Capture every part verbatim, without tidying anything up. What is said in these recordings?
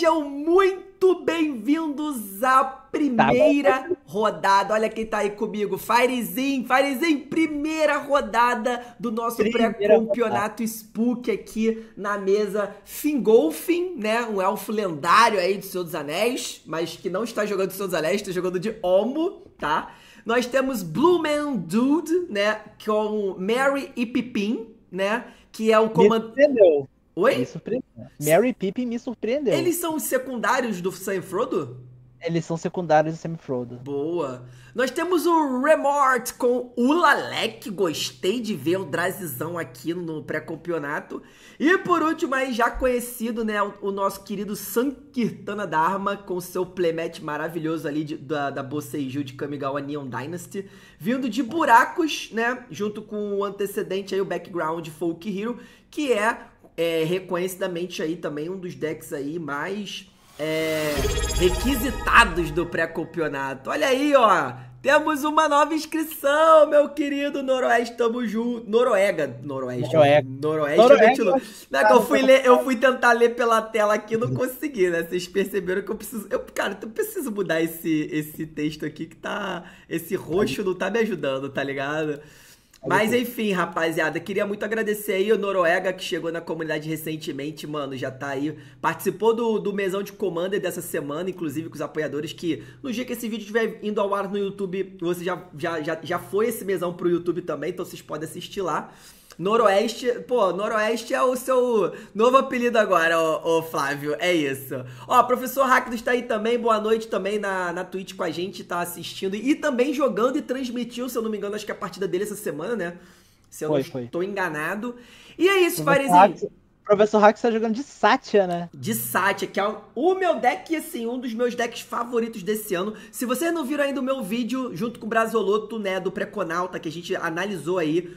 Sejam muito bem-vindos à primeira rodada. Olha quem tá aí comigo, Firezinho, Firezinho, primeira rodada do nosso pré-campeonato Spook aqui na mesa. Fingolfin, né, um elfo lendário aí do Senhor dos Anéis, mas que não está jogando do Senhor dos Anéis, está jogando de Olmo, tá? Nós temos Blue Man Dude, né, com Merry e Pippin, né, que é o comando... Oi? Me surpreendeu. Merry e Pippin me surpreendeu. Eles são os secundários do Sam Frodo? Eles são secundários do Sam Frodo. Boa. Nós temos o Remort com o Lalek. Gostei de ver o Drazizão aqui no pré-campeonato. E por último aí, já conhecido, né, o, o nosso querido Sankirtana Dharma com seu playmat maravilhoso ali de, da, da Boseiju de Kamigawa Neon Dynasty. Vindo de buracos, né, junto com o antecedente aí, o background Folk Hero, que é... É, reconhecidamente aí também um dos decks aí mais é, requisitados do pré-campeonato. Olha aí, ó. Temos uma nova inscrição, meu querido Noroeste, tamo junto. Noruega. Noroeste. Noruega. Noroeste. Noroeste. Eu, não, é que eu, fui ler, eu fui tentar ler pela tela aqui e não consegui, né? Vocês perceberam que eu preciso... Eu, cara, eu preciso mudar esse, esse texto aqui que tá... Esse roxo não tá me ajudando, tá ligado? Mas enfim, rapaziada, queria muito agradecer aí o Noruega, que chegou na comunidade recentemente, mano, já tá aí, participou do, do mesão de Commander dessa semana, inclusive com os apoiadores, que no dia que esse vídeo estiver indo ao ar no YouTube, você já, já, já, já foi esse mesão pro YouTube também, então vocês podem assistir lá. Noroeste, pô, Noroeste é o seu novo apelido agora, ô, ô Flávio, é isso. Ó, professor Rakdos tá aí também, boa noite também na, na Twitch com a gente, tá assistindo e também jogando e transmitiu, se eu não me engano, acho que a partida dele essa semana, né? Se eu foi, não foi. estou enganado. E é isso, Farezinho. Professor Hack tá jogando de Satya, né? De Satya, que é o meu deck, assim, um dos meus decks favoritos desse ano. Se vocês não viram ainda o meu vídeo, junto com o Brazoloto, né, do Preconauta, que a gente analisou aí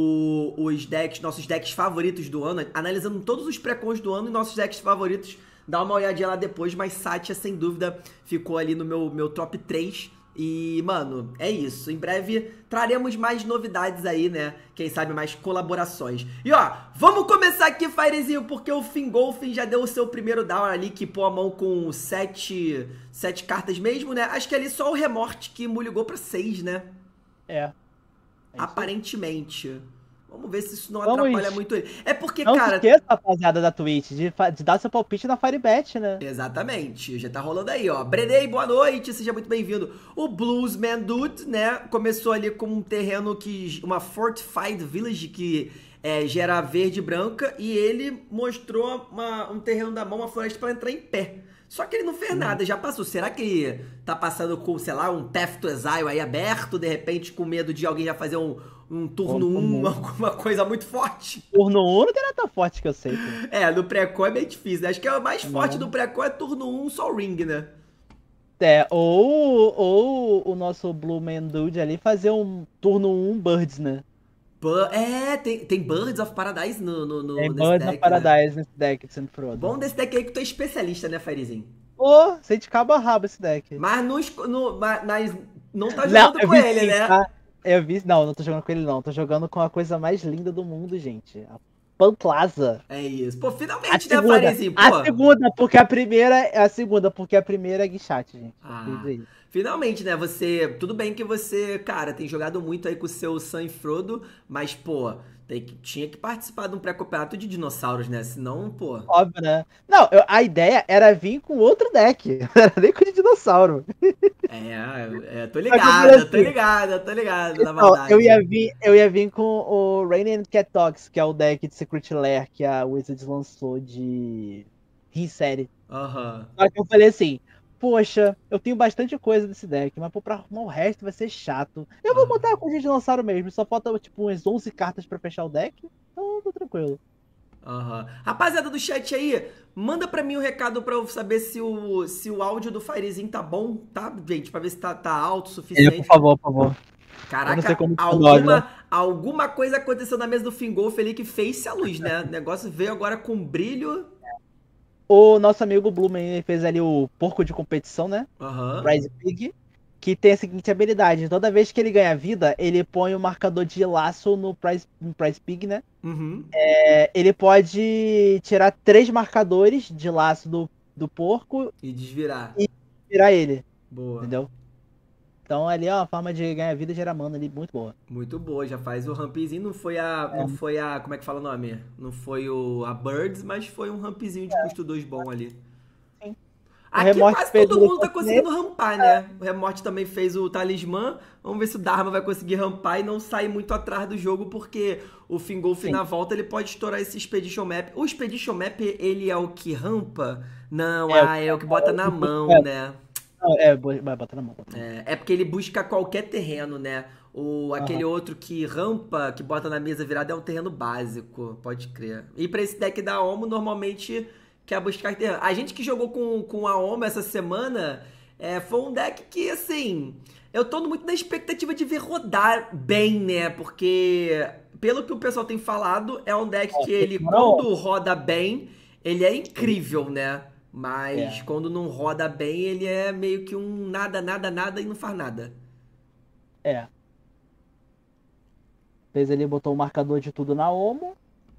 o, os decks, nossos decks favoritos do ano, analisando todos os precons do ano e nossos decks favoritos, dá uma olhadinha lá depois, mas Satya, sem dúvida, ficou ali no meu, meu top três. E, mano, é isso. Em breve traremos mais novidades aí, né? Quem sabe mais colaborações. E, ó, vamos começar aqui, Firezinho, porque o Fingolfin já deu o seu primeiro down ali, que pôs a mão com sete, sete cartas mesmo, né? Acho que ali só o Remort que muligou pra seis, né? É. é Aparentemente. Vamos ver se isso não Vamos atrapalha isso. muito ele. É porque, não cara... Não se esqueça, rapaziada da Twitch, de, de dar seu palpite na Firebet, né? Exatamente. Já tá rolando aí, ó. Brenei, boa noite. Seja muito bem-vindo. O Bluesman Dude, né? Começou ali com um terreno que... Uma Fortified Village que é, gera verde e branca. E ele mostrou uma, um terreno da mão, uma floresta pra entrar em pé. Só que ele não fez nada, já passou. Será que ele tá passando com, sei lá, um Path to Exile aí aberto, de repente com medo de alguém já fazer um, um turno um, alguma coisa muito forte? Turno um não tem nada tão forte que eu sei. Pô. É, no pré-con é bem difícil, né? Acho que é o mais não. forte do pré-con é turno um, só o ring, né? É, ou, ou o nosso Blue Man Dude ali fazer um turno um Birds, né? É, tem, tem Birds of Paradise no, no, no tem nesse Birds deck, of Paradise né? nesse deck, sendo Frodo. Bom desse deck aí que tu é especialista, né, Firezinho? Ô, oh, você de cabo a rabo esse deck. Mas, no, no, mas não tá jogando não, com ele, sim, né? Tá? Eu vi, não, não tô jogando com ele não. Tô jogando com a coisa mais linda do mundo, gente. A Panplaza. É isso. Pô, finalmente, a né, segunda, Firezinho? Pô. A segunda, porque a primeira é a segunda, porque a primeira é Guichat, gente. Ah. Finalmente, né, você... Tudo bem que você, cara, tem jogado muito aí com o seu Sam e Frodo, mas, pô, tem que, tinha que participar de um pré-campeonato de dinossauros, né? Senão, pô... Óbvio, né? Não, eu, a ideia era vir com outro deck, não era nem com o de dinossauro. É, é tô ligado, eu tô ligado, eu tô ligado, na então, verdade. Eu ia, vir, eu ia vir com o Rain and Cat Talks, que é o deck de Secret Lair que a Wizards lançou de Rinsérie. Aham. Uhum. Só que eu falei assim... Poxa, eu tenho bastante coisa desse deck, mas pô, pra arrumar o resto vai ser chato. Eu vou botar a coisa de dinossauro mesmo, só falta tipo umas onze cartas pra fechar o deck, então tô tranquilo. Aham. Uhum. Rapaziada do chat aí, manda pra mim um recado pra eu saber se o, se o áudio do Firezinho tá bom, tá, gente? Pra ver se tá, tá alto o suficiente. É, por favor, por favor. Caraca, alguma, alguma coisa aconteceu na mesa do Fingolf ali que fez-se a luz, né? O negócio veio agora com brilho... O nosso amigo Blumen fez ali o porco de competição, né? Uhum. Prize Pig. Que tem a seguinte habilidade. Toda vez que ele ganha vida, ele põe o marcador de laço no Prize, no Prize Pig, né? Uhum. É, ele pode tirar três marcadores de laço do do porco E desvirar. e virar ele, Boa. entendeu? Então ali é uma forma de ganhar vida e gerar mana ali muito boa. Muito boa, já faz o rampzinho, não foi a, É. não foi a, como é que fala o nome? Não foi o, a Birds, mas foi um rampzinho de custo dois bom ali. Sim. O Aqui Remorte quase fez todo o mundo tá Continente. conseguindo rampar, né? O Remorte também fez o talismã. Vamos ver se o Dharma vai conseguir rampar e não sair muito atrás do jogo, porque o Fingolf Sim. na volta ele pode estourar esse Expedition Map. O Expedition Map, ele é o que rampa? Não, É, ah, é o que bota na mão, é. né? Não, é, vai botar na mão. Bota na mão. É, é porque ele busca qualquer terreno, né? O, aquele outro que rampa, que bota na mesa virada, é um terreno básico, pode crer. E pra esse deck da Omo, normalmente quer buscar terreno. A gente que jogou com, com a Omo essa semana, é, foi um deck que, assim, eu tô muito na expectativa de ver rodar bem, né? Porque, pelo que o pessoal tem falado, é um deck que ele, quando roda bem, ele é incrível, né? Mas É. quando não roda bem, ele é meio que um nada, nada, nada e não faz nada. É. Fez ali, botou o marcador de tudo na Omo.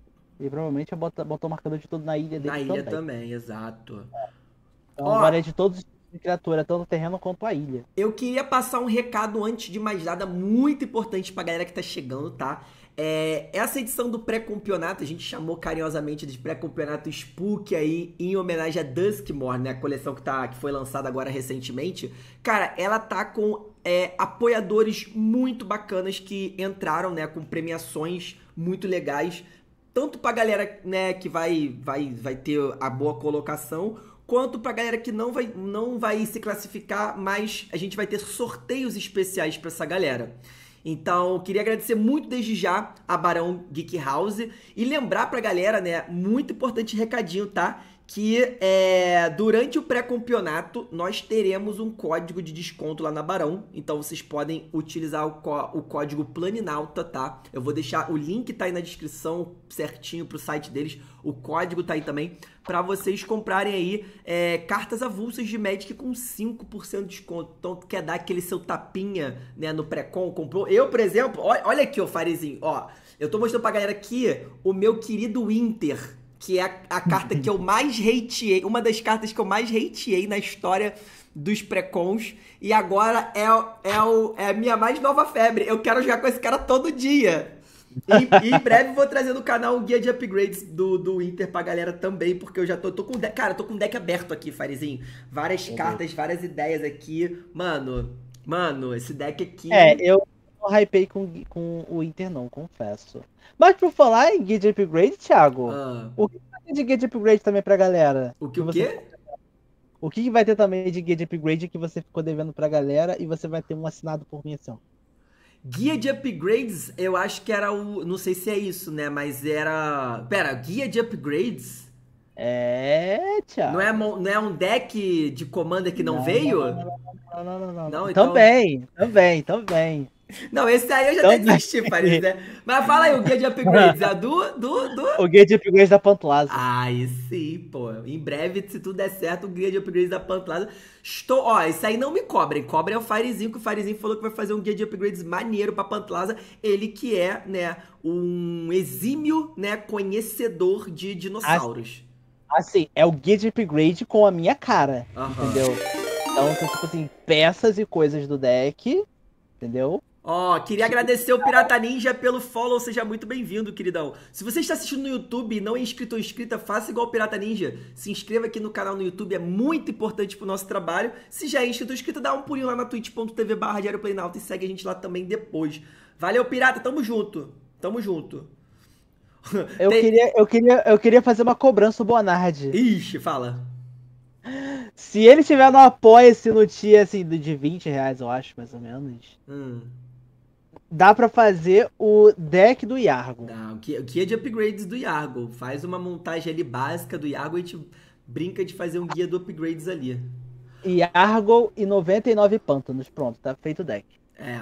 E provavelmente bota- botou o marcador de tudo na ilha dele Na ilha também. também, exato. Então Ó, agora é de todos os tipos de criatura, tanto o terreno quanto a ilha. eu queria passar um recado antes de mais nada, muito importante pra galera que tá chegando, tá? É, essa edição do pré-campeonato, a gente chamou carinhosamente de pré-campeonato Spook aí, em homenagem a Duskmore, né? A coleção que, tá, que foi lançada agora recentemente. Cara, ela tá com é, apoiadores muito bacanas que entraram, né? Com premiações muito legais. Tanto pra galera, né, que vai, vai, vai ter a boa colocação, quanto pra galera que não vai, não vai se classificar, mas a gente vai ter sorteios especiais pra essa galera. Então, queria agradecer muito desde já a Barão Geek House e lembrar pra galera, né, muito importante recadinho, tá? Que é, durante o pré-campeonato nós teremos um código de desconto lá na Barão, então vocês podem utilizar o, có- o código Planinauta, tá? Eu vou deixar, o link tá aí na descrição certinho pro site deles, o código tá aí também, pra vocês comprarem aí é, cartas avulsas de Magic com cinco por cento de desconto. Então, tu quer dar aquele seu tapinha, né, no pré-com, comprou? Eu, por exemplo, olha, olha aqui, ó, Farezinho, ó, eu tô mostrando pra galera aqui o meu querido Inter, que é a, a carta que eu mais hateei, uma das cartas que eu mais hateei na história dos pré-cons, e agora é, o- é, o, é a minha mais nova febre. Eu quero jogar com esse cara todo dia. E, e em breve vou trazer no canal um guia de upgrades do, do Inter pra galera também, porque eu já tô, tô com deck, cara, eu tô com um deck aberto aqui, Farezinho. Várias cartas, várias ideias aqui. Mano, mano, esse deck aqui... É, eu não hypei com, com o Inter não, confesso. Mas por falar em guia de upgrade, Thiago, Ah, o que vai ter de guia de upgrade também pra galera? o que, o você- quê? O que vai ter também de guia de upgrade que você ficou devendo pra galera e você vai ter um assinado por mim assim, ó. Guia de upgrades, eu acho que era o... Não sei se é isso, né? Mas era... Pera, guia de upgrades? É, Thiago. Não é, mo- não é um deck de Commander que não, veio? Não, não, não, não, não. Não, então- Também, também, também. Não, esse aí eu já Então- até desisti, Farid, né? Mas fala aí, o guia de upgrades é do... do, do... O guia de upgrade da Pantuasa. Aí sim, pô. Em breve, se tudo der certo, o guia de upgrades da Pantlada. Estou. Ó, isso aí não me cobrem. Cobrem é o Firezinho, que o Firezinho falou que vai fazer um guia de upgrades maneiro pra Pantlasa. Ele que é, né, um exímio, né, conhecedor de dinossauros. Assim, é o guia de upgrade com a minha cara, Aham. entendeu? Então, são, tipo assim, peças e coisas do deck, entendeu? Ó, queria agradecer o Pirata Ninja pelo follow, seja muito bem-vindo, queridão. Se você está assistindo no YouTube e não é inscrito ou inscrita, faça igual o Pirata Ninja. Se inscreva aqui no canal no YouTube, é muito importante pro nosso trabalho. Se já é inscrito ou inscrita, dá um pulinho lá na twitch ponto tv barra Diário Planalto e segue a gente lá também depois. Valeu, Pirata, tamo junto. Tamo junto. Eu, Tem- queria, eu, queria, eu queria fazer uma cobrança ao Bonard. Ixi, fala. Se ele tiver no apoia-se no tia, assim, do- de vinte reais, eu acho, mais ou menos, Hum. dá pra fazer o deck do Yargo. Não, o que, o que é de upgrades do Yargo? Faz uma montagem ali básica do Yargo e a gente brinca de fazer um guia do upgrades ali. Yargo e noventa e nove pântanos. Pronto, tá feito o deck. É.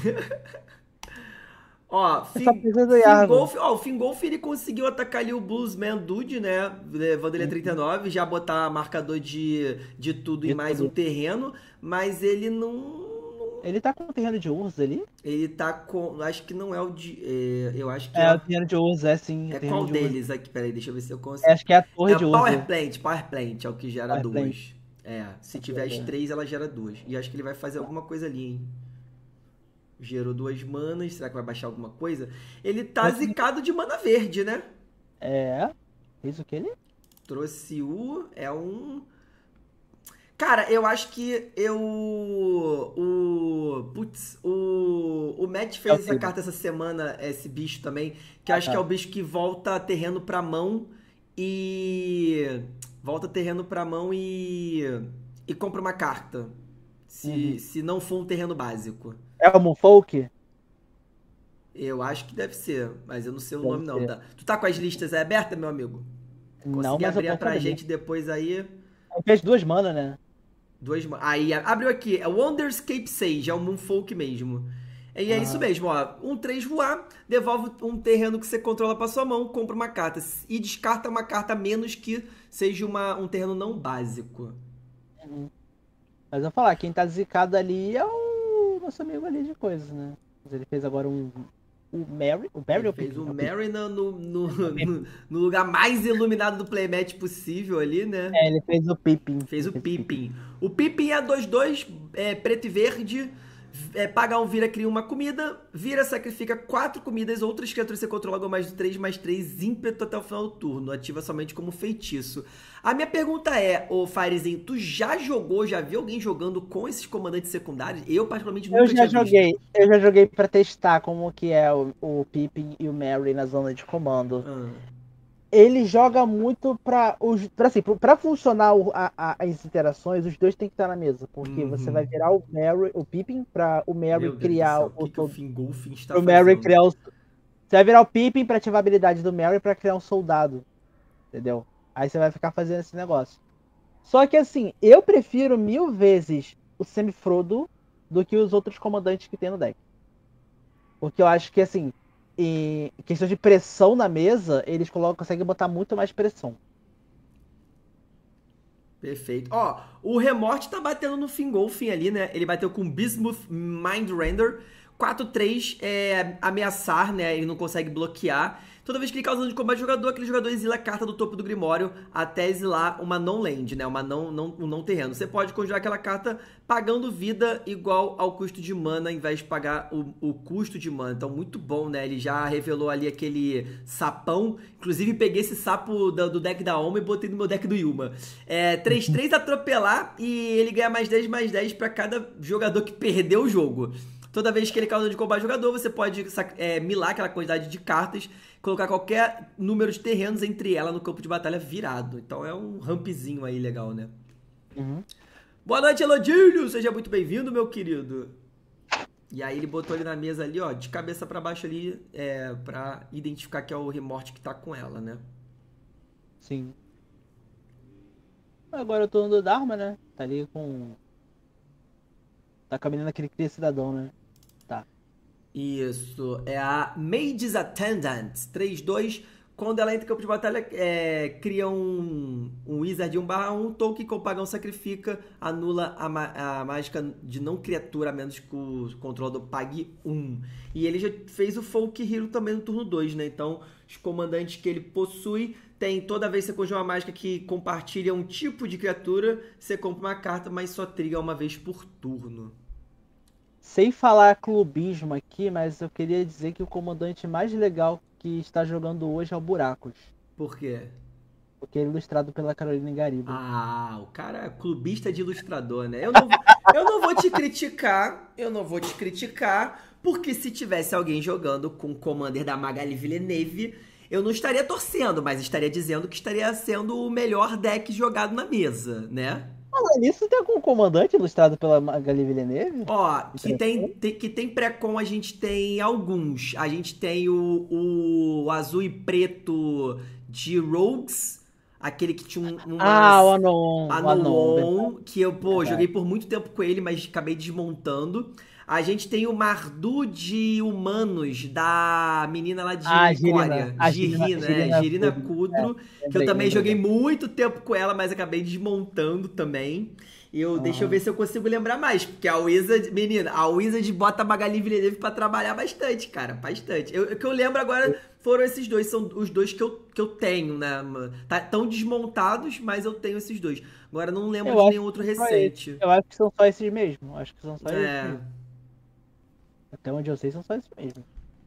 Ó, Eu só Fin- preciso do Yargo. Fingolf, ó, o Fingolf ele conseguiu atacar ali o Bluesman Dude, né? Levando ele a trinta e nove, já botar marcador de, de tudo De e mais tudo. um terreno, mas ele não, não Ele tá com o terreno de Urza ali? Ele tá com. Acho que não é o de. é, eu acho que É, é. o terreno de Urza, é sim, o É terreno qual de Urza. deles aqui? Peraí, deixa eu ver se eu É, consigo. acho que é a É torre de o Power Urza. Plant, Power Plant é o que gera Power Plant. duas. É, se tiver as três, ela gera duas. E acho que ele vai fazer alguma coisa ali, hein? Gerou duas manas, será que vai baixar alguma coisa? Ele tá Mas- zicado de mana verde, né? É. Fez o que ele? Trouxe o. É um. Cara, eu acho que eu. O. Putz, o. O Matt É o fez essa Tiro. carta essa semana, esse bicho também. Que eu Ah, acho que é tá. o bicho que volta terreno pra mão e. Volta terreno pra mão e. E compra uma carta. Se, Uhum. se não for um terreno básico. É o Moonfolk? Eu acho que deve ser, mas eu não sei o Deve nome não, ser. tá? Tu tá com as listas aí abertas, meu amigo? Não, Consegui mas eu abrir posso pra abrir. gente depois aí. Ele fez duas mana, né? Duas, ma- aí a- abriu aqui, é Wonderscape Sage, é o Moonfolk mesmo. E é isso Ah, mesmo, ó. Um três voar, devolve um terreno que você controla pra sua mão, compra uma carta. E descarta uma carta a menos que seja uma, um terreno não básico. uhum. Mas eu vou falar, quem tá zicado ali é o nosso amigo ali de coisas, né? Mas ele fez agora um. O Mary. O Barry Ele ou o fez Pippin? o É o Pippin. Mariner no, no, É o no, Pippin. no lugar mais iluminado do playmatch possível ali, né? É, ele fez o Pippin. Fez Ele o fez o Pippin. Pippin. O Pippin é dois dois, é, preto e verde. É, paga um, vira, cria uma comida. Vira, sacrifica quatro comidas. Outras criaturas você controla com mais de três, mais três, ímpeto até o final do turno. Ativa somente como feitiço. A minha pergunta é, ô Firezinho, tu já jogou, já viu alguém jogando com esses comandantes secundários? Eu, particularmente, Eu nunca já tinha visto. joguei, eu já joguei pra testar como que é o, o Pippin e o Mary na zona de comando. Ah, Ele joga muito pra, os, pra, assim, pra funcionar o- a- a- as interações, os dois tem que estar na mesa. Porque você vai uhum. virar o Mary, o Pippin pra o Mary Meu Deus do criar céu, o o, que, que o sol- Fingolfin está pro Mary fazendo? criar o. Você vai virar o Pippin pra ativar a habilidade do Mary pra criar um soldado. Entendeu? Aí você vai ficar fazendo esse negócio. Só que assim, eu prefiro mil vezes o Semi-Frodo do que os outros comandantes que tem no deck. Porque eu acho que assim, em questão de pressão na mesa, eles colocam, conseguem botar muito mais pressão. Perfeito. Ó, o Remort tá batendo no Fingolfin ali, né? Ele bateu com Bismuth Mindrender. quatro três é ameaçar, né? Ele não consegue bloquear. Toda vez que ele causa dano de combate ao jogador, aquele jogador exila a carta do topo do Grimório até exilar uma non-land, né? Uma não, não, um não terreno. Você pode conjurar aquela carta pagando vida igual ao custo de mana, ao invés de pagar o, o custo de mana. Então, muito bom, né? Ele já revelou ali aquele sapão. Inclusive, peguei esse sapo do, do deck da Oma e botei no meu deck do Yuma. É três três atropelar e ele ganha mais dez, mais dez pra cada jogador que perdeu o jogo. Toda vez que ele causa de combate ao jogador, você pode é, milar aquela quantidade de cartas, colocar qualquer número de terrenos entre ela no campo de batalha virado. Então é um rampzinho aí legal, né? Uhum. Boa noite, Elodilho! Seja muito bem-vindo, meu querido. E aí ele botou ele na mesa ali, ó, de cabeça pra baixo ali, é, pra identificar que é o Remort que tá com ela, né? Sim. Agora eu tô no Dharma, né? Tá ali com. Tá caminhando aquele cria cidadão, né? Tá. Isso, é a Mage's Attendant, três dois. Quando ela entra em campo de batalha, é, cria um, um Wizard um barra um, token que o pagão sacrifica, anula a, ma- a mágica de não criatura, a menos que o controlador pague um. E ele já fez o Folk Hero também no turno dois, né? Então, os comandantes que ele possui, tem toda vez que você conjura uma mágica que compartilha um tipo de criatura, você compra uma carta, mas só triga uma vez por turno. Sem falar clubismo aqui, mas eu queria dizer que o comandante mais legal que está jogando hoje é o Buracos. Por quê? Porque ele é ilustrado pela Carolina Gariba. Ah, o cara é clubista de ilustrador, né? Eu não, eu não vou te criticar, eu não vou te criticar, porque se tivesse alguém jogando com o Commander da Magali Villeneuve, eu não estaria torcendo, mas estaria dizendo que estaria sendo o melhor deck jogado na mesa, né? Falando nisso, tem algum comandante ilustrado pela Magali Villeneuve? Ó, que tem, tem- que tem pré-com, a gente tem alguns. A gente tem o, o azul e preto de Rogues, aquele que tinha um, umas... Ah, o Anon. O Anon, Anon, verdade. que eu, pô, verdade. joguei por muito tempo com ele, mas acabei desmontando. A gente tem o Mardu de Humanos, da menina lá de Ah, Nicória. Girina. A Girina, Girina, é. Girina Girina Kudro. É, Kudro, que eu lembrei, também lembrei joguei dela. muito tempo com ela, mas acabei desmontando também. E eu, deixa eu ver Aham. se eu consigo lembrar mais, porque a Wizard, menina, a Wizard bota a Magali Villeneuve pra trabalhar bastante, cara, bastante. Eu- O que eu lembro agora foram esses dois, são os dois que eu, que eu tenho, né? Tá, tão desmontados, mas eu tenho esses dois. Agora eu não lembro Eu de acho nenhum outro que são só esses. recente. Eu acho que são só esses mesmo. Acho que são só esses É. mesmo. Até onde eu sei, são só esses mesmo.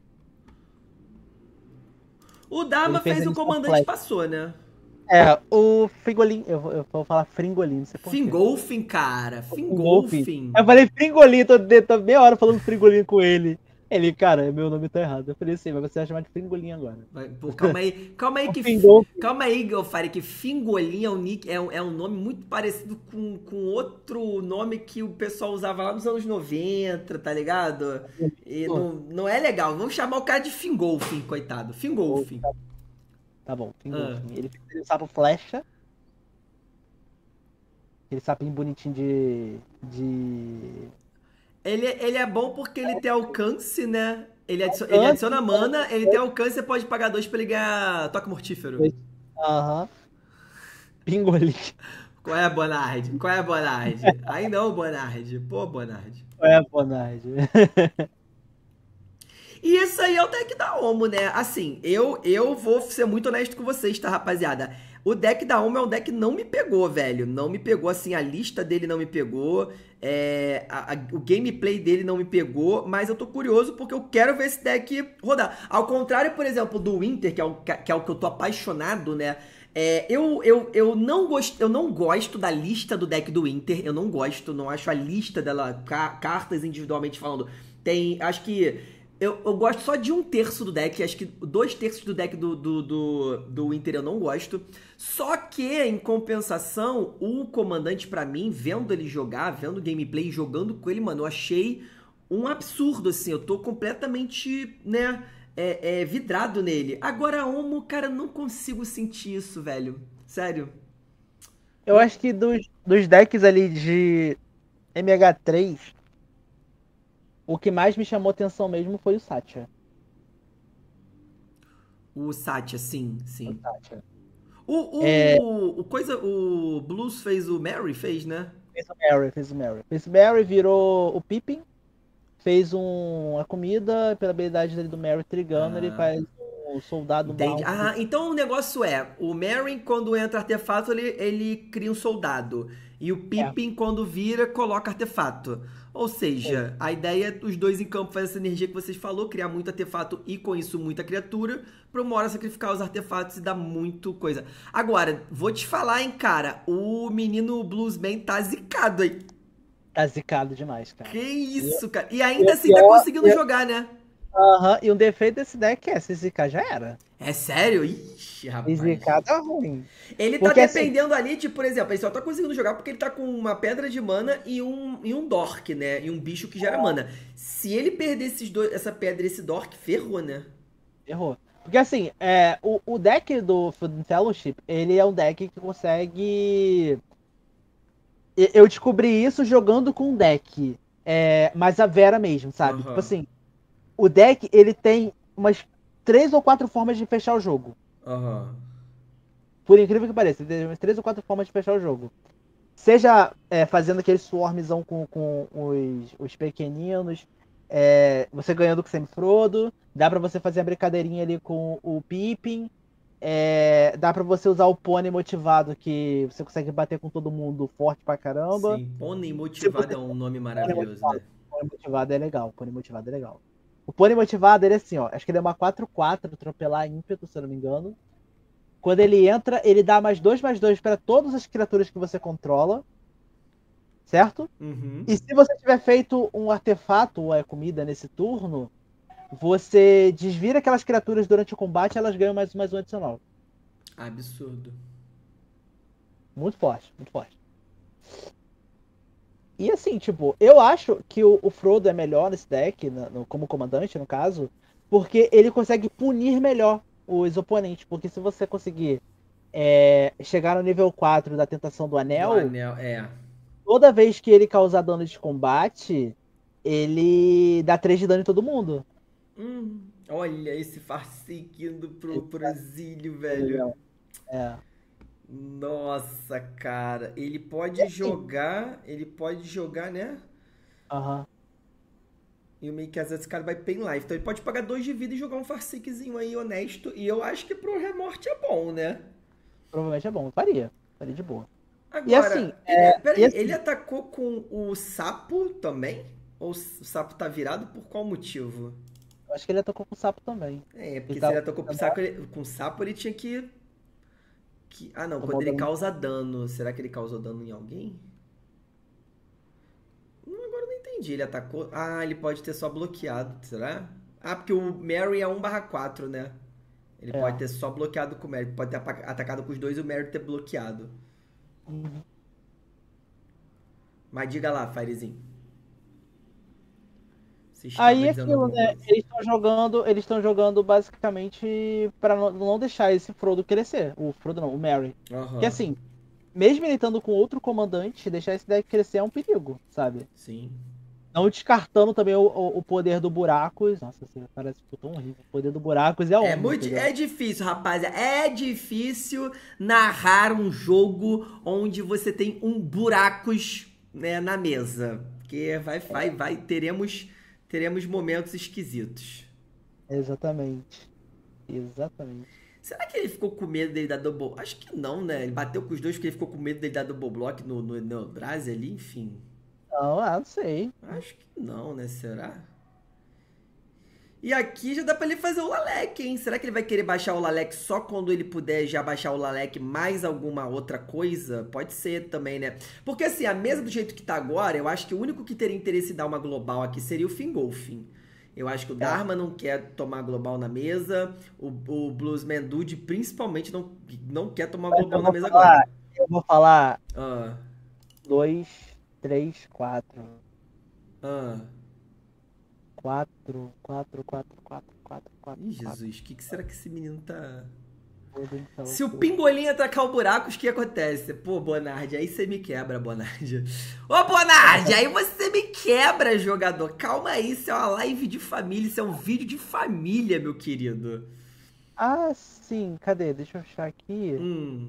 O Ele Dama fez fez a o edição comandante Flash. passou, né? É, o Frigolin. Eu, vou- eu vou falar Fringolin, não sei porquê. Fingolfin, cara. Fingolfin. Fingolfin. Aí eu falei Fringolin, tô, de- tô meia hora falando Fringolin com ele. Ele, cara, meu nome tá errado. Eu falei assim, mas você vai chamar de Fringolin agora. Vai, pô, calma aí. Calma aí O que. Fingolfin. Calma aí, Galfari, que Fingolin é um, nick, é, um, é um nome muito parecido com, com outro nome que o pessoal usava lá nos anos noventa, tá ligado? E não, não é legal. Vamos chamar o cara de Fingolfin, coitado. Fingolfin. Tá bom, Ah. Fingolfin. Ele fez o sapo flecha. Aquele sapinho bonitinho de. de. Ele, ele é bom porque ele tem alcance, né? Ele, adicio- ele Antes, adiciona mana, ele tem alcance, você pode pagar dois pra ele ganhar toque mortífero. aham. Pingolin. Qual é, Bonard? Qual é, Bonard? Aí não, Bonard. Pô, Bonard. É, Bonard. E isso aí é o deck da Omo, né? Assim, eu, eu vou ser muito honesto com vocês, tá, rapaziada? O deck da Omo é um deck que não me pegou, velho. Não me pegou, assim, a lista dele não me pegou. É, a- a- o gameplay dele não me pegou. Mas eu tô curioso porque eu quero ver esse deck rodar. Ao contrário, por exemplo, do Winter, que é o que é o que eu tô apaixonado, né? É, eu, eu, eu, não gosto, eu não gosto da lista do deck do Inter. Eu não gosto, não acho a lista dela, ca- cartas individualmente falando. Tem, acho que. Eu, eu gosto só de um terço do deck. Acho que dois terços do deck do, do, do, do Inter eu não gosto. Só que, em compensação, o comandante, pra mim, vendo ele jogar, vendo o gameplay, jogando com ele, mano, eu achei um absurdo, assim. Eu tô completamente, né? É, é, vidrado nele. Agora, a Omo, cara, eu não consigo sentir isso, velho. Sério. Eu acho que dos, dos decks ali de M H três, o que mais me chamou atenção mesmo foi o Satya. O Satya, sim, O sim. Satya. O, É, o, o coisa, o Blues fez o Mary, fez, né? fez o Mary, fez o Mary. Fez o Mary, virou o Pippin, fez um, a comida, pela habilidade dele do Mary Trigano, ele Ah, faz o soldado entende. Mount. Ah, então o negócio é, o Merry, quando entra artefato, ele, ele cria um soldado. E o É, Pippin, quando vira, coloca artefato. Ou foi. seja, a ideia é os dois em campo fazer essa energia que vocês falou, criar muito artefato e com isso muita criatura, pra uma hora sacrificar os artefatos e dar muito coisa. Agora, vou te falar, hein, cara, o menino Bluesman tá zicado aí. Tá zicado demais, Que cara. E, isso, cara. E e ainda o assim tá pior, conseguindo e, jogar, né? aham, e um defeito desse deck é, se zicar já era. É sério? Ixi, Se rapaz. zicar tá ruim. Ele tá Porque assim, dependendo ali, tipo, por exemplo, ele só tá conseguindo jogar porque ele tá com uma pedra de mana e um, e um Dork, né? E um bicho que gera mana. Se ele perder esses dois, essa pedra e esse Dork, ferrou, né? errou. Porque assim, é, o, o deck do Forbidden Fellowship, ele é um deck que consegue. e- Eu descobri isso jogando com um deck. É, mais a Vera mesmo, sabe? Tipo Aham, assim, o deck ele tem umas três ou quatro formas de fechar o jogo. aham. Por incrível que pareça, ele tem umas três ou quatro formas de fechar o jogo. Seja é, fazendo aquele swarmzão com, com os, os pequeninos, é, você ganhando com o Semifrodo, dá pra você fazer a brincadeirinha ali com o Pippin, é, dá pra você usar o Pônei motivado, que você consegue bater com todo mundo forte pra caramba. Sim, Pônei Se motivado você é um nome Pônei maravilhoso, motivado, né? Pônei motivado é legal, Pônei motivado é legal. O Pônei motivado, ele é assim, ó, acho que ele é uma quatro quatro, atropelar ímpeto, se eu não me engano. Quando ele entra, ele dá mais dois mais dois para todas as criaturas que você controla, certo? Uhum. E se você tiver feito um artefato ou é comida nesse turno, você desvira aquelas criaturas durante o combate e elas ganham mais, mais um adicional. Absurdo. Muito forte, muito forte. E assim, tipo, eu acho que o, o Frodo é melhor nesse deck, no, no- como comandante, no caso, porque ele consegue punir melhor os oponentes. Porque se você conseguir é, chegar no nível quatro da Tentação do Do Anel, anel, é. toda vez que ele causar dano de combate, ele dá três de dano em todo mundo. Hum, olha esse Farseek indo pro, pro exílio, Tá velho. legal. É. Nossa, cara. Ele E pode assim, jogar. Ele pode jogar, né? aham, E o meio que às vezes esse cara vai pay life. Então ele pode pagar dois de vida e jogar um Farseekzinho aí honesto. E eu acho que pro Remorte é bom, né? provavelmente é bom. Faria. Faria de boa. E assim, Agora, ele, é, e peraí, ele assim, atacou com o sapo também? Ou o sapo tá virado por qual motivo? eu acho que ele atacou com o sapo também. É, Ele porque se ele tava atacou com tentando sapo, ele, com sapo, ele tinha que, que. Ah, não, tomar quando o ele dano. causa dano. Será que ele causou dano em alguém? Hum, agora eu não entendi. Ele atacou. Ah, ele pode ter só bloqueado, será? Ah, porque o Mary é um barra quatro, né? Ele pode É. ter só bloqueado com o Mary. Pode ter apa- atacado com os dois e o Mary ter bloqueado. Uhum. Mas diga lá, Firezinho. Você estava Aí é dizendo aquilo, alguma né? coisa. Eles estão jogando, eles estão jogando basicamente para não, não deixar esse Frodo crescer. O Frodo não, o Merry. Que Aham, assim, mesmo ele estando com outro comandante, deixar esse deck crescer é um perigo, sabe? sim. Não descartando também o, o, o poder do Buracos. Nossa, assim, parece que tão horrível. O poder do Buracos é É on, muito, entendeu? é difícil, rapaz. É difícil narrar um jogo onde você tem um buracos, né, na mesa, porque vai, vai, vai, teremos, teremos momentos esquisitos. Exatamente. Exatamente. Será que ele ficou com medo dele dar double? Acho que não, né? Ele bateu com os dois porque ele ficou com medo dele dar double block no, no, no Eldrazi ali, enfim. Não, ah, não sei. Acho que não, né? Será? E aqui já dá pra ele fazer o Lalek, hein? Será que ele vai querer baixar o Lalek só quando ele puder já baixar o Lalek mais alguma outra coisa? Pode ser também, né? Porque assim, a mesa do jeito que tá agora, eu acho que o único que teria interesse em dar uma global aqui seria o Fingolfin. Eu acho que o É. Dharma não quer tomar global na mesa. O, o Bluesman Dude principalmente não, não quer tomar Mas global eu na vou mesa falar, agora. eu vou falar Ah, dois, três, quatro. ah. Quatro, quatro, quatro, quatro, quatro, quatro, Ih, quatro. Jesus, o que, que será que esse menino tá. Tudo então, Se o tudo. pingolim atacar o buraco, o que acontece? Pô, Bonardi, aí você me quebra, Bonardi. Ô, Bonardi, aí você me quebra, jogador. Calma aí, isso é uma live de família, isso é um vídeo de família, meu querido. Ah, sim, cadê? Deixa eu achar aqui. Hum,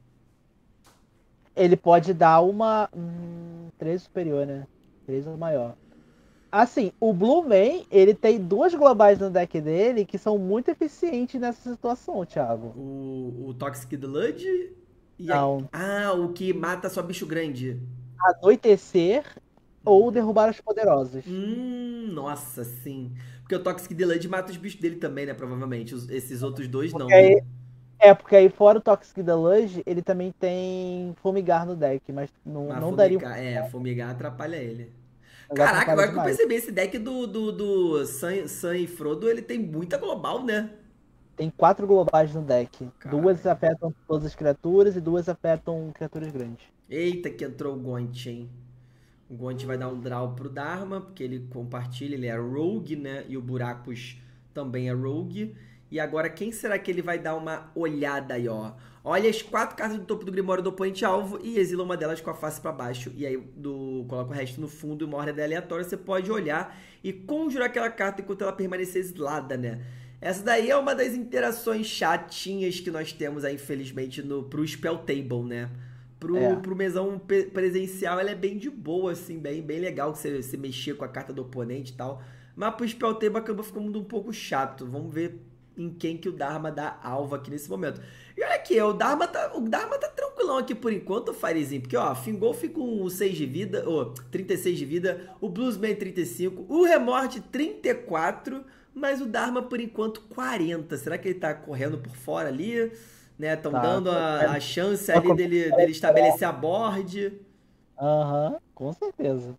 Ele pode dar uma. Hum, três superior, né? Três ou maior. Assim, o Blue Man, ele tem duas globais no deck dele que são muito eficientes nessa situação, Thiago. o, o Toxic Blood e a... Não, Ah, o que mata só bicho grande. anoitecer ou derrubar os poderosos. Hum, nossa, sim. Porque o Toxic Blood mata os bichos dele também, né? Provavelmente. Os- esses outros dois não, Porque né? aí, é, porque aí fora o Toxic Deluge, ele também tem Fumigar no deck, mas não, Mas não daria um fumigar, é, fumigar atrapalha ele. mas Caraca, atrapalha agora que eu demais. percebi, esse deck do, do, do Sam, Sam e Frodo, ele tem muita global, né? Tem quatro globais no deck. Duas Caralho. afetam todas as criaturas e duas afetam criaturas grandes. Eita, que entrou o Gont, hein? O Gont vai dar um draw pro Dharma, porque ele compartilha, ele é rogue, né? E o Buracos também é rogue. E agora, quem será que ele vai dar uma olhada aí, ó? Olha as quatro cartas do topo do Grimório do oponente alvo e exila uma delas com a face pra baixo. E aí do, coloca o resto no fundo e uma ordem aleatória. Você pode olhar e conjurar aquela carta enquanto ela permanecer exilada, né? Essa daí é uma das interações chatinhas que nós temos aí, infelizmente, no, pro Spell Table, né? Pro, É. pro mesão pe- presencial, ela é bem de boa, assim, bem, bem legal que você, você mexer com a carta do oponente e tal. Mas pro Spell Table acaba ficando um pouco chato. Vamos ver em quem que o Dharma dá alvo aqui nesse momento. E olha aqui, o Dharma tá, o Dharma tá tranquilão aqui por enquanto, Firezinho. Porque, ó, Fingolf com seis de vida, ou trinta e seis de vida, o Bluesman trinta e cinco, o Remorte trinta e quatro, mas o Dharma por enquanto quarenta. Será que ele tá correndo por fora ali? Né, estão Tá. dando a, a chance Tá ali com- dele, dele estabelecer a board. Aham, com certeza.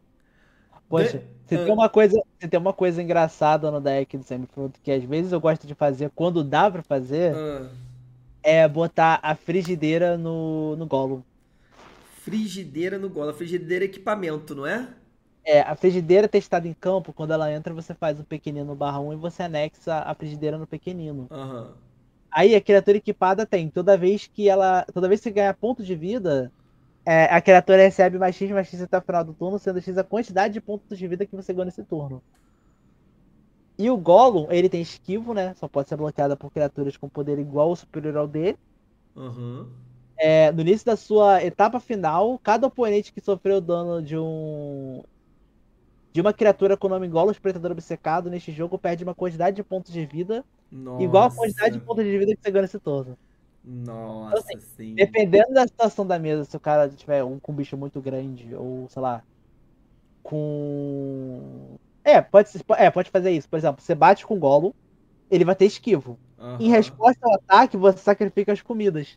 Dan- Poxa, se tem ah, uma coisa, se tem uma coisa engraçada no deck do Semifruto que às vezes eu gosto de fazer quando dá pra fazer, ah. é botar a frigideira no, no Gollum. Frigideira no golo. A frigideira é equipamento, não é? É, a frigideira testada em campo, quando ela entra, você faz um pequenino barra um e você anexa a frigideira no pequenino. Aham. Aí a criatura equipada tem, toda vez que ela. Toda vez que você ganha ponto de vida, É, a criatura recebe mais X, mais X até o final do turno, sendo X a quantidade de pontos de vida que você ganhou nesse turno. E o Gollum, ele tem esquivo, né? Só pode ser bloqueada por criaturas com poder igual ou superior ao dele. Uhum. É, no início da sua etapa final, cada oponente que sofreu dano de um de uma criatura com o nome Gollum, Espreitador Obcecado, neste jogo perde uma quantidade de pontos de vida igual à quantidade de Nossa. pontos de vida que você ganha nesse turno. Então, assim, Nossa, sim. dependendo da situação da mesa, se o cara tiver um com um bicho muito grande, ou sei lá, com. É, pode, é, pode fazer isso. Por exemplo, você bate com o Gollum, ele vai ter esquivo. Em Aham. resposta ao ataque, você sacrifica as comidas.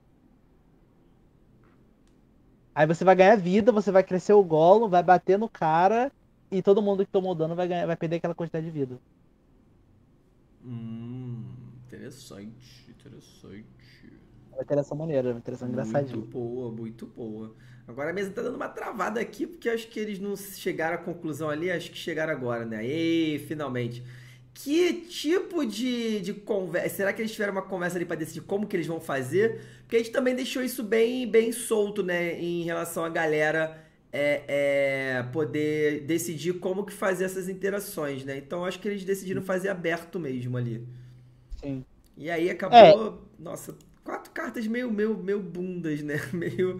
Aí você vai ganhar vida, você vai crescer o Gollum, vai bater no cara, e todo mundo que tomou dano vai, ganhar, vai perder aquela quantidade de vida. Hum, interessante, interessante. É uma interação maneira, é uma interação Muito engraçadinha. boa, muito boa. Agora a mesa tá dando uma travada aqui, porque acho que eles não chegaram à conclusão ali, acho que chegaram agora, né? Ei, finalmente. Que tipo de, de conversa? Será que eles tiveram uma conversa ali pra decidir como que eles vão fazer? Porque a gente também deixou isso bem, bem solto, né? Em relação a galera é, é, poder decidir como que fazer essas interações, né? Então acho que eles decidiram fazer aberto mesmo ali. Sim. E aí É, acabou, nossa, quatro cartas meio, meio, meio bundas, né? Meio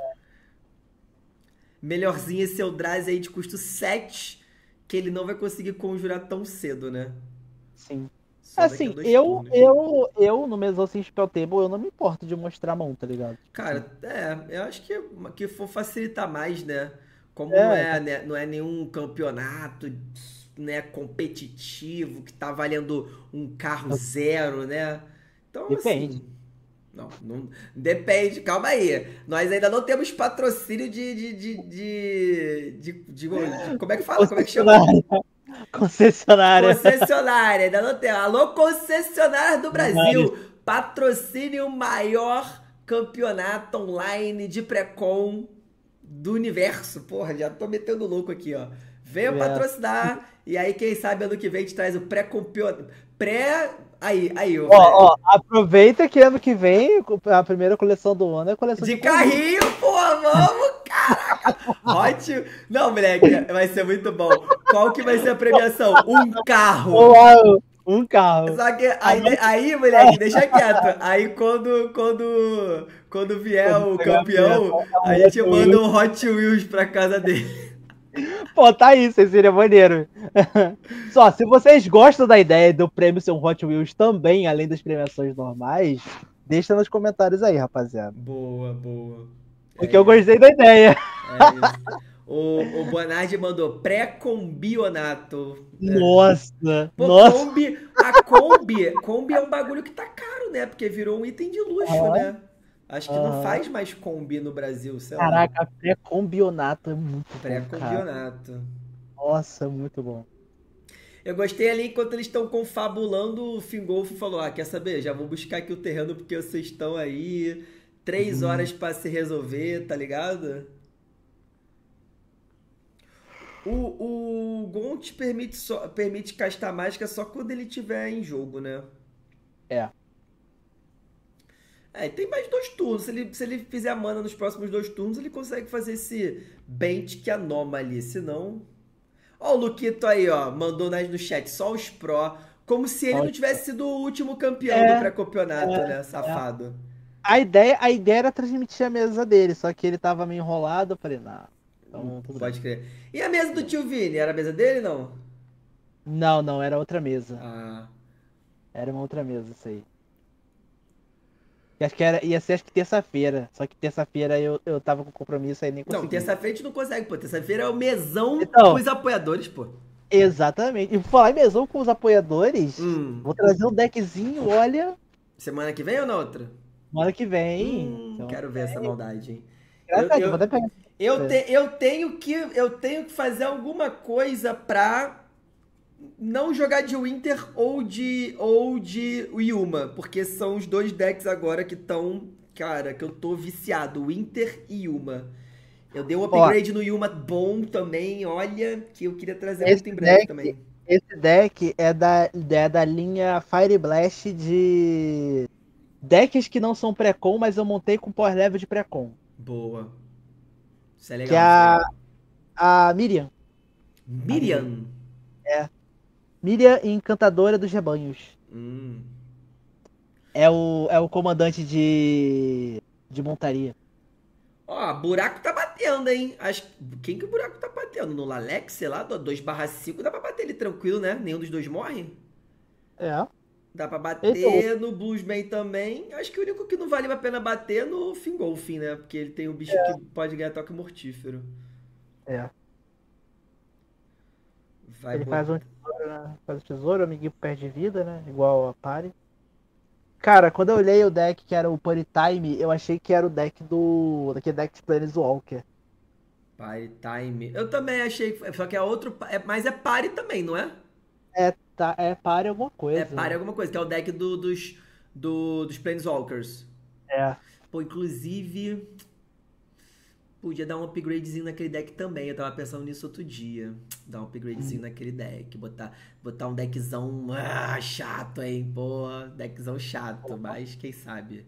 melhorzinho esse Eldrazi aí de custo sete, que ele não vai conseguir conjurar tão cedo, né? sim. Só daqui a Assim, dois eu, turnos. eu, eu no Mesosim Spell Table, eu não me importo de mostrar a mão, tá ligado? Tipo assim. Cara, é, eu acho que, que for facilitar mais, né? Como não É, é, né, não é nenhum campeonato, né, competitivo que tá valendo um carro zero, né? Então, depende. assim, não, não depende, calma aí. Nós ainda não temos patrocínio de, de, de, de, de, de- de- como é que fala? Como é que chama? Concessionária. Concessionária. Concessionária, ainda não tem. Alô, concessionária do Mas, Brasil, patrocine o maior campeonato online de pré-com do universo. Porra, já tô metendo louco aqui, ó. Venha é. patrocinar e aí, quem sabe, ano que vem a gente traz o pré-campeonato. Pré. Aí, aí, ô, Ó, velho. ó, aproveita que ano que vem, a primeira coleção do ano é a coleção De de carrinho. carrinho, porra, vamos, caraca! Hot. Não, moleque, vai ser muito bom. Qual que vai ser a premiação? Um carro. Uau, um carro. Só que Ah, aí, mas- aí, moleque, deixa quieto. Aí quando, quando, quando vier Quando o pegar a premiação, campeão, é um a gente Hot manda Wheels. um Hot Wheels pra casa dele. Pô, tá aí, isso aí seria maneiro. Só, se vocês gostam da ideia do prêmio ser um Hot Wheels também, além das premiações normais, deixa nos comentários aí, rapaziada. Boa, boa. É Porque eu isso, gostei da ideia. é isso. O, o Bonardi mandou pré-combionato. É. Nossa, Pô, nossa. Kombi, a Kombi, Kombi é um bagulho que tá caro, né? Porque virou um item de luxo, Aham, né? Acho que não aham. faz mais Kombi no Brasil, sei lá. Caraca, pré-combionato é muito bom, cara. Pré-combionato. Nossa, muito bom. Eu gostei ali enquanto eles estão confabulando, o Fingolfo falou: Ah, quer saber? Já vou buscar aqui o terreno porque vocês estão aí. Três Uhum. horas pra se resolver, tá ligado? O, o Gaunt permite, só, permite castar mágica só quando ele tiver em jogo, né? É. É, e tem mais dois turnos. Se ele, se ele fizer a mana nos próximos dois turnos, ele consegue fazer esse Bent que anomaly. Se não. Ó, o Luquito aí, ó, mandou nas no chat só os pró. Como se ele não tivesse sido o último campeão do É, pré-campeonato, né? é. Safado. A ideia, a ideia era transmitir a mesa dele, só que ele tava meio enrolado, eu falei, não, então tudo bem. Pode crer. E a mesa do Tudo bem. tio Vini? Era a mesa dele, não? Não, não, era outra mesa. Ah. Era uma outra mesa, isso aí. E acho que era, ia ser acho que terça-feira. Só que terça-feira eu, eu tava com compromisso aí nem Não, consegui. terça-feira a gente não consegue, pô. Terça-feira é o mesão com Então, os apoiadores, pô. exatamente. E por falar em mesão com os apoiadores, Hum. vou trazer um deckzinho, olha, Semana que vem ou na outra? semana que vem. Hum, Então, quero ver essa maldade, hein? Eu, engraçado, vou eu, até pegar. eu, te, eu, tenho que, eu tenho que fazer alguma coisa pra não jogar de Winter ou de, ou de Yuma, porque são os dois decks agora que estão, cara, que eu tô viciado, Winter e Yuma. Eu dei um Ó, upgrade no Yuma bom também, olha, que eu queria trazer esse muito em breve deck, também. esse deck é da, é da linha Fire Blast de decks que não são pré-com, mas eu montei com power level de pré-com. Boa. Isso é Que é legal, isso é a, legal. a Miriam. A Miriam. Miriam. É. Miriam, encantadora dos rebanhos. Hum. É o, é o comandante de, de montaria. Ó, buraco tá batendo, hein? Acho... Quem que o buraco tá batendo? No Lalex, sei lá, do dois barra cinco dá pra bater ele tranquilo, né? Nenhum dos dois morre. É. Dá pra Esse é o. bater no Bluesman também. Acho que o único que não vale a pena bater é no Fingolfin, né? Porque ele tem um bicho que pode ganhar toque mortífero. É. Vai Ele faz um botar. tesouro, né? Faz o tesouro, o amiguinho perde vida, né? Igual a Pari. Cara, quando eu olhei o deck que era o Pony Time, eu achei que era o deck do. Daquele deck de Planeswalker. Party Time. Eu também achei. que- Só que é outro. É, mas é Party também, não é? É, tá, é Pari alguma É Party coisa. alguma coisa, que é o deck do- dos, do- dos Planeswalkers. É. Pô, inclusive. Podia dar um upgradezinho naquele deck também. Eu tava pensando nisso outro dia. Dar um upgradezinho naquele deck. Botar, botar um deckzão ah, chato, hein? Pô, deckzão chato. Mas quem sabe?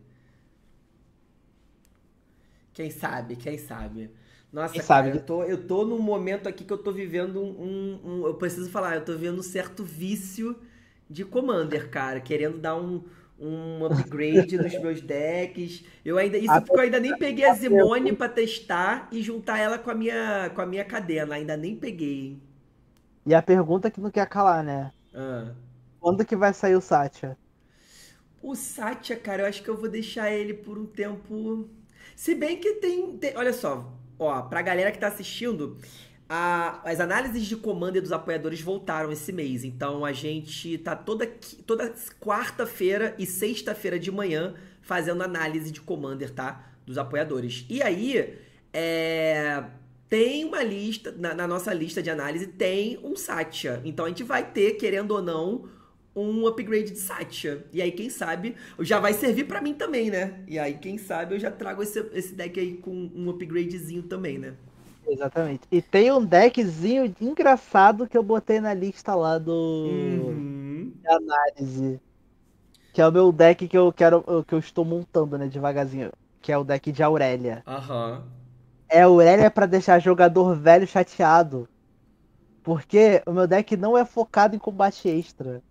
Quem sabe? Quem sabe? Quem Nossa, cara, sabe? eu tô, eu tô num momento aqui que eu tô vivendo um, um- um- Eu preciso falar, eu tô vivendo um certo vício de Commander, cara. Querendo dar um, um upgrade nos meus decks. Eu ainda, A, isso porque eu ainda nem peguei a a Zimone pergunta- pra testar e juntar ela com a minha, com a minha cadena. Ainda nem peguei, hein? e a pergunta que não quer calar, né? Ah. Quando que vai sair o Satya? O Satya, cara, eu acho que eu vou deixar ele por um tempo. Se bem que tem. tem- olha só, ó, pra galera que tá assistindo, a- as análises de Commander dos apoiadores voltaram esse mês. Então a gente tá toda, qui- toda quarta-feira e sexta-feira de manhã fazendo análise de Commander, tá? Dos apoiadores. E aí, é, tem uma lista, na, na nossa lista de análise, tem um Satya. Então a gente vai ter, querendo ou não, um upgrade de Satya. E aí, quem sabe, já vai servir pra mim também, né? E aí, quem sabe, eu já trago esse, esse deck aí com um upgradezinho também, né? Exatamente. E tem um deckzinho engraçado que eu botei na lista lá do Uhum. de análise. Que é o meu deck que eu quero, que eu estou montando, né, devagarzinho. Que é o deck de Aurélia. Aham. É Aurélia pra deixar jogador velho chateado. Porque o meu deck não é focado em combate extra.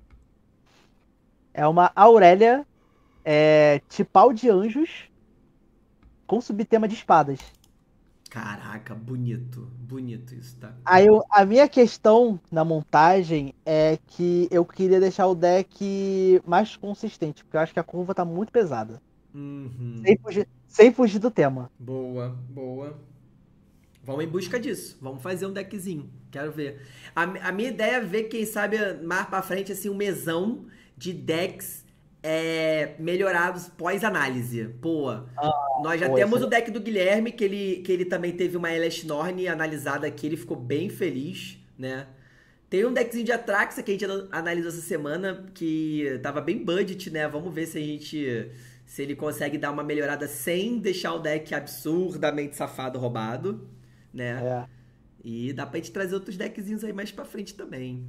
É uma Aurélia é, tipal de anjos com subtema de espadas. Caraca, bonito. Bonito isso, tá? Aí eu- a minha questão na montagem é que eu queria deixar o deck mais consistente, porque eu acho que a curva tá muito pesada. Sem Uhum. fugir, sem fugir do tema. Boa, boa. Vamos em busca disso. Vamos fazer um deckzinho. Quero ver. A, a minha ideia é ver, quem sabe, mais pra frente, assim, um mesão de decks é, melhorados pós-análise. Pô, Ah, nós já pô, esse temos é o deck do Guilherme, que ele, que ele também teve uma Elashnorn analisada aqui. Ele ficou bem feliz, né? Tem um deckzinho de Atraxa que a gente ana- analisou essa semana, que tava bem budget, né? Vamos ver se a gente... Se ele consegue dar uma melhorada sem deixar o deck absurdamente safado roubado, né? é. E dá pra gente trazer outros deckzinhos aí mais pra frente também.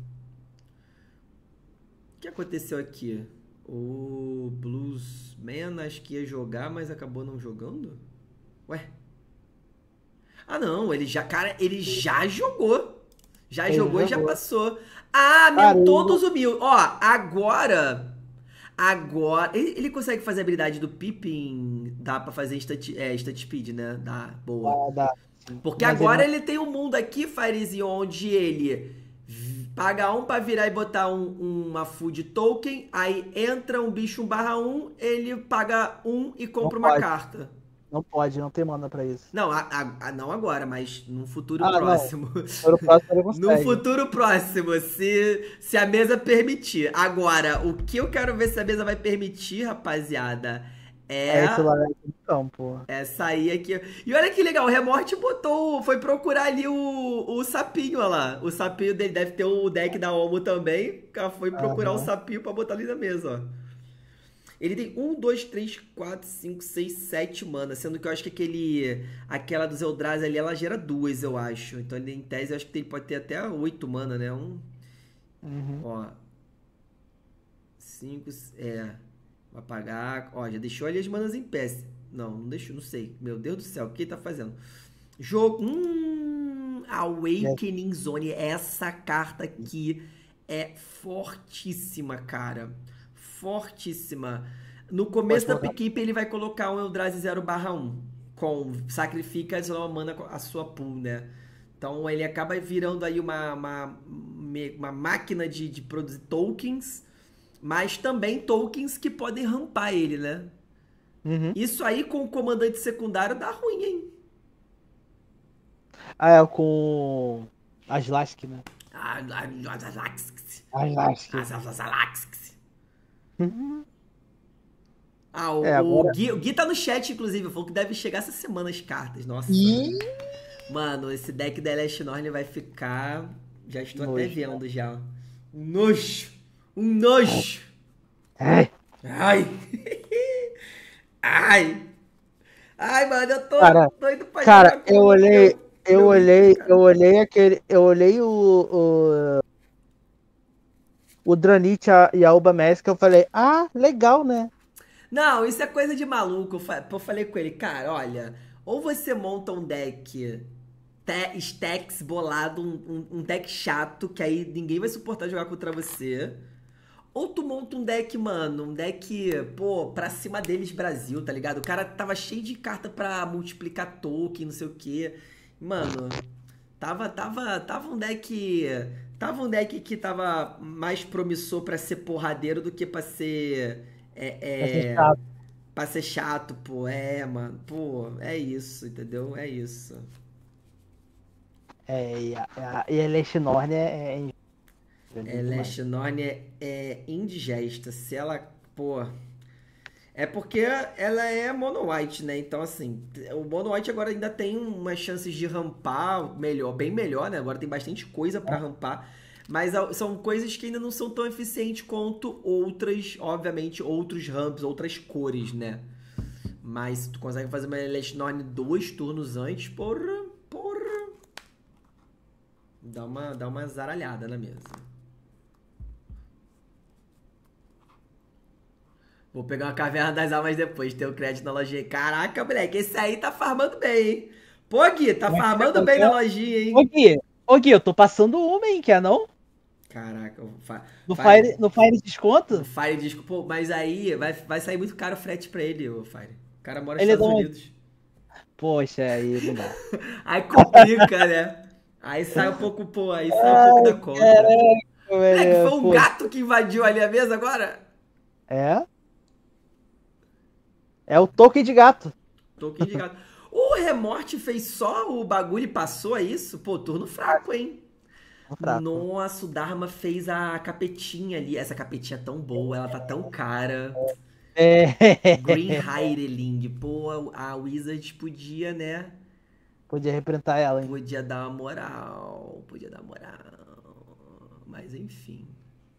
O que aconteceu aqui? O Bluesman acho que ia jogar, mas acabou não jogando? Ué? Ah não, ele já, cara, ele já jogou. Já Ele jogou e já jogou. passou. Ah, Cara, mentou ele, dos humildes. Ó, agora. Agora. Ele, ele consegue fazer a habilidade do Pippin. Dá pra fazer instant, é, instant speed, né? Dá, boa. ah, dá, sim. Porque Mas ele agora não. ele tem um mundo aqui, Farizi, onde ele v- paga um pra virar e botar um- uma food token, aí entra um bicho um barra um, ele paga um e Não compra uma pode. carta. Não pode, não tem mana pra isso. Não, a- a- a- não agora, mas num futuro Ah, não. próximo. Pelo próximo ele Num consegue. futuro próximo, se, se a mesa permitir. Agora, o que eu quero ver se a mesa vai permitir, rapaziada, é É esse lá no campo. é sair aqui. E olha que legal, o Remorte botou. Foi procurar ali o, o sapinho, olha lá. O sapinho dele deve ter o deck da Omo também. O cara foi procurar o Aham. sapinho pra botar ali na mesa, ó. Ele tem um, dois, três, quatro, cinco, seis, sete mana. Sendo que eu acho que aquele. Aquela dos Eldrazi ali, ela gera duas, eu acho. Então ele, em tese, eu acho que ele pode ter até oito mana, né? Um. Uhum. Ó. Cinco. É. Vai apagar. Ó, já deixou ali as manas em pé. Não, não deixou, não sei. Meu Deus do céu, o que ele tá fazendo? Jogo. Hum, Awakening Zone. Essa carta aqui é fortíssima, cara. Fortíssima. No Pode começo da colocar. pick ele vai colocar um Eldrazi zero barra um. Com sacrifica uma mana a sua pool, né? Então ele acaba virando aí uma, uma, uma máquina de, de produzir tokens, mas também tokens que podem rampar ele, né? Uhum. Isso aí com o comandante secundário dá ruim, hein? Ah, é com as Lask, né? Ah, Azalax. As Lask. Azalax. Uhum. Ah, É, o, o, agora. Gui, o Gui tá no chat, inclusive. Falou que deve chegar essa semana as cartas. Nossa. Ih! Mano, esse deck da Elashnorn vai ficar. Já estou até Nojo, né? vendo já. Um nojo. Um nojo. Ai, Ai. Ai. Ai, mano, eu tô cara, doido pra cara, jogar com eu o olhei, meu, eu meu Ritter, olhei, eu cara. olhei aquele, eu olhei o, o, o Dranit a- e a Uba Mask, eu falei, ah, legal, né? Não, isso é coisa de maluco. Eu fa- eu falei com ele, cara, olha, ou você monta um deck te- stacks bolado, um, um- um deck chato, que aí ninguém vai suportar jogar contra você. Ou tu monta um deck, mano, um deck, pô, pra cima deles Brasil, tá ligado? O cara tava cheio de carta pra multiplicar token, não sei o quê. Mano, tava, tava, tava um deck. Tava um deck que tava mais promissor pra ser porradeiro do que pra ser. Vai ser É, é, chato. pra ser chato, pô. É, mano. Pô, é isso, entendeu? É isso. É, e a, a, e a Lexnorn é, é injusta É, demais. Last Norn é, é indigesta. Se ela, pô. É porque ela é mono white, né? Então, assim, o mono white agora ainda tem umas chances de rampar melhor, bem melhor, né? Agora tem bastante coisa pra rampar. Mas a- são coisas que ainda não são tão eficientes quanto outras, obviamente, outros ramps, outras cores, né? Mas se tu consegue fazer uma Elashnorn dois turnos antes, porra, porra. Dá uma, dá uma zaralhada na mesa. Vou pegar uma Caverna das Almas depois, ter o crédito na lojinha. Caraca, moleque, esse aí tá farmando bem, hein? Pô, Gui, tá Como é que é? farmando Como é bem que na é? lojinha, Ô hein? Gui, ô Gui, eu tô passando uma, hein, quer não? Caraca, o Fa- No Fire, Fire, no Fire o desconto? Fire diz, pô, mas aí vai, vai sair muito caro o frete pra ele, o Fire. O cara mora nos Ele é de Estados onde? Unidos. Poxa, aí não dá. Aí complica, né? Aí sai um pouco, pô, aí sai um pouco da Ai, conta. caraca, Moleque, foi velho. um Poxa. gato que invadiu ali a mesa agora? É? É o token de gato. Toquinho de gato. O Remorte fez só o bagulho e passou, é isso? Pô, turno fraco, hein? Tô fraco. Nossa, o Dharma fez a capetinha ali. Essa capetinha é tão boa, ela tá tão cara. Green É. Heireling. Pô, a Wizards podia, né? Podia reprintar ela, hein? Podia dar uma moral. Podia dar moral. Mas enfim.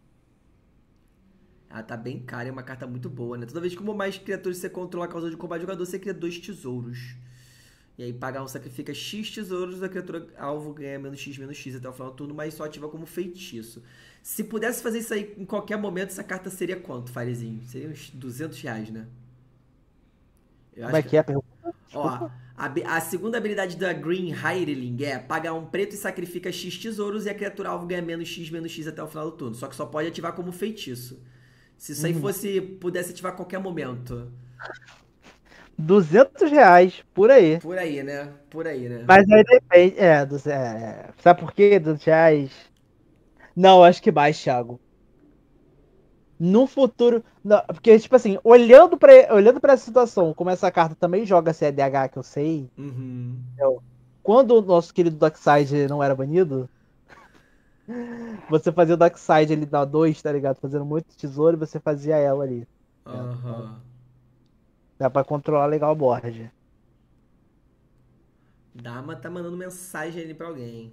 Ela tá bem cara e é uma carta muito boa, né? Toda vez que uma ou mais criaturas você controla a causa de combate do jogador, você cria dois tesouros. E aí pagar um sacrifica X tesouros, a criatura alvo ganha menos X, menos X até o final do turno, mas só ativa como feitiço. Se pudesse fazer isso aí em qualquer momento, essa carta seria quanto, Farezinho? Seria uns duzentos reais, né? Eu Como acho é que... que é a pergunta? Ó, Desculpa. a, a segunda habilidade da Green Heireling é pagar um preto e sacrifica X tesouros e a criatura alvo ganha menos X, menos X até o final do turno. Só que só pode ativar como feitiço. Se isso aí Uhum. fosse, pudesse ativar a qualquer momento. duzentos reais, por aí. Por aí, né? Por aí, né? Mas aí depende. É, dos- é, sabe por quê? duzentos reais? Não, acho que mais, Thiago. No futuro. Não, porque, tipo assim, olhando pra, olhando pra essa situação, como essa carta também joga C D H, que eu sei. Uhum. eu- Quando o nosso querido Darkseid não era banido, você fazia o Darkseid ali na dois, tá ligado? Fazendo muito tesouro e você fazia ela ali. Tá ligado? Então, Aham. dá pra controlar legal o board. Dharma tá mandando mensagem ali pra alguém.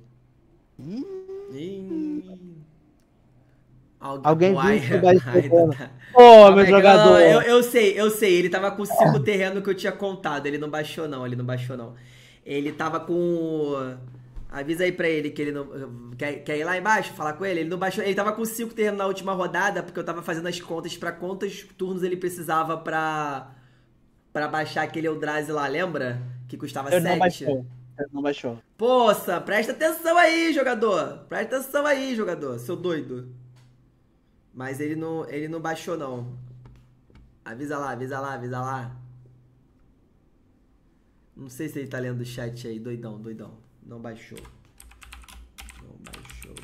Ih, Ih. Alguém, alguém pô, viu ai, o que o Darius ai, tá, jogando. tá. Ô, Calma meu aí, que- não, não, eu, jogador! eu sei, eu sei. Ele tava com cinco terrenos que eu tinha contado. Ele não baixou, não. Ele não baixou, não. Ele tava com. o- Avisa aí pra ele que ele não. Quer, quer ir lá embaixo falar com ele? Ele não baixou. Ele tava com cinco terrenos na última rodada, porque eu tava fazendo as contas pra quantos turnos ele precisava pra. Pra baixar aquele Eldrazi lá, lembra? Que custava Ele não sete. baixou. Não baixou. Poça, presta atenção aí, jogador. Presta atenção aí, jogador, seu doido. Mas ele não, ele não baixou, não. Avisa lá, avisa lá, avisa lá. Não sei se ele tá lendo o chat aí, doidão, doidão. Não baixou. Não baixou.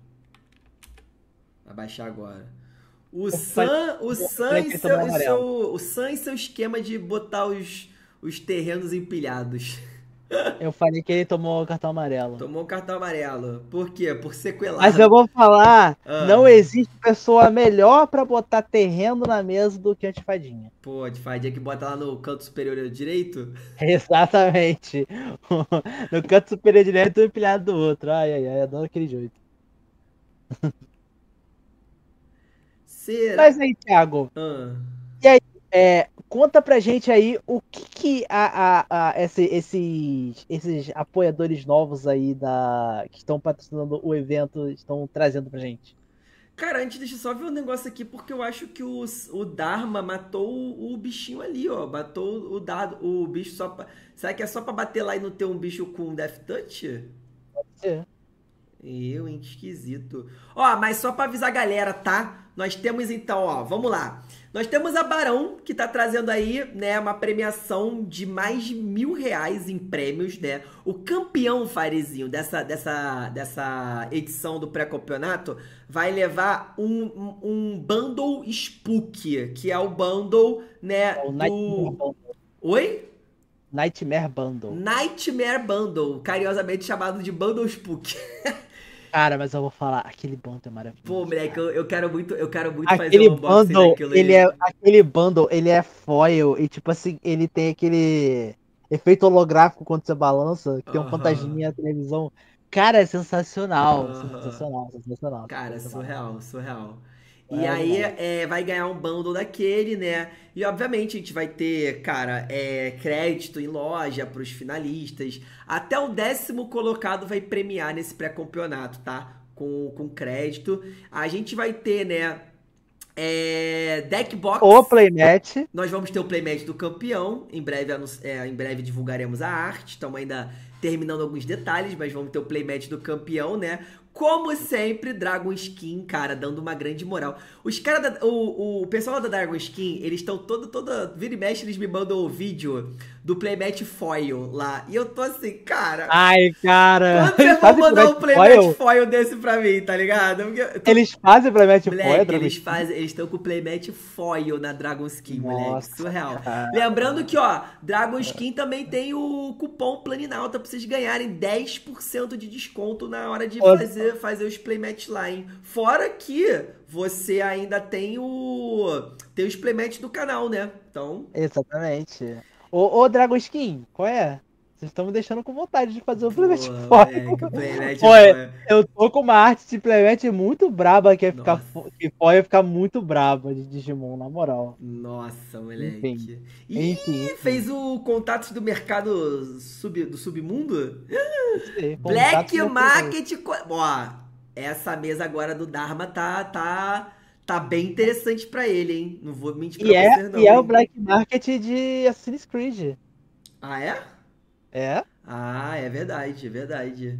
Vai baixar agora. O Sam, o Sam e seu, e seu, o Sam e seu esquema de botar os, os terrenos empilhados. Eu falei que ele tomou o cartão amarelo. Tomou o cartão amarelo. Por quê? Por sequelar. Mas eu vou falar, Ah. não existe pessoa melhor pra botar terreno na mesa do que a antifadinha. Pô, antifadinha que bota lá no canto superior direito? Exatamente. No canto superior direito, um empilhado do outro. Ai, ai, ai, adoro aquele jeito. Será? Mas aí, Thiago, Ah. e aí, é, conta pra gente aí o que, que a, a, a, esse, esses, esses apoiadores novos aí da, que estão patrocinando o evento estão trazendo pra gente. Cara, antes deixa eu só ver um negócio aqui, porque eu acho que o, o Dharma matou o, o bichinho ali, ó. Matou o dado, o bicho só pra... Será que é só pra bater lá e não ter um bicho com Death Touch? É. Eu, hein, que esquisito. Ó, mas só pra avisar a galera, tá? Nós temos então, ó, vamos lá. Nós temos a Barão, que tá trazendo aí, né, uma premiação de mais de mil reais em prêmios, né? O campeão, Farezinho, dessa, dessa, dessa edição do pré-campeonato vai levar um, um, um bundle Spook, que é o bundle, né, O do... Nightmare Bundle. Oi? Nightmare Bundle. Nightmare Bundle, carinhosamente chamado de Bundle Spook. Cara, mas eu vou falar, aquele bundle é maravilhoso. Pô, moleque, eu, eu quero muito, eu quero muito Aquele fazer um unboxing bundle, daquilo aí. ele é, aquele bundle, ele é foil e tipo assim, ele tem aquele efeito holográfico quando você balança, que tem um Aham. fantasminha na televisão. Cara, é sensacional, Aham. sensacional, sensacional. Cara, sensacional. surreal, surreal. E Surreal aí demais. é, vai ganhar um bundle daquele, né? E obviamente a gente vai ter, cara, é, crédito em loja pros finalistas. Até o décimo colocado vai premiar nesse pré-campeonato, tá? Com, com crédito. A gente vai ter, né? É, deck box. O playmatch, Nós vamos ter o playmatch do campeão. Em breve, anun- é, em breve divulgaremos a arte. Estamos ainda terminando alguns detalhes, mas vamos ter o playmatch do campeão, né? Como sempre, Dragon Skin, cara, dando uma grande moral. Os caras, o, o pessoal da Dragon Skin, eles estão todo, toda, vira e mexe, eles me mandam o vídeo do playmatch foil lá. E eu tô assim, cara, ai, cara. quando vocês vão Fazem mandar um playmatch playmatch foil? foil desse pra mim, tá ligado? Porque eu tô- Eles fazem playmatch foil, Moleque, Dragon eles Skin? fazem, eles estão com o playmatch foil na Dragon Skin, moleque. Nossa, Surreal. cara. Lembrando que, ó, Dragon Skin também tem o cupom Planinauta pra vocês ganharem dez por cento de desconto na hora de Ó. fazer, fazer os playmatch lá, hein? Fora que você ainda tem o tem os playmatch do canal, né? Então, Exatamente. Ô, ô Dragon Skin, qual é? Vocês estão me deixando com vontade de fazer o pô, playmatch foil. moleque, o playmatch Pô, foil. eu tô com uma arte de playmatch muito braba que ia ficar, Nossa. fo- que foil ia ficar muito braba de Digimon, na moral. Nossa, Enfim. moleque. Ih, Enfim, enfim. fez o contato do mercado sub, do submundo? Isso aí, Black contato Market. Co- Ó, essa mesa agora do Dharma tá, tá, tá bem interessante pra ele, hein? Não vou mentir pra E é, vocês, não. e é o hein? Black Market de Assassin's Creed. Ah, é? É? Ah, é verdade, é verdade.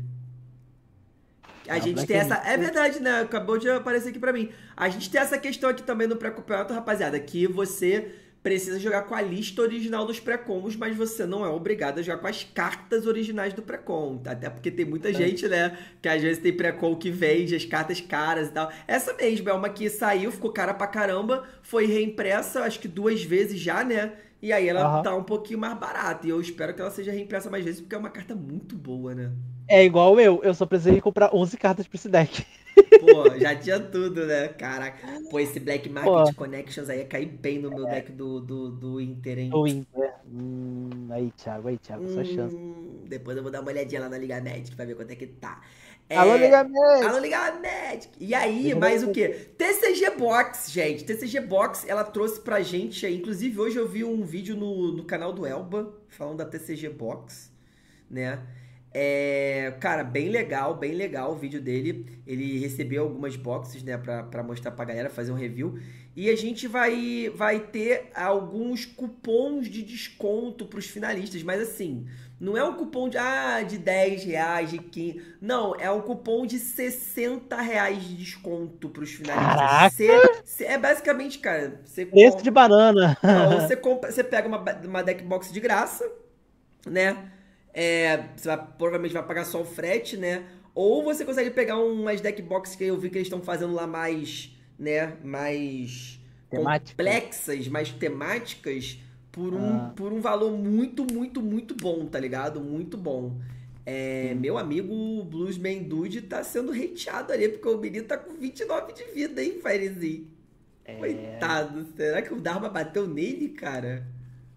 A É o gente Black tem essa. É Market. verdade, né? Acabou de aparecer aqui pra mim. A gente tem essa questão aqui também no pré-campeonato, rapaziada, que você precisa jogar com a lista original dos pré-combos, mas você não é obrigado a jogar com as cartas originais do pré-com. Até porque tem muita gente, né? Que às vezes tem pré-com que vende as cartas caras e tal. Essa mesmo, é uma que saiu, ficou cara pra caramba, foi reimpressa, acho que duas vezes já, né? E aí ela Aham. tá um pouquinho mais barata. E eu espero que ela seja reimpressa mais vezes, porque é uma carta muito boa, né? É igual eu, eu só precisei comprar onze cartas pra esse deck. Pô, já tinha tudo, né? Caraca. Pô, esse Black Market Pô, Connections aí ia cair bem no meu deck do, do, do Inter, hein? o Inter. Hum, aí, Thiago, aí, Thiago, sua chance. Hum, depois eu vou dar uma olhadinha lá na Liga Magic pra ver quanto é que tá. Alô, É... Ligamento! Alô, Liga Magic! E aí, Liga mais o Magic. quê? T C G Box, gente. T C G Box, ela trouxe pra gente aí. Inclusive, hoje eu vi um vídeo no, no canal do Elba falando da T C G Box, né? É, cara, bem legal, bem legal o vídeo dele. Ele recebeu algumas boxes, né, pra, pra mostrar pra galera, fazer um review. E a gente vai, vai ter alguns cupons de desconto pros finalistas, mas assim, Não é um cupom de, ah, de dez reais, de quinze. Não, é um cupom de sessenta reais de desconto pros finalistas. Caraca! Cê, cê- é basicamente, cara, você Preço de banana. não, você compra, você pega uma, ba- uma deck box de graça, né? É, você vai- provavelmente vai pagar só o frete, né? Ou você consegue pegar umas deck box que eu vi que eles estão fazendo lá mais, né? Mais Temática. complexas, mais temáticas, por um, Ah, por um valor muito, muito, muito bom, tá ligado? Muito bom. É, sim. meu amigo Bluesman Dude tá sendo hateado ali, porque o menino tá com vinte e nove de vida, hein, Firezinho? É. Coitado, será que o Dharma bateu nele, cara?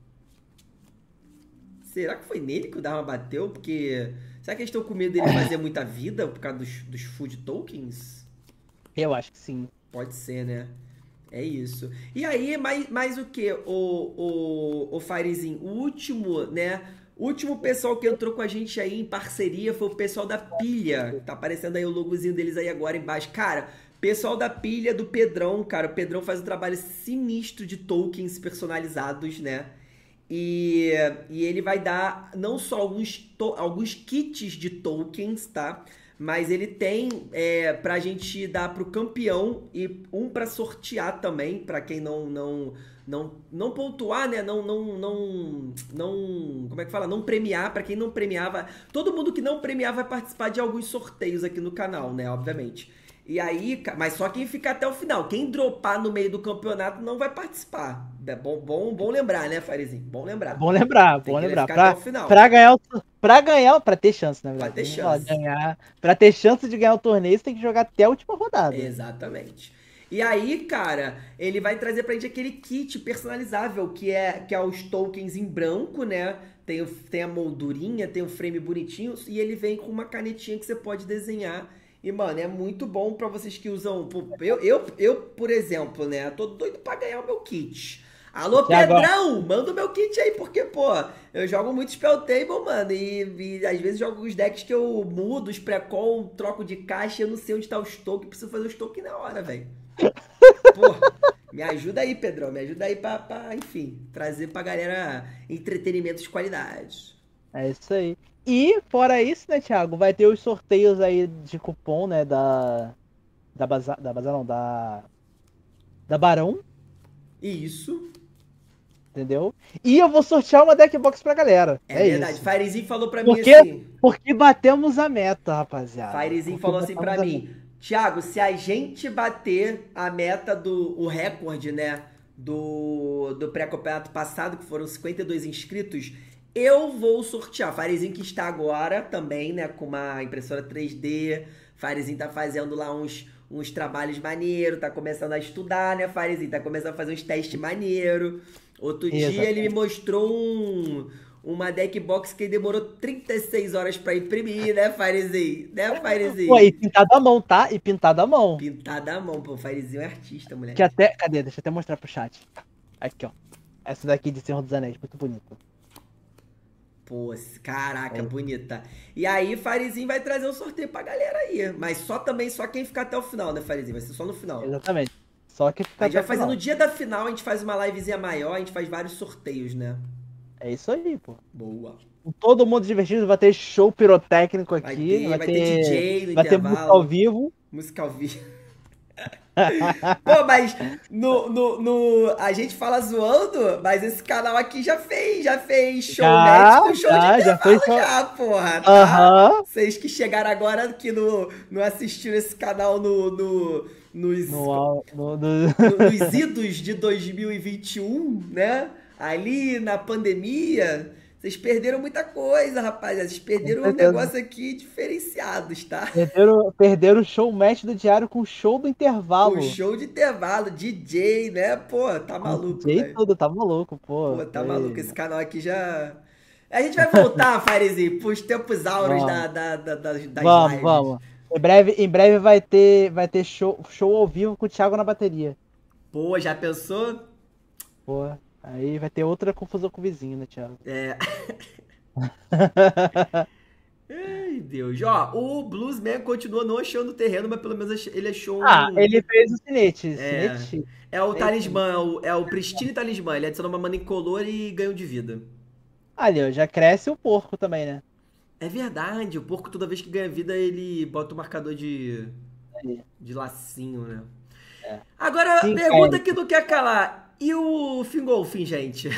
Será que foi nele que o Dharma bateu? Porque. Será que eles estão com medo dele fazer muita vida por causa dos, dos food tokens? Eu acho que sim. Pode ser, né? É isso. E aí, mais, mais o que, o, o, o Firezinho? O último, né? O último pessoal que entrou com a gente aí em parceria foi o pessoal da Pilha. Tá aparecendo aí o logozinho deles aí agora embaixo. Cara, pessoal da Pilha do Pedrão, cara. O Pedrão faz um trabalho sinistro de tokens personalizados, né? E, e ele vai dar não só alguns, to- alguns kits de tokens, tá? Mas ele tem é, pra gente dar pro campeão e um pra sortear também, pra quem não não não não pontuar, né? Não não não não, como é que fala? Não premiar, pra quem não premiava, todo mundo que não premiar vai participar de alguns sorteios aqui no canal, né, obviamente. E aí, ca- mas só quem ficar até o final. Quem dropar no meio do campeonato não vai participar. É bom, bom, bom lembrar, né, Farezinho? Bom lembrar. Bom lembrar, Tem bom que lembrar. ficar até Pra, o final. pra ganhar o. Pra ganhar, pra ter chance, na Pra verdade. ter Vamos falar, chance. ganhar. Pra ter chance de ganhar o torneio, você tem que jogar até a última rodada. Exatamente. E aí, cara, ele vai trazer pra gente aquele kit personalizável, que é, que é os tokens em branco, né? Tem, o- tem a moldurinha, tem o frame bonitinho, e ele vem com uma canetinha que você pode desenhar. E, mano, é muito bom pra vocês que usam. pô, Eu, eu, eu, por exemplo, né? Tô doido pra ganhar o meu kit. Alô, Thiago, Pedrão! Manda o meu kit aí, porque, pô, eu jogo muito Spell Table, mano. E, e às vezes jogo os decks que eu mudo, os pré-con, troco de caixa, eu não sei onde tá os tokens, preciso fazer os tokens na hora, velho. Pô, me ajuda aí, Pedrão. Me ajuda aí pra, pra, enfim, trazer pra galera entretenimento de qualidade. é isso aí. E, fora isso, né, Thiago, vai ter os sorteios aí de cupom, né, da. Da Bazar. Da Bazar não, da. Da Barão, Isso. entendeu? E eu vou sortear uma deck box pra galera. É, É, verdade. isso. Firezinho falou pra mim Porque, assim. porque batemos a meta, rapaziada. Firezinho Porque falou assim pra batemos a meta. mim, Thiago, se a gente bater a meta do o recorde, né, do, do pré-campeonato passado, que foram cinquenta e dois inscritos, eu vou sortear. Firezinho que está agora também, né, com uma impressora três D. Firezinho tá fazendo lá uns, uns trabalhos maneiros, tá começando a estudar, né, Firezinho? Tá começando a fazer uns testes maneiros. Outro dia Exatamente. ele me mostrou um, uma deck box que demorou trinta e seis horas pra imprimir, né, Firezinho? Né, Firezinho? Pô, e pintado à mão, tá? E pintado à mão. Pintada à mão, pô. O Firezinho é artista, moleque. Que até. Cadê? Deixa eu até mostrar pro chat. Aqui, ó. Essa daqui de Senhor dos Anéis, muito bonita. Pô, caraca, É. bonita. E aí, Firezinho vai trazer um sorteio pra galera aí. Mas só também, só quem ficar até o final, né, Firezinho? Vai ser só no final. Exatamente. Só que A fica gente vai até o fazer final. no dia da final, a gente faz uma livezinha maior, a gente faz vários sorteios, né? É isso aí, pô. Boa. Com todo mundo divertido, vai ter show pirotécnico Vai aqui. ter, vai, vai ter ter, D J no vai ter música intervalo. ao vivo. Música ao vivo. Pô, mas no, no, no, a gente fala zoando, mas esse canal aqui já fez, já fez show Já, match com show já, de já intervalo fez show- já, porra, tá? Aham. Vocês que chegaram agora que não, não assistiram esse canal no, no, nos, No, au- no, no... no- nos idos de dois mil e vinte e um, né? Ali na pandemia, vocês perderam muita coisa, rapaziada. Vocês perderam um certeza. negócio aqui diferenciados, tá? Perderam, perderam o show match do diário com o show do intervalo. O show de intervalo, D J, né? Pô, tá maluco, D J velho. tudo, tá maluco, pô. Pô, tá Foi- maluco. Esse canal aqui já. A gente vai voltar, Firezinho, pros tempos áureos Vamos. da, da, da, das, das Vamos, lives. vamos. Em breve, em breve vai ter, vai ter show, show ao vivo com o Thiago na bateria. Pô, já pensou? Pô, aí vai ter outra confusão com o vizinho, né, Thiago? É. Ai, Deus. Ó, o Bluesman continua não achando o terreno, mas pelo menos ele achou um. Ah, ele fez o sinete. É. Sinete. É o É talismã, é o, é o Pristine Talismã. Ele adiciona uma mana incolor e ganho de vida. Ali, ó, já cresce o porco também, né? É verdade, o porco toda vez que ganha vida ele bota o marcador de, Ali, de lacinho, né? é. Agora, Sim, pergunta Eric. que não quer calar. E o Fingolfin, gente?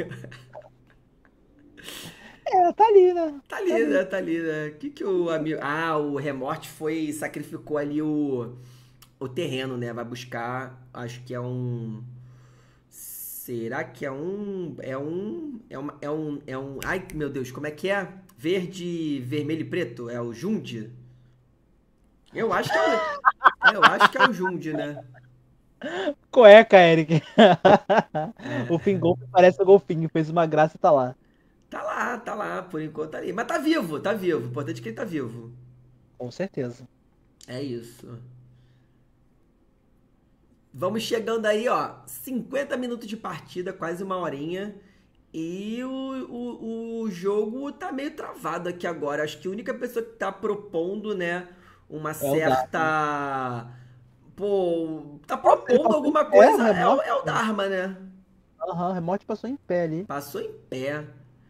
É, tá ali, né? Tá Tá ali, ali. né? Tá ali, né? O que que o amigo... Ah, o Remort foi... Sacrificou ali o... O terreno, né? Vai buscar... Acho que é um... Será que é um... É um... É, uma, é um... É um... Ai, meu Deus, como é que é? Verde, vermelho e preto? É o Jund? Eu acho que é o... Eu acho que é o Jund, né? Cueca, Eric. O É. Fingolfin parece o golfinho, fez uma graça e tá lá. Tá lá, tá lá. Por enquanto tá ali. Mas tá vivo, tá vivo. O importante é que ele tá vivo. Com certeza. É isso. Vamos chegando aí, ó. cinquenta minutos de partida, quase uma horinha. E o, o, o jogo tá meio travado aqui agora. Acho que a única pessoa que tá propondo, né, uma É o Dharma. certa. Pô, tá Nossa, ele propondo passou em alguma pé, o coisa. É o, remote. é o Dharma, né? Aham, o remote passou em pé ali. Passou em pé.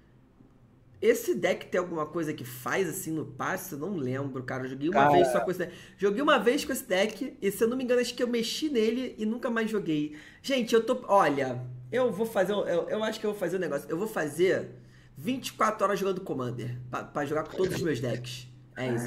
Esse deck tem alguma coisa que faz assim no passe? Eu não lembro, cara. Eu joguei uma vez só Cara, com esse deck. Joguei uma vez com esse deck e, se eu não me engano, acho que eu mexi nele e nunca mais joguei. Gente, eu tô. Olha, eu vou fazer. um- Eu, eu acho que eu vou fazer um negócio. Eu vou fazer vinte e quatro horas jogando Commander pra, pra jogar com todos os meus decks. É isso.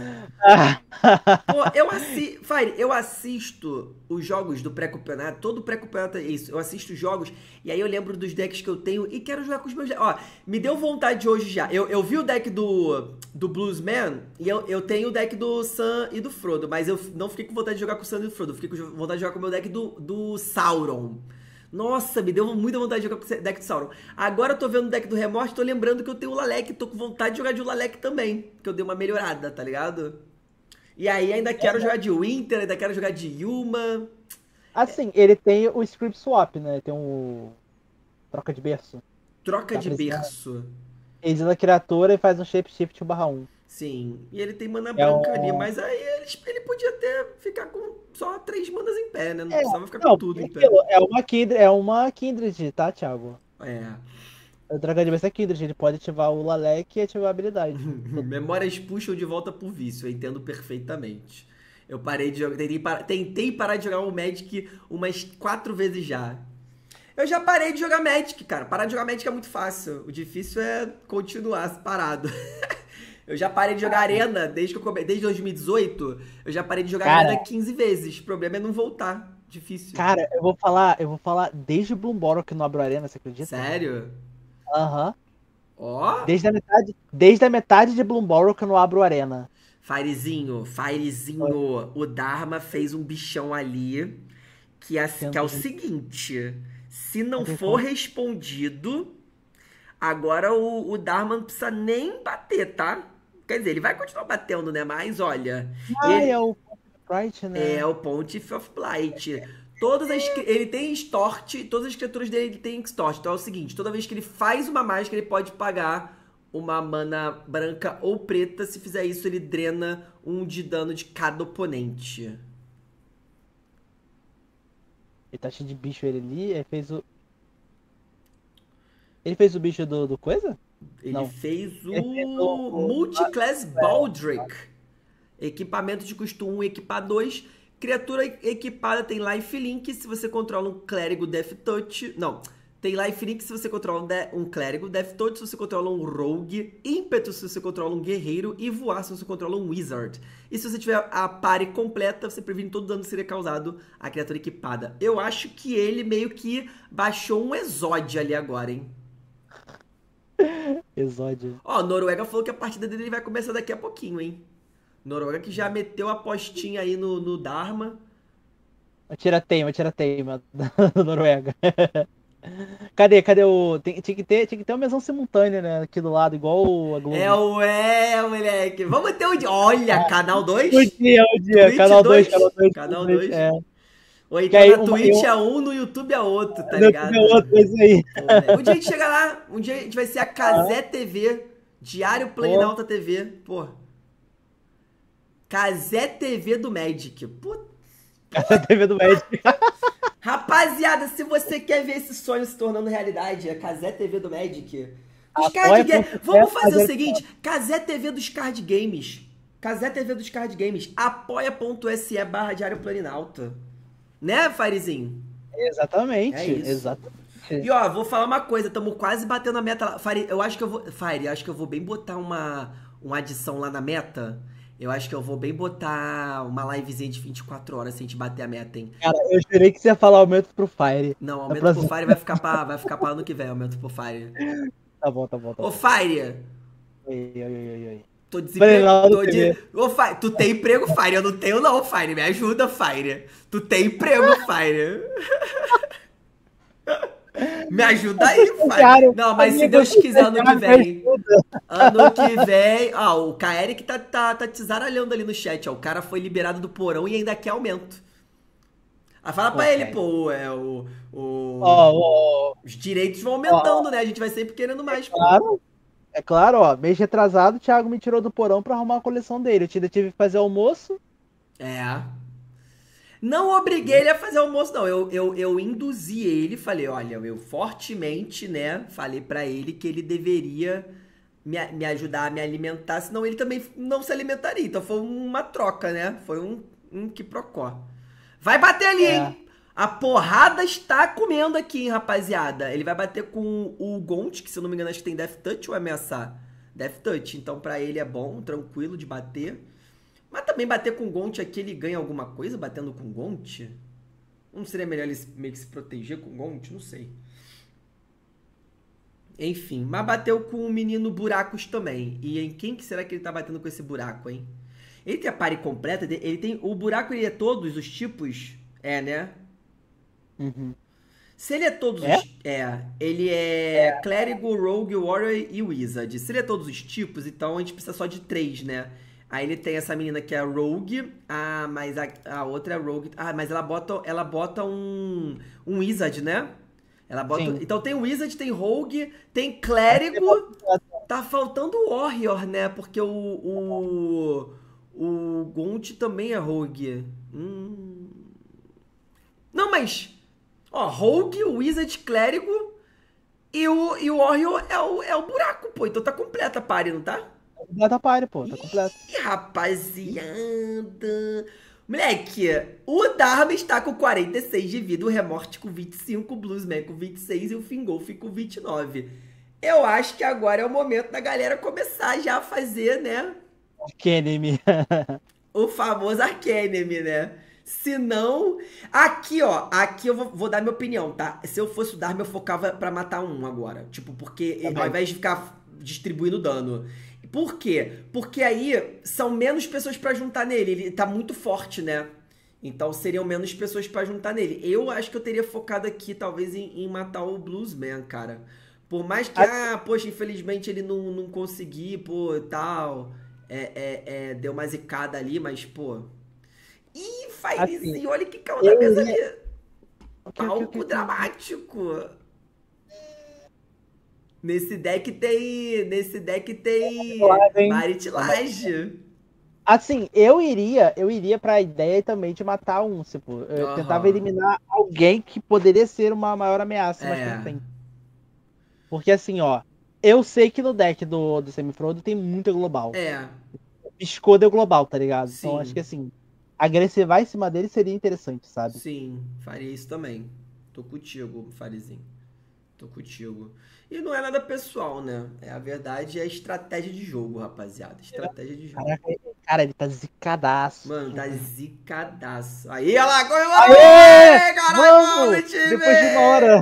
Pô, eu assisto, Fire, eu assisto os jogos do pré-campeonato, todo pré-campeonato é isso. Eu assisto os jogos e aí eu lembro dos decks que eu tenho e quero jogar com os meus decks. Ó, me deu vontade hoje já. Eu, eu vi o deck do, do Bluesman e eu, eu tenho o deck do Sam e do Frodo, mas eu não fiquei com vontade de jogar com o Sam e do Frodo, eu fiquei com vontade de jogar com o meu deck do, do Sauron. Nossa, me deu muita vontade de jogar com o deck do Sauron. Agora eu tô vendo o deck do Remorse, tô lembrando que eu tenho o Lalek, tô com vontade de jogar de Lalek também, que eu dei uma melhorada, tá ligado? E aí ainda quero jogar de Winter, ainda quero jogar de Yuma. assim, ele tem o script swap, né? Tem um troca de berço. Troca Tá de precisando. berço. Exila a criatura e faz um shapeshift um barra um. Sim. E ele tem mana É branca ali, um. mas aí ele, ele podia até ficar com só três manas em pé, né? Não É, precisava ficar com não, tudo é em pé. aquilo, é uma Kindred, é uma Kindred, tá, Thiago? É. O Dragão de Berço é Kindred, ele pode ativar o Lalek e ativar a habilidade. Memórias puxam de volta pro vício, eu entendo perfeitamente. Eu parei de jogar. Tentei, par- tentei parar de jogar o Magic umas quatro vezes já. Eu já parei de jogar Magic, cara. Parar de jogar Magic é muito fácil. O difícil é continuar parado. Eu já parei de jogar Arena desde que eu come... desde dois mil e dezoito. Eu já parei de jogar Cara, Arena quinze vezes. O problema é não voltar. Difícil. cara, eu vou falar, eu vou falar desde o Bloomborough que eu não abro arena, você acredita? Sério? Aham. Ó. Desde a metade, desde a metade de Bloomborough que eu não abro arena. Firezinho, Oi, Firezinho. O Dharma fez um bichão ali que é, que é o tendo- seguinte. Se não for tendo- respondido, agora o, o Dharma não precisa nem bater, tá? Quer dizer, ele vai continuar batendo, né? Mas olha, Ah, é ele o Bright, é né? o Pontiff of Blight. Todas as, cri- ele tem Extort, todas as criaturas dele ele tem Extort. Então é o seguinte, toda vez que ele faz uma mágica, ele pode pagar uma mana branca ou preta. Se fizer isso, ele drena um de dano de cada oponente. Ele tá cheio de bicho ele ali, ele fez o. Ele fez o bicho do, do coisa? Ele Não. fez Ele fez o o. o... Multiclass Baldric. Equipamento de custo um, equipar dois. Criatura equipada tem lifelink se você controla um clérigo Death Touch. Não. Tem lifelink se você controla um, de, um clérigo, Death Touch se você controla um rogue, ímpeto se você controla um guerreiro e voar se você controla um wizard. E se você tiver a party completa, você previne todo o dano que seria causado à criatura equipada. Eu acho que ele meio que baixou um exódio ali agora, hein? Exódio. Ó, Noruega falou que a partida dele vai começar daqui a pouquinho, hein? Noruega que já meteu a postinha aí no, no Dharma. Atira teima, atira teima da Noruega. Cadê, cadê o. Tem, tinha, que ter, tinha que ter uma mesão simultânea, né? Aqui do lado, igual a É Globo. o é, moleque. Vamos ter o dia. Olha, canal dois, O dia, o dia. Twitch Canal dois, canal dois, dois, canal dois. dois. É. Ou Que então aí na uma, Twitch eu, é um, no YouTube é outro, tá no YouTube é ligado? outro, é isso aí. Pô, moleque. Um dia a gente chega lá, um dia a gente vai ser a Kazé T V, Diário Pô, Planinalta T V. Pô. Kazé T V do Magic. Pô, a T V do Magic. rapaziada, se você quer ver esse sonho se tornando realidade, a Kazé T V do Magic, Os card games. Vamos fazer o seguinte: Casé T V dos card games. Casé T V dos card games. Apoia.se barra Diário Planinauta. Né, Firezinho? Exatamente. É isso. Exatamente. E ó, vou falar uma coisa, estamos quase batendo a meta lá. Fire, eu acho que eu vou. Fire, acho que eu vou bem botar uma, uma adição lá na meta. Eu acho que eu vou bem botar uma livezinha de vinte e quatro horas se a gente bater a meta, hein? Cara, eu jurei que você ia falar aumento pro Fire. Não, aumento pro próxima... Fire vai ficar pra, vai ficar pra ano que vem, aumento pro Fire. Tá bom, tá bom, tá bom. Ô, Fire! Oi, oi, oi, oi. Tô desempregado. Tô de... Ô, Fire, tu tem emprego, Fire? Eu não tenho não, Fire. Me ajuda, Fire. Tu tem emprego, Fire. Me ajuda aí, Fire. Não, mas se Deus quiser, ano que vem. Ano que vem. Ó, o K. Eric tá, tá, tá te zaralhando ali no chat, ó. O cara foi liberado do porão e ainda quer aumento. Ah, fala pra ele, pô, é o. o oh, oh, os direitos vão aumentando, oh, né? A gente vai sempre querendo mais, pô. Claro. É claro, ó. Mês retrasado, o Thiago me tirou do porão pra arrumar a coleção dele. Eu ainda tive que fazer almoço. É. Não obriguei ele a fazer almoço, não. Eu, eu, eu induzi ele, falei, olha, eu fortemente, né, falei pra ele que ele deveria me, me ajudar a me alimentar, senão ele também não se alimentaria. Então foi uma troca, né? Foi um, um quiprocó. Vai bater ali, é. hein? A porrada está comendo aqui, hein, rapaziada. Ele vai bater com o Gaunt, que se eu não me engano acho que tem Death Touch ou ameaçar? Death Touch, então pra ele é bom, tranquilo de bater. Mas também bater com o Gaunt aqui, ele ganha alguma coisa batendo com o Gaunt? Não seria melhor ele meio que se proteger com o Gaunt? Não sei. Enfim, mas bateu com o menino Buracos também. E em quem que será que ele tá batendo com esse buraco, hein? Ele tem a pare completa, ele tem... O buraco, ele é todos os tipos? É, né? Uhum. Se ele é todos é? os... É, ele é, é Clérigo, Rogue, Warrior e Wizard. Se ele é todos os tipos, então a gente precisa só de três, né? Aí ele tem essa menina que é a Rogue, ah, mas a, a outra é a Rogue. Ah, mas ela bota, ela bota um, um Wizard, né? Ela bota. Sim. Então tem Wizard, tem Rogue, tem Clérigo. Tá faltando o Warrior, né? Porque o. O, o Gaunt também é Rogue. Hum. Não, mas. Ó, Rogue, Wizard, Clérigo e o, e o Warrior é o, é o buraco, pô. Então tá completa a party, não tá? Completa pare, pô, tá completo. Ih, rapaziada. Moleque, o Darby está com quarenta e seis de vida, o Remorte com vinte e cinco, o Bluesman com vinte e seis e o Fingolf com vinte e nove. Eu acho que agora é o momento da galera começar já a fazer, né? Arcanime. O famoso Arcanime, né? Se não... Aqui, ó. Aqui eu vou, vou dar minha opinião, tá? Se eu fosse o Darby, eu focava pra matar um agora. Tipo, porque tá ao invés de ficar distribuindo dano... Por quê? Porque aí são menos pessoas pra juntar nele. Ele tá muito forte, né? Então seriam menos pessoas pra juntar nele. Eu acho que eu teria focado aqui, talvez, em, em matar o Bluesman, cara. Por mais que, ah, ah poxa, infelizmente ele não, não consegui, pô, tal. É, é, é, deu uma zicada ali, mas, pô. Ih, Firezinho, assim, olha que calma da mesa ali. Palco dramático. Nesse deck tem. Nesse deck tem. Maritilage. Assim, eu iria, eu iria pra ideia também de matar um, tipo, eu uhum. tentava eliminar alguém que poderia ser uma maior ameaça, mas é. não tem. Porque assim, ó, eu sei que no deck do, do Semifrodo tem muita global. É. Piscou deu global, tá ligado? Sim. Então acho que assim, agressivar em cima dele seria interessante, sabe? Sim, faria isso também. Tô contigo, Farizinho. Tô contigo. E não é nada pessoal, né? É, a verdade é estratégia de jogo, rapaziada. Estratégia de jogo. Caraca, cara, ele tá zicadaço. Mano, tá zicadaço. Aí, olha lá, gol! Aê! Caralho, time! Depois de uma hora.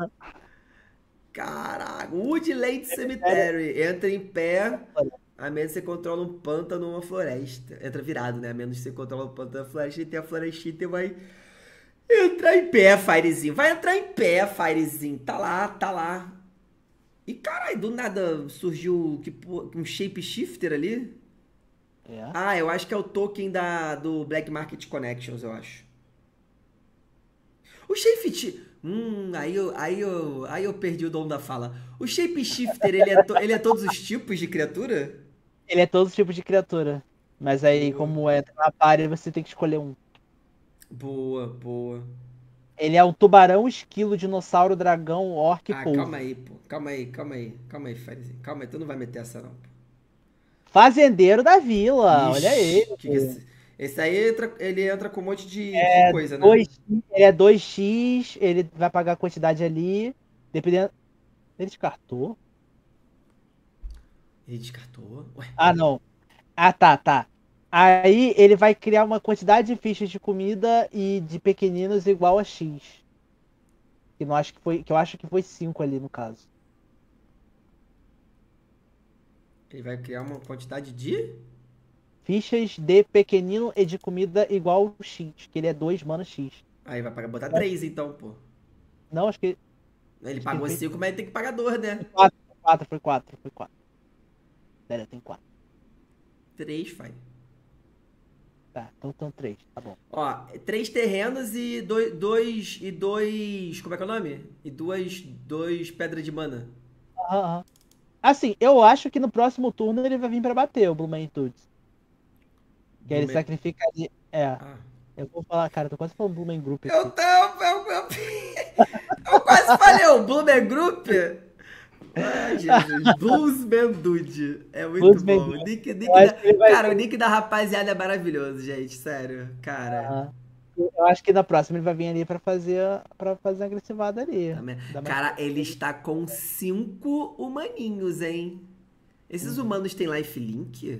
Caraca, Woodland Cemetery. Entra em pé, a menos que você controla um pântano ou uma floresta. Entra virado, né? A menos que você controla um pântano ou uma floresta e tem a florestinha e vai... Entrar em pé, Firezinho. Vai entrar em pé, Firezinho. Tá lá, tá lá. E caralho, do nada surgiu um Shape Shifter ali. É. Ah, eu acho que é o token da, do Black Market Connections, eu acho. O Shape... Hum, aí eu, aí, eu, aí eu perdi o dom da fala. O Shape Shifter, ele é, to, ele é todos os tipos de criatura? Ele é todos os tipos de criatura. Mas aí, boa. Como é na party, você tem que escolher um. Boa, boa. Ele é um tubarão, esquilo, dinossauro, dragão, orc e Ah, polvo. calma aí, pô. Calma aí, calma aí. Calma aí, Firezinho. Calma aí, tu não vai meter essa não, pô. Fazendeiro da vila, olha Ixi, ele. que que esse... esse aí entra, ele entra com um monte de, de É coisa, né? dois, ele é dois x, ele vai pagar a quantidade ali, dependendo... Ele descartou? Ele descartou. Ué. Ah, não. Ah, tá, tá. Aí ele vai criar uma quantidade de fichas de comida e de pequeninos igual a X. Que, não acho que, foi, que eu acho que foi cinco ali no caso. Ele vai criar uma quantidade de... Fichas de pequenino e de comida igual X, que ele é dois mana X. Aí vai pagar, botar três então, pô. Não, acho que. Ele Acho que ele pagou fez cinco, mas ele tem que pagar dois, né? quatro, foi quatro, foi quatro, foi quatro. Sério, tem quatro. Três, Fire. Tá, então estão três, tá bom. Ó, três terrenos e dois, dois. E dois. Como é que é o nome? E duas. Dois pedras de mana. Aham, aham. Assim, eu acho que no próximo turno ele vai vir pra bater o Blumentudes. Que aí ele Blume- sacrifica ali. É. Ah. Eu vou falar, cara, eu tô quase falando Blumen Group Eu aqui. tô. Eu, eu, eu quase falei, o Bloomer Group. Ai, Jesus. Bluesman Dude. É muito Bluesman bom. O Dude. nick, nick Eu acho da, que ele vai cara, o vir. nick da rapaziada é maravilhoso, gente. Sério. Cara. Aham. Eu acho que na próxima ele vai vir ali pra fazer, pra fazer a agressivada ali. Também. Dá mais Cara, ele está com cinco humaninhos, hein? Esses Uhum. humanos têm lifelink?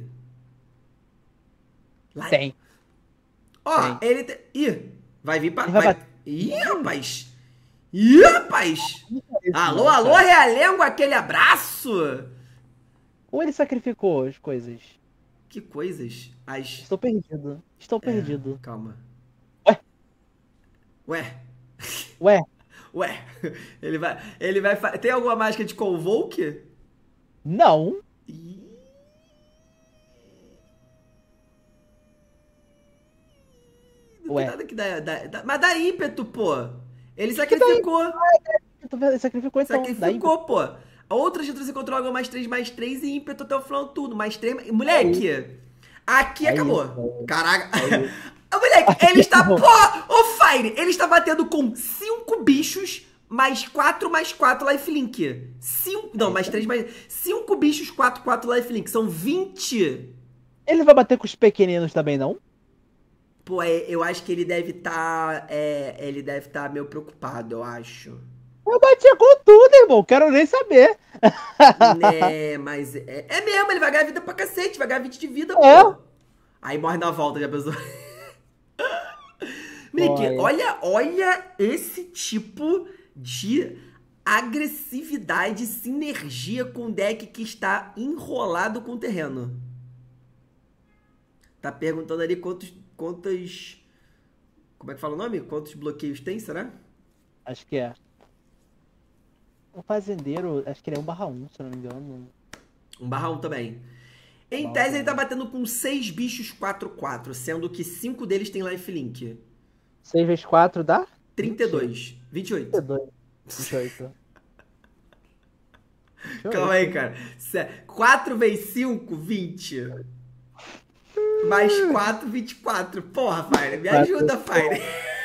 Li... Tem, Ó, tem. ele. Te... Ih, vai vir pra. Ele vai Vai... bater. Ih, rapaz! Ih, rapaz! Isso Alô, não, alô, cara. Realengo, aquele abraço! Ou ele sacrificou as coisas? Que coisas. As. Estou perdido. Estou É, perdido. calma. Ué? Ué, Ué? ué. Ele vai. Ele vai. fa- Tem alguma mágica de Convoke? Não. Ih. Não tem Ué. nada que dá, dá- dá- Mas dá ímpeto, pô. Ele Que que dá sacrificou. Eu tô vendo, ele sacrificou então. Daí, Sacrificou, pô. Outras você controla mais três, mais três e ímpeto até o final tudo. Mais três. Moleque, aqui É acabou. isso. Caraca. É isso. Moleque, ele está. acabou. Pô! Ô, Fire! Ele está batendo com cinco bichos, mais quatro, mais quatro lifelink. Cinco. Não, mais três, mais. Cinco bichos, quatro, quatro lifelink. São vinte. Ele vai bater com os pequeninos também, não? Pô, é, eu acho que ele deve estar. é, ele deve estar meio preocupado, eu acho. Eu bati com tudo, irmão. Quero nem saber. Né, mas é, é mesmo, ele vai ganhar vida pra cacete, vai ganhar vinte de vida, É. pô. Aí morre na volta, já pensou? Mickey, Olha. olha, olha esse tipo de agressividade, sinergia com o deck que está enrolado com o terreno. Tá perguntando ali quantos, quantas, como é que fala o nome? Quantos bloqueios tem, será? Acho que é. O fazendeiro, acho que ele é um barra um, se eu não me engano. Um barra um também. Em Barra tese, um. ele tá batendo com seis bichos quatro quatro, sendo que cinco deles tem lifelink. seis vezes quatro dá? trinta e dois. vinte e oito. vinte e dois. vinte e oito. Calma aí, cara. quatro vezes cinco, vinte. Mais quatro, vinte e quatro. Porra, Fire. Me ajuda, Fire.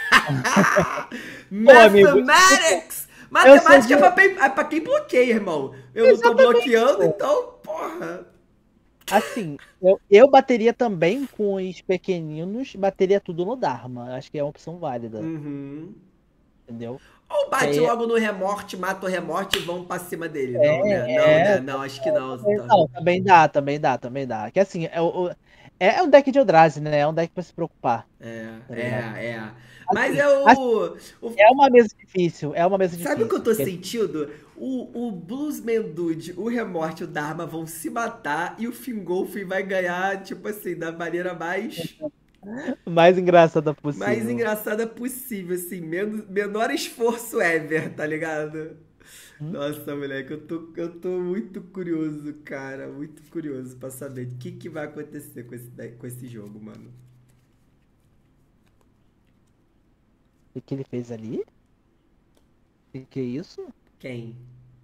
Mathematics! Matemática é pra, quem- é pra quem bloqueia, irmão. Eu não tô bloqueando, então, porra. Assim, eu, eu bateria também com os pequeninos, bateria tudo no Dharma. Acho que é uma opção válida, Uhum. entendeu? Ou bate É. logo no remorte, mata o remorte e vão pra cima dele. É, não, né? Não, é. né? Não, acho que não. tá. Não, também dá, também dá, também dá. Que assim, é, o- o- é, é um deck de Eldrazi, né? É um deck pra se preocupar. É, Tá é, é. Mas Assim, é o. o- É uma mesa difícil, é uma mesa difícil. Sabe o que eu tô porque- sentindo? O, o Bluesman Dude, o Remorte e o Dharma vão se matar e o Fingolfin vai ganhar, tipo assim, da maneira mais, Mais engraçada possível. mais engraçada possível, assim, men menor esforço ever, tá ligado? Hum? Nossa, moleque, eu tô, eu tô muito curioso, cara, muito curioso pra saber o que, que vai acontecer com esse, com esse jogo, mano. O que ele fez ali? O que, que é isso? Quem?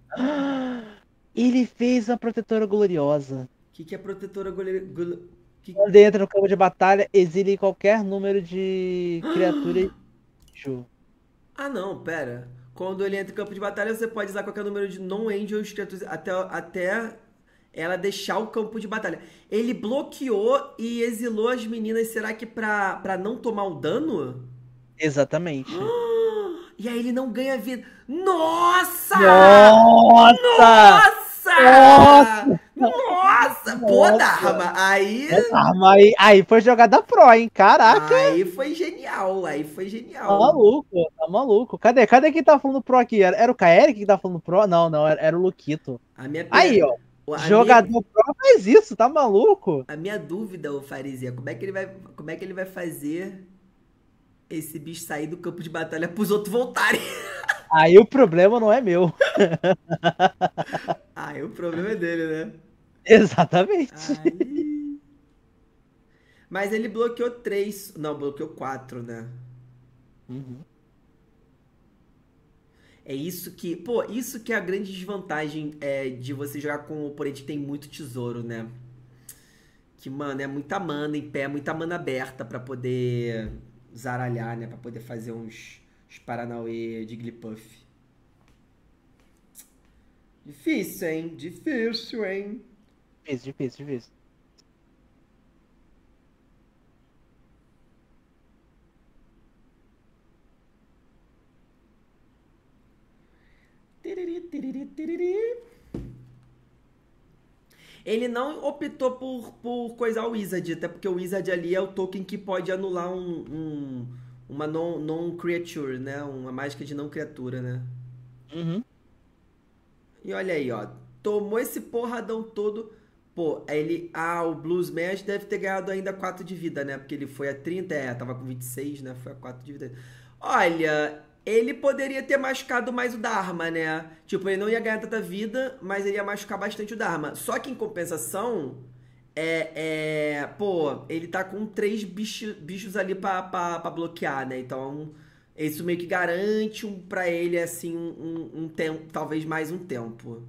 Ele fez a protetora gloriosa. O que, que é protetora goleira... Gole... Que... Quando entra no campo de batalha, exile qualquer número de criaturas. Ah, não, pera. Quando ele entra em campo de batalha, você pode usar qualquer número de non-angels criaturas até, até ela deixar o campo de batalha. Ele bloqueou e exilou as meninas, será que pra, pra não tomar o dano? Exatamente. E aí ele não ganha vida. Nossa! Nossa! Nossa! Nossa! Nossa! Pô, Nossa! Dharma, aí. Ah, mas aí, aí foi jogada pro, hein? Caraca! Aí foi genial, aí foi Tá genial. maluco, tá maluco. Cadê? Cadê quem tá falando pro aqui? Era, era o Kaeric que tá falando pro? Não, não, era, era o Luquito. A minha, Aí, per... ó. a minha, Jogador pro faz isso, tá maluco? a minha dúvida, ô Farizia, como é que ele vai, como é que ele vai fazer esse bicho sair do campo de batalha pros outros voltarem? Aí o problema não é meu. Aí o problema é dele, né? Exatamente. Aí. Mas ele bloqueou três. Não, bloqueou quatro, né? Uhum. É isso que. Pô, isso que é a grande desvantagem é, de você jogar com um oponente que tem muito tesouro, né? Que, mano, é muita mana em pé, muita mana aberta pra poder zaralhar, né? Pra poder fazer uns, uns Paranauê de Jigglypuff. Difícil, hein? Difícil, hein? Difícil, difícil, difícil. Tiriri, tiriri, tiriri. Ele não optou por, por coisar o Wizard, até porque o Wizard ali é o token que pode anular um, um- uma non- non-creature, né? Uma mágica de não criatura, né? Uhum. E olha aí, ó. Tomou esse porradão todo. Pô, aí ele. Ah, o Blues Smash deve ter ganhado ainda quatro de vida, né? Porque ele foi a trinta, é, tava com vinte e seis, né? Foi a quatro de vida. Olha, ele poderia ter machucado mais o Dharma, né? Tipo, ele não ia ganhar tanta vida, mas ele ia machucar bastante o Dharma. Só que em compensação, é. é pô, ele tá com três bicho, bichos ali pra, pra, pra bloquear, né? Então. Isso meio que garante um, pra ele, assim, um, um, um tempo, talvez mais um tempo.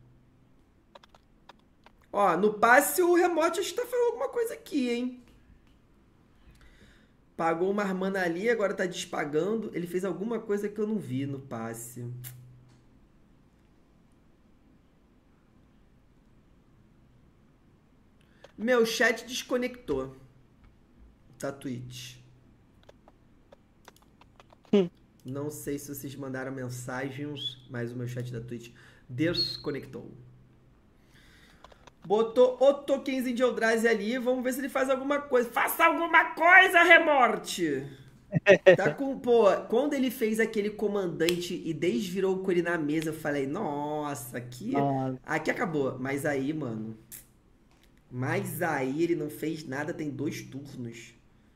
Ó, no passe o Remote acho que tá fazendo alguma coisa aqui, hein? Pagou uma mana ali, agora tá despagando. Ele fez alguma coisa que eu não vi no passe. Meu chat desconectou da Twitch. Não sei se vocês mandaram mensagens, mas o meu chat da Twitch desconectou. Botou o tokenzinho de Eldrazi ali, vamos ver se ele faz alguma coisa. Faça alguma coisa, Remorte! Tá com, pô, quando ele fez aquele comandante e desvirou com ele na mesa, eu falei, nossa, aqui, Nossa. aqui acabou. Mas aí, mano, mas aí ele não fez nada, tem dois turnos.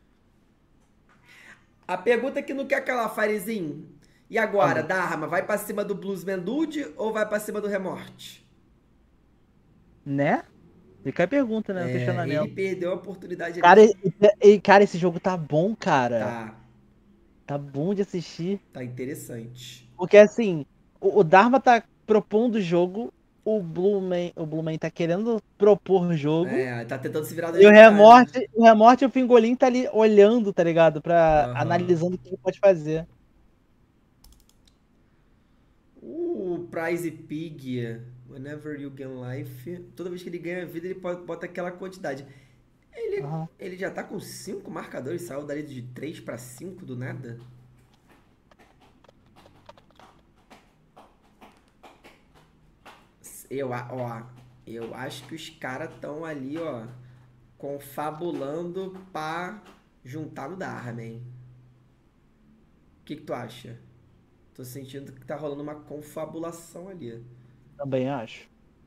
A pergunta que não quer calar, Farizinho. E agora, Ah, Dharma, vai pra cima do Bluesman Dude ou vai pra cima do Remorte? né? Fica a pergunta, né? O É, ele questionamento. perdeu a oportunidade ali Cara, de... e, e- cara, esse jogo tá bom, cara. Tá, Tá bom de assistir. tá interessante. Porque assim, o, o Dharma tá propondo o jogo, o Blue Man, o Blue Man tá querendo propor o jogo, É, tá tentando se virar do e o jeito que dá, né? Remorte, o Remorte e o Pingolim tá ali olhando, tá ligado? Pra, Aham. analisando o que ele pode fazer. O Prize Pig, whenever you gain life, toda vez que ele ganha vida, ele pode, bota aquela quantidade. Ele, Aham. ele já tá com cinco marcadores, saiu dali de três pra cinco do nada. Eu, a- ó, eu acho que os caras estão ali, ó, confabulando pra juntar no Dharma, hein? O que que tu acha? Tô sentindo que tá rolando uma confabulação ali. Também acho.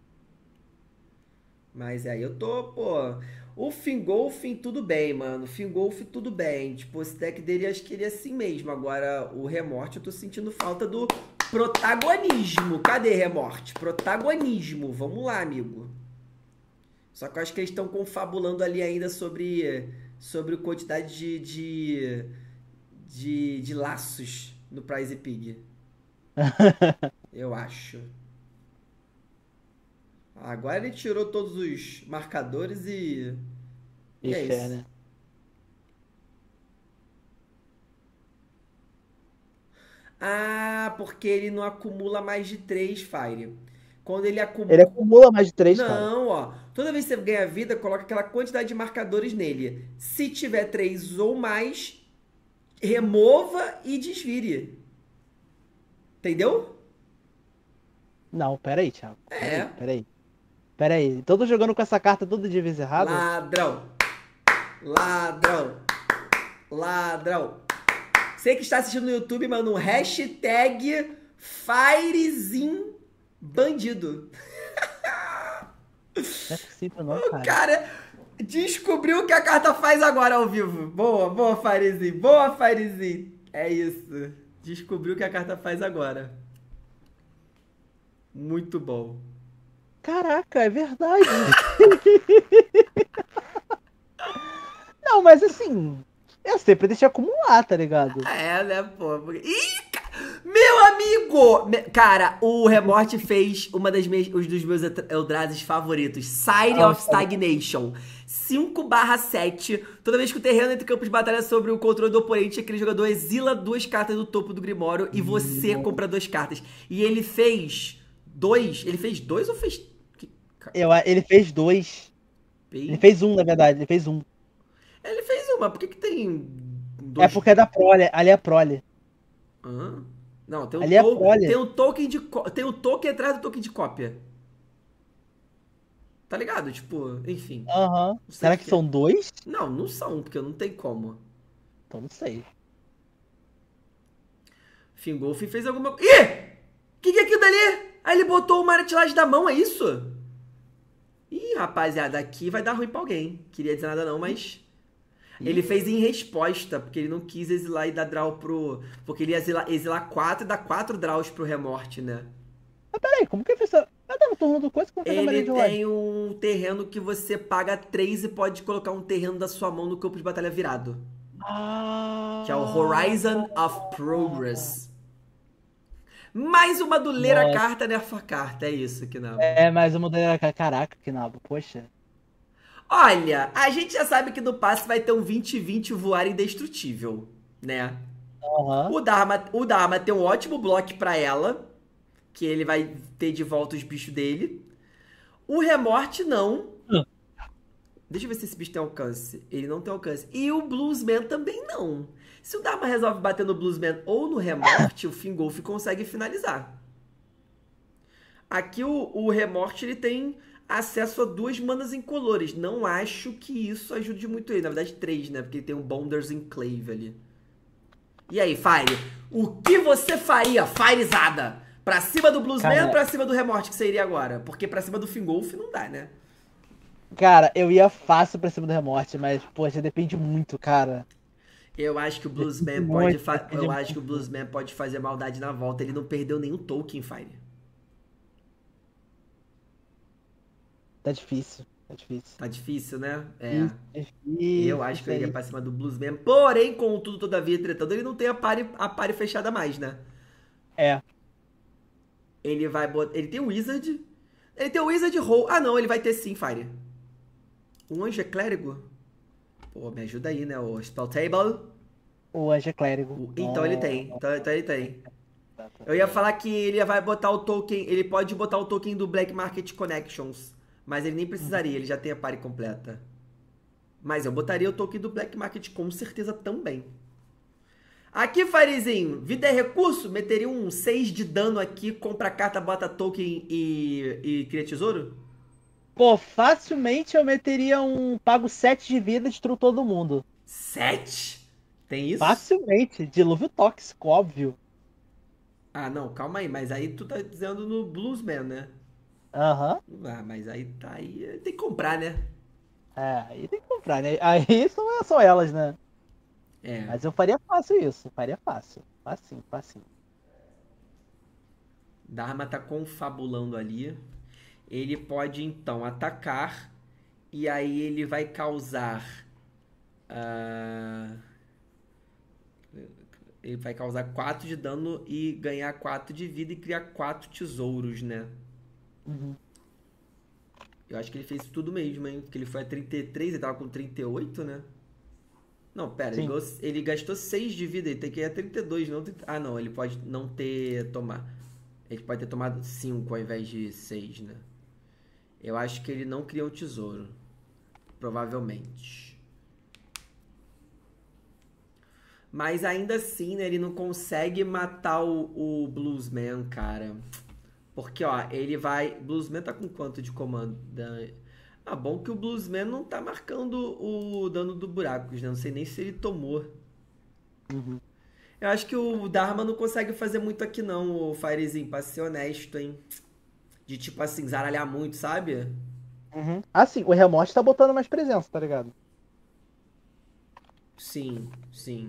Mas aí eu tô, pô. O Fingolfin, tudo bem, mano. O Fingolfin, tudo bem. Tipo, esse deck dele acho que ele é assim mesmo. Agora, o Remorte, eu tô sentindo falta do protagonismo. Cadê Remorte? Protagonismo. Vamos lá, amigo. Só que eu acho que eles estão confabulando ali ainda sobre, sobre a quantidade de, de, de, de laços no Prize Pig. Eu acho. Agora ele tirou todos os marcadores e. E E é fé, isso. né? Ah, porque ele não acumula mais de três, Fire. Quando ele Ele acumula. acumula mais de três, cara. Não, ó. Toda vez que você ganha vida, coloca aquela quantidade de marcadores nele. Se tiver três ou mais, remova e desvire. Entendeu? Não, pera aí, Thiago. Pera É. aí, pera aí. Pera aí. Então eu tô jogando com essa carta toda de vez errado? Ladrão. Ladrão. Ladrão. Você que está assistindo no YouTube, mano, um hashtag Firezin Bandido. Não é possível não, O cara. cara descobriu o que a carta faz agora ao vivo. Boa, boa, Firezin. Boa, Firezin. É isso. Descobriu o que a carta faz agora. Muito bom. Caraca, é verdade. Não, mas assim, eu sempre deixei acumular, tá ligado? É, né, pô? Porque... Ih, ca- meu amigo! Me- Cara, o Remorte fez uma das minhas, um dos meus Eld- Eldrazi favoritos. Siren Ah, of Stagnation. cinco barra sete. Toda vez que o terreno entre campos de batalha sobre o controle do oponente, aquele jogador exila duas cartas do topo do Grimório e você compra duas cartas. E ele fez dois. Ele fez dois ou fez. que- ca- Eu, ele fez dois. Ele fez- fez um, na verdade, ele fez um. Ele fez uma. Por que, que tem É dois? porque é da prole, ali é prole. Hã? Não, tem um, Ali é to... prole. tem um token de có- tem um token atrás do token de cópia. Tá ligado? Tipo, enfim. Aham. Não sei Será o que que é. são dois? Não, não são, porque não tem como. Então não sei. Fingolf fez alguma coisa. Ih! Que que é aquilo dali? Aí ele botou o Maritilage da mão, é isso? Ih, rapaziada, aqui vai dar ruim pra alguém. Queria dizer nada não, mas... Ele fez em resposta, porque ele não quis exilar e dar draw pro... Porque ele ia exilar, exilar quatro e dar quatro draws pro Remorte, né? Mas peraí, como que ele fez essa... Ah, tá no turno do coisa, como que fez a Ele Maria de Lodge? tem um terreno que você paga três e pode colocar um terreno da sua mão no campo de batalha virado. Ah... Que é o Horizon of Progress. Mais uma doleira Nossa. carta, nerfa carta. É isso, Kinabo. É, mas eu mudei a... Caraca, que nabo, poxa. Olha, a gente já sabe que no passe vai ter um vinte vinte voar indestrutível, né? Aham. O Dharma, o Dharma tem um ótimo bloco pra ela, que ele vai ter de volta os bichos dele. O Remorte não. Hum. Deixa eu ver se esse bicho tem alcance. Ele não tem alcance. E o Bluesman também não. Se o Dharma resolve bater no Bluesman ou no Remorte, o Fingolf consegue finalizar. Aqui o, o Remorte ele tem acesso a duas manas incolores. Não acho que isso ajude muito ele. Na verdade, três, né? Porque ele tem um Bonders Enclave ali. E aí, Fire? O que você faria, Firezada? Pra cima do Bluesman Cara, ou pra cima do Remorte que você iria agora? Porque pra cima do Fingolf não dá, né? Cara, eu ia fácil pra cima do Remorte, mas, poxa, depende muito, cara. Eu acho que o Bluesman Depende pode muito, fa- depende eu acho que o muito. Bluesman pode fazer maldade na volta. Ele não perdeu nenhum token, Fire. Tá difícil, tá difícil. Tá difícil, né? É. É difícil, Eu acho que eu isso iria aí. pra cima do Bluesman. Porém, contudo, todavia, entretanto, ele não tem a pare, a pare fechada mais, né? É. Ele vai botar. Ele tem o Wizard. Ele tem o Wizard Roll. Ah, não, ele vai ter sim, Fire. Um anjo é clérigo? Pô, me ajuda aí, né? O Spell Table. O Anjo é Clérigo. O- Então ele tem. Nossa, Então, então ele tem. tá, tá, Eu ia tá. falar que ele vai botar o token. Ele pode botar o token do Black Market Connections. Mas ele nem precisaria, ele já tem a party completa. Mas eu botaria o token do Black Market com certeza também. Aqui, Firezinho, vida é recurso? Meteria um seis de dano aqui, compra carta, bota token e, e cria tesouro? Pô, facilmente eu meteria um pago sete de vida e destruo todo mundo. sete? Tem isso? Facilmente. Dilúvio tóxico, óbvio. Ah, não, calma aí, mas aí tu tá dizendo no Bluesman, né? Aham. Ah, mas aí tá aí. Tem que comprar, né? É, aí tem que comprar, né? Aí são só elas, né? É. Mas eu faria fácil isso. Faria fácil. Facinho, facinho. Dharma tá confabulando ali. Ele pode então atacar. E aí ele vai causar. ah, Ele vai causar quatro de dano e ganhar quatro de vida e criar quatro tesouros, né? Uhum. Eu acho que ele fez tudo mesmo, hein? Porque ele foi a trinta e três, ele tava com trinta e oito, né? Não, pera, ele, Sim. gos- ele gastou seis de vida, ele tem que ir a trinta e dois, não trinta. Ah, não, ele pode não ter tomado. Ele pode ter tomado cinco ao invés de seis, né? Eu acho que ele não criou o tesouro. Provavelmente. Mas ainda assim, né, ele não consegue matar o, o Bluesman, cara. Porque, ó, ele vai... Bluesman tá com quanto de comando? Da- Ah, bom que o Bluesman não tá marcando o dano do buracos, né? Não sei nem se ele tomou. Uhum. Eu acho que o Dharma não consegue fazer muito aqui não, o Firezinho, pra ser honesto, hein? De, tipo assim, zaralhar muito, sabe? Uhum. Assim, o Remorte tá botando mais presença, tá ligado? Sim, sim.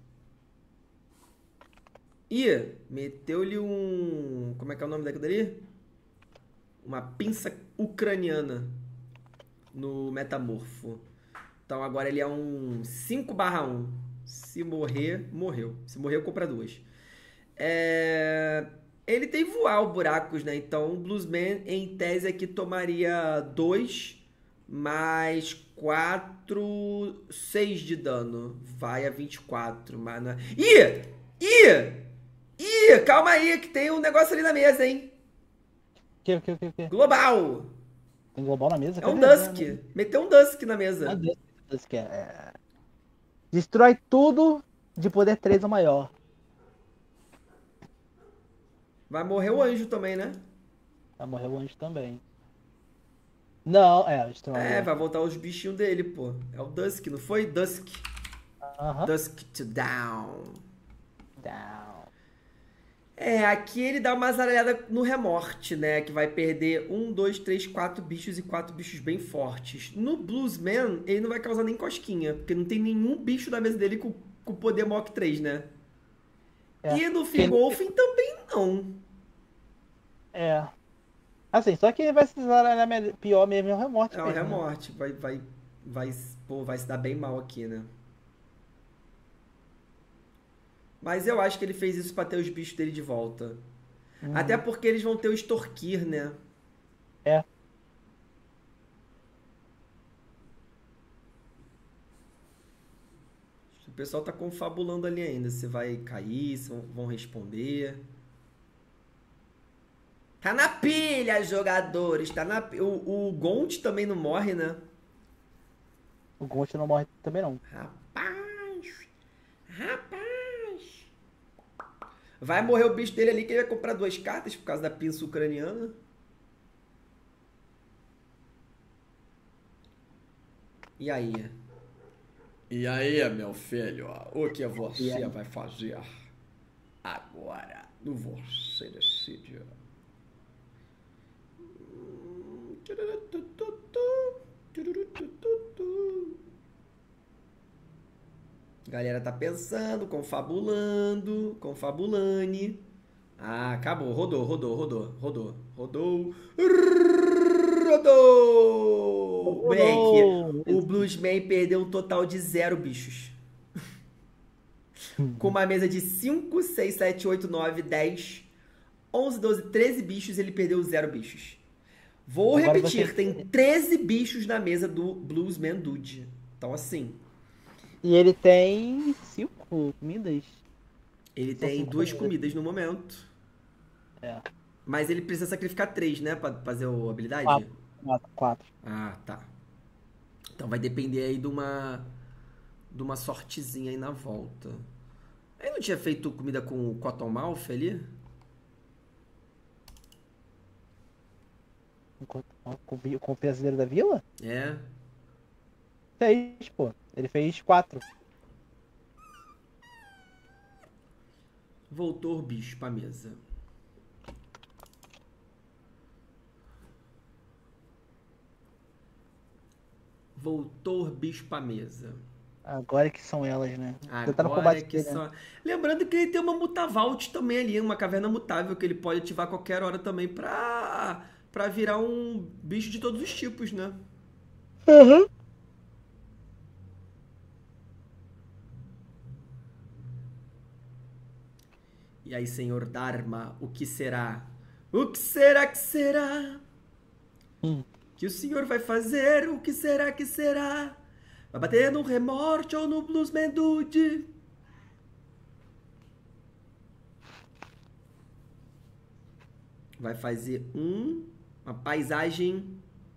Ih, meteu-lhe um... Como é que é o nome daquilo dali? Uma pinça ucraniana no metamorfo. Então agora ele é um cinco barra um. Se morrer, morreu. Se morrer, eu compro duas. É... Ele tem voar o buracos, né? Então o Bluesman, em tese, aqui tomaria dois mais quatro, seis de dano. Vai a vinte e quatro. Mas não é... Ih! Ih! Ih! Calma aí, que tem um negócio ali na mesa, hein? O que, o que, o que, o que? Global! Tem global na mesa? É um Cadê? Dusk. Não, Meteu um Dusk na não, mesa. não, Deus que é. é. Destrói tudo de poder três ou maior. Vai morrer o anjo também, né? Vai morrer o anjo também. Não, é, destrói. É, vai voltar os bichinhos dele, pô. É o Dusk, não foi? Dusk. Aham. Dusk to down. Down. É, aqui ele dá uma azaralhada no Remorte, né? Que vai perder um, dois, três, quatro bichos e quatro bichos bem fortes. No Bluesman, ele não vai causar nem cosquinha, porque não tem nenhum bicho da mesa dele com, com poder Mach três, né? É. E no Quem- Fingolfin também não. É. Assim, só que vai se zaralhar me- pior mesmo é o Remorte É o mesmo, né? Remorte, vai, vai, vai, pô, vai se dar bem mal aqui, né? Mas eu acho que ele fez isso pra ter os bichos dele de volta. Uhum. Até porque eles vão ter o Extorquir, né? É. O pessoal tá confabulando ali ainda. Se vai cair, se vão- vão responder. Tá na pilha, jogadores. Tá na pi- O, o Gont também não morre, né? O Ghost não morre também não. Rapaz! Rapaz! Vai morrer o bicho dele ali que ele vai comprar duas cartas por causa da pinça ucraniana. E aí? E aí, meu filho? O que E você aí? vai fazer agora? Você decide. Galera tá pensando, confabulando, confabulane. Ah, acabou. Rodou, rodou, rodou, rodou, rodou. Rodou! Moleque, o Bluesman perdeu um total de zero bichos. Com uma mesa de cinco, seis, sete, oito, nove, dez, onze, doze, treze bichos, ele perdeu zero bichos. Vou Agora repetir, você- tem treze bichos na mesa do Bluesman Dude. Então, assim, E ele tem cinco comidas. ele São tem cinco duas comidas. comidas no momento. É. Mas ele precisa sacrificar três, né? Pra fazer a habilidade? Quatro. Quatro. Quatro. Ah, tá. Então vai depender aí de uma. De uma sortezinha aí na volta. Aí não tinha feito comida com o Cottonmouth ali? Com, com, com o pesadelo da vila? É. Fez, pô. Ele fez quatro. Voltou o bicho pra mesa. Voltou o bicho pra mesa. Agora que são elas, né? Você tá no Agora combate é que dele, né? só. Lembrando que ele tem uma Mutavault também ali, uma caverna mutável que ele pode ativar a qualquer hora também pra, pra virar um bicho de todos os tipos, né? Uhum. E aí, senhor Dharma, o que será? O que será que será? Hum. Que o senhor vai fazer? O que será que será? Vai bater no Remorte ou no Bluesman Dude. Vai fazer um, uma paisagem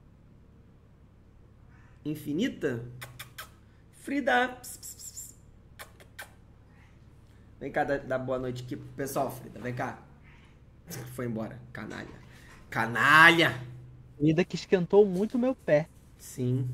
infinita. Frida. Pss, pss, pss. Vem cá dar, dar boa noite aqui pro pessoal, Frida. Vem cá. Foi embora. Canalha. Canalha! Frida que esquentou muito o meu pé. Sim.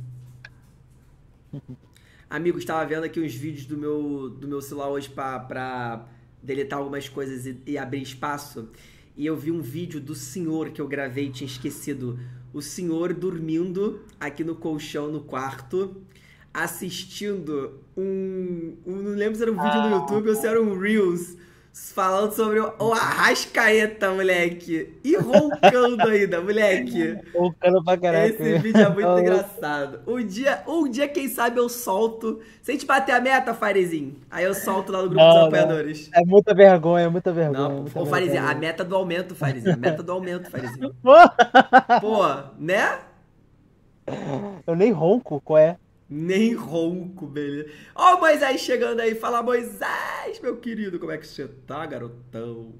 Amigo, estava vendo aqui uns vídeos do meu, do meu celular hoje pra, pra deletar algumas coisas e, e abrir espaço. E eu vi um vídeo do senhor que eu gravei e tinha esquecido. O senhor dormindo aqui no colchão no quarto, assistindo um... um não lembro se era um vídeo no YouTube ou se era um Reels, falando sobre o, o Arrascaeta, moleque. E roncando ainda, moleque. Roncando pra caraca. Esse vídeo é muito engraçado. Um dia, um dia, quem sabe, eu solto. Se a gente bater a meta, Farezinho, aí eu solto lá no grupo Não, dos não. apoiadores. É muita vergonha, muita vergonha. Não, muita ô Farezinho, vergonha. a meta do aumento, Farezinho. A meta do aumento, Farezinho. Pô, né? Eu nem ronco, qual é? Nem ronco, beleza. Ó o Moisés chegando aí. Fala, Moisés, meu querido. Como é que você tá, garotão?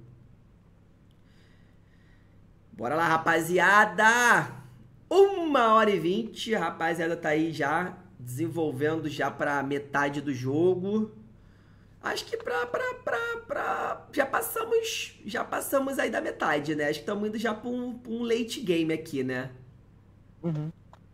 Bora lá, rapaziada. Uma hora e vinte. A rapaziada tá aí já desenvolvendo já pra metade do jogo. Acho que pra, pra, pra, pra... Já passamos já passamos aí da metade, né? Acho que estamos indo já pra um, pra um late game aqui, né? Uhum.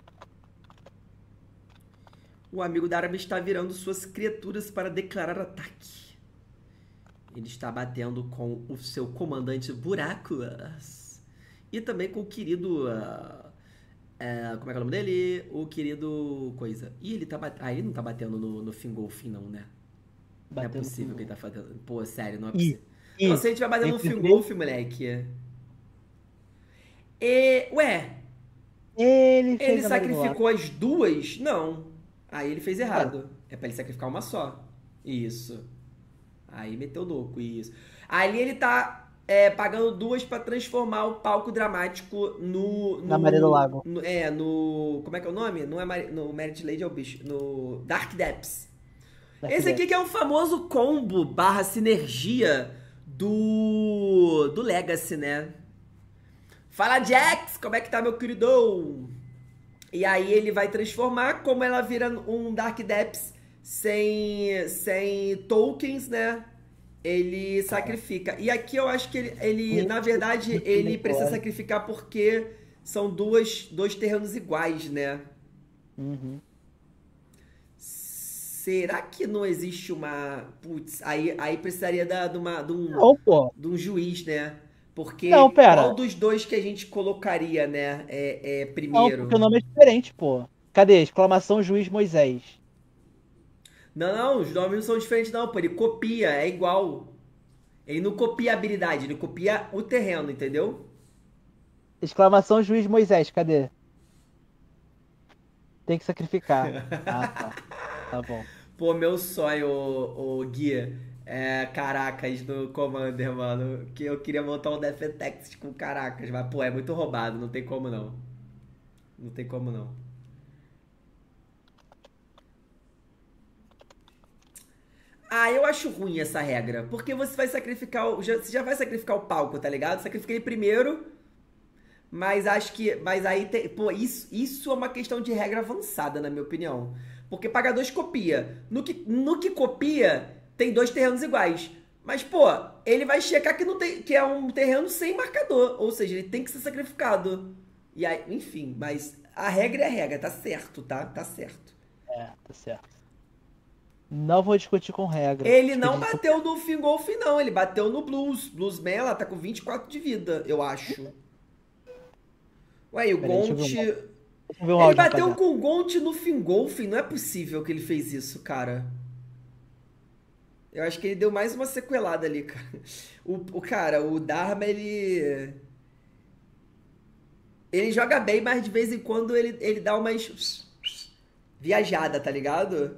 O amigo da Aramis está virando suas criaturas para declarar ataque. Ele está batendo com o seu comandante Buracos. E também com o querido... Uh, uh, como é que é o nome dele? O querido... Coisa. E ele tá batendo... Ah, ele não tá batendo no, no Fingolfin, não, né? Não é possível que ele tá fazendo... Pô, sério, não é possível. E, e, não, se a gente vai bater no Fingolfin, moleque... E... Ué... Ele, ele sacrificou as duas? Não. Aí ele fez errado. É pra ele sacrificar uma só. Isso. Aí meteu louco, isso. Ali ele tá é, pagando duas pra transformar o palco dramático no... no Na Maria do Lago. No, é, no... Como é que é o nome? Não é Mar, no Merit Lady, é o bicho. No Dark Depths. Dark Esse aqui Depths. Que é o famoso combo barra sinergia do... do Legacy, né? Fala, Jax! Como é que tá, meu querido? E aí ele vai transformar, como ela vira um Dark Depths sem, sem tokens, né? Ele sacrifica. E aqui eu acho que ele, ele na verdade, ele precisa sacrificar porque são duas, dois terrenos iguais, né? Uhum. Será que não existe uma... Putz, aí, aí precisaria da, de, uma, de, um, não, pô. de um juiz, né? Porque não, pera. qual dos dois que a gente colocaria, né, é, é primeiro? Não, porque o nome é diferente, pô. Cadê? Exclamação Juiz Moisés. Não, não, os nomes não são diferentes não, pô. Ele copia, é igual. Ele não copia a habilidade, ele copia o terreno, entendeu? Exclamação Juiz Moisés, cadê? Tem que sacrificar. Ah, tá. Tá bom. Pô, meu sonho, o, o Guia... É, Caracas no Commander, mano. Que eu queria montar um Defentex com Caracas. Mas, pô, é muito roubado. Não tem como, não. Não tem como, não. Ah, eu acho ruim essa regra. Porque você vai sacrificar... O, já, você já vai sacrificar o palco, tá ligado? Sacrifica ele primeiro. Mas acho que... Mas aí tem... Pô, isso, isso é uma questão de regra avançada, na minha opinião. Porque pagadores copia. No que, no que copia... Tem dois terrenos iguais. Mas, pô, ele vai checar que, não tem, que é um terreno sem marcador. Ou seja, ele tem que ser sacrificado. E aí, enfim, mas a regra é a regra, tá certo, tá? Tá certo. É, tá certo. Não vou discutir com regra. Ele não bateu no Fingolf, não. Ele bateu no Blues. Bluesman, ela tá com vinte e quatro de vida, eu acho. Ué, e o Gaunt... Ele bateu com o Gaunt no Fingolf. Não é possível que ele fez isso, cara. Eu acho que ele deu mais uma sequelada ali, cara. O, o cara, o Dharma, ele... Ele joga bem, mas de vez em quando ele, ele dá umas... Viajada, tá ligado?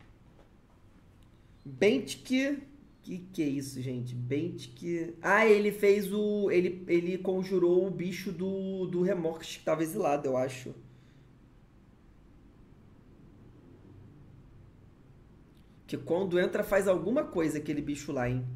Bentik... Que que é isso, gente? Bentik... Ah, ele fez o... Ele, ele conjurou o bicho do, do Remorte que tava exilado, eu acho. Que quando entra faz alguma coisa aquele bicho lá, hein?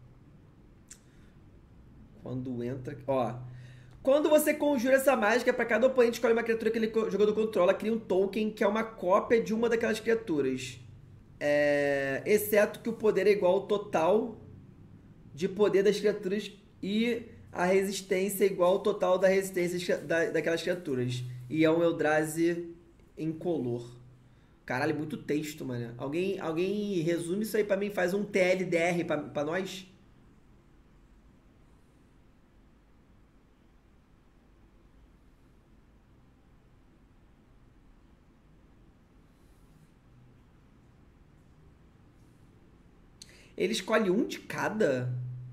Quando entra... Ó. Quando você conjura essa mágica, pra cada oponente escolhe uma criatura que ele jogador controla, cria um token que é uma cópia de uma daquelas criaturas. É... Exceto que o poder é igual ao total de poder das criaturas e a resistência é igual ao total da resistência da, daquelas criaturas. E é um Eldrazi incolor. Caralho, muito texto, mano. Alguém, alguém resume isso aí pra mim, faz um T L D R pra, pra nós? Ele escolhe um de cada?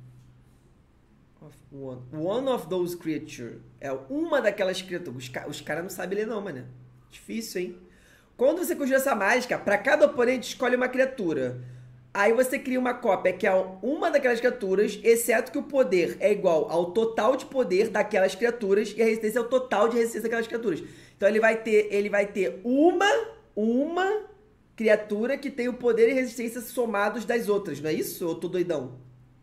One, one of those creatures. É uma daquelas criaturas. Os, ca os caras não sabem ler não, mano. Difícil, hein? Quando você conjura essa mágica, pra cada oponente escolhe uma criatura. Aí você cria uma cópia que é uma daquelas criaturas, exceto que o poder é igual ao total de poder daquelas criaturas e a resistência é o total de resistência daquelas criaturas. Então ele vai ter, ele vai ter uma, uma criatura que tem o poder e resistência somados das outras, não é isso? Ou eu tô doidão?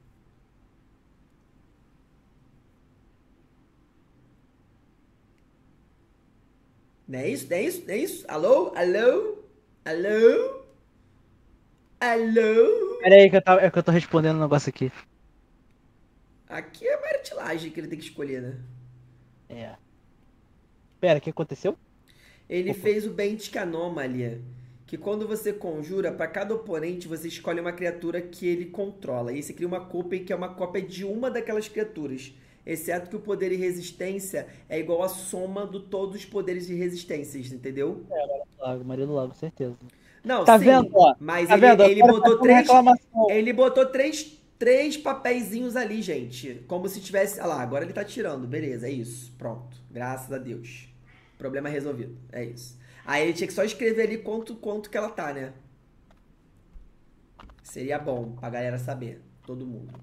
Não é isso? Não é isso? Não é isso? Alô? Alô? Alô? Alô? Pera aí que eu, tava, é que eu tô respondendo um negócio aqui. Aqui é a martilagem que ele tem que escolher, né? É. Pera, o que aconteceu? Ele Opa. fez o Bent Anomaly, que quando você conjura, para cada oponente você escolhe uma criatura que ele controla. E você cria uma cópia que é uma cópia de uma daquelas criaturas. Exceto que o poder e resistência é igual à soma de todos os poderes e resistências, entendeu? É, Maria do Lago, Maria do Lago, certeza. Não, Tá sim, vendo, ó? mas Tá ele, vendo? Eu ele quero botou fazer uma três. reclamação. Ele botou três, três papeizinhos ali, gente. Como se tivesse. Olha lá, agora ele tá tirando. Beleza, é isso. Pronto. Graças a Deus. Problema resolvido. É isso. Aí ele tinha que só escrever ali quanto, quanto que ela tá, né? Seria bom pra galera saber. Todo mundo.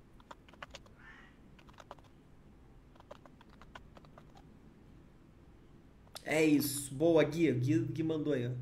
É isso. Boa, Gui. Gui, Gui mandou aí, ó.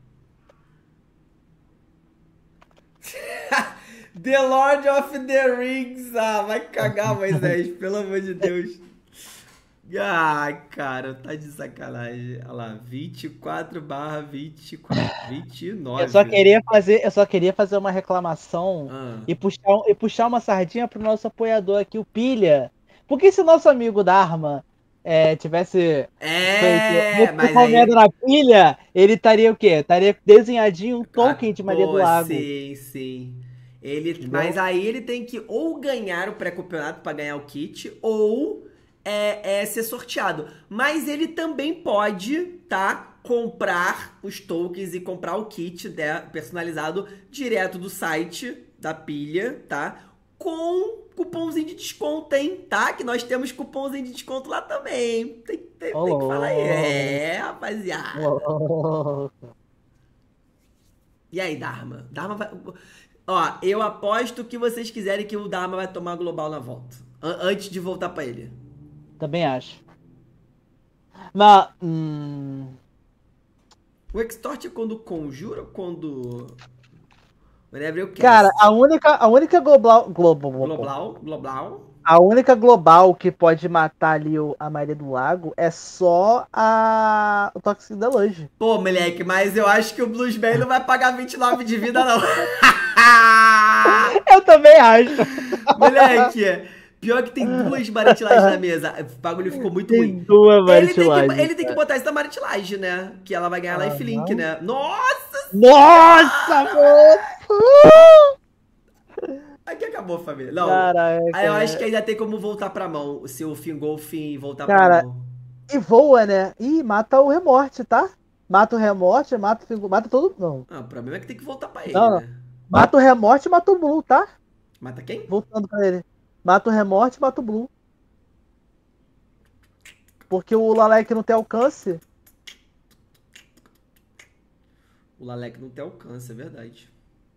The Lord of the Rings. Ah, vai cagar, Moisés. Pelo amor de Deus. Ai, cara, tá de sacanagem. Olha lá, vinte e quatro barra vinte e quatro, vinte e nove. Eu só queria fazer, eu só queria fazer uma reclamação Ah. e, puxar, e puxar uma sardinha pro nosso apoiador aqui, o Pilha. Porque se o nosso amigo Dharma é, tivesse É, mas recomendo aí... na pilha, ele estaria o quê? Estaria desenhadinho um token Ah, de Maria pô, do Lago. Sim, sim. Ele, Entendeu? mas aí ele tem que ou ganhar o pré-campeonato pra ganhar o kit, ou é, é ser sorteado. Mas ele também pode, tá? Comprar os tokens e comprar o kit, né, personalizado direto do site da pilha, tá? Com cupomzinho de desconto, hein? Tá? Que nós temos cupomzinho de desconto lá também. Tem, tem, Oh, tem que falar aí. É, rapaziada. Oh. E aí, Dharma? Dharma vai... Ó, eu aposto que vocês quiserem que o Dharma vai tomar global na volta. An- antes de voltar pra ele. Também acho. Mas. Hum... O Extort é quando conjura ou quando... Whenever you cast? Cara, a única, a única global, global, Global, global. a única global que pode matar ali o, a Maria do Lago é só a o Toxic Deluge. Pô, moleque, mas eu acho que o Bluesman não vai pagar vinte e nove de vida, não. Eu também acho. Moleque, pior que tem duas maritilagens na mesa. O bagulho ficou muito Tem ruim. duas Ele tem, maritilagens, que, ele tem que cara. botar isso na maritilagem, né? Que ela vai ganhar Ah, lifelink, não. né? Nossa! Nossa, moço! Aqui acabou, família. Não. Caraca, Aí eu acho que ainda tem como voltar pra mão. Se o Fingolfin voltar Cara, pra mão. E voa, né? Ih, mata o Remorte, tá? Mata o Remorte, mata o Fingo, mata todo. Não. Ah, o problema é que tem que voltar pra ele, Não, não. né? Mata o Remorte e mata o Blue, tá? Mata quem? Voltando pra ele. Mata o Remorte e mata o Blue. Porque o Lalek não tem alcance. O Lalek não tem alcance, é verdade.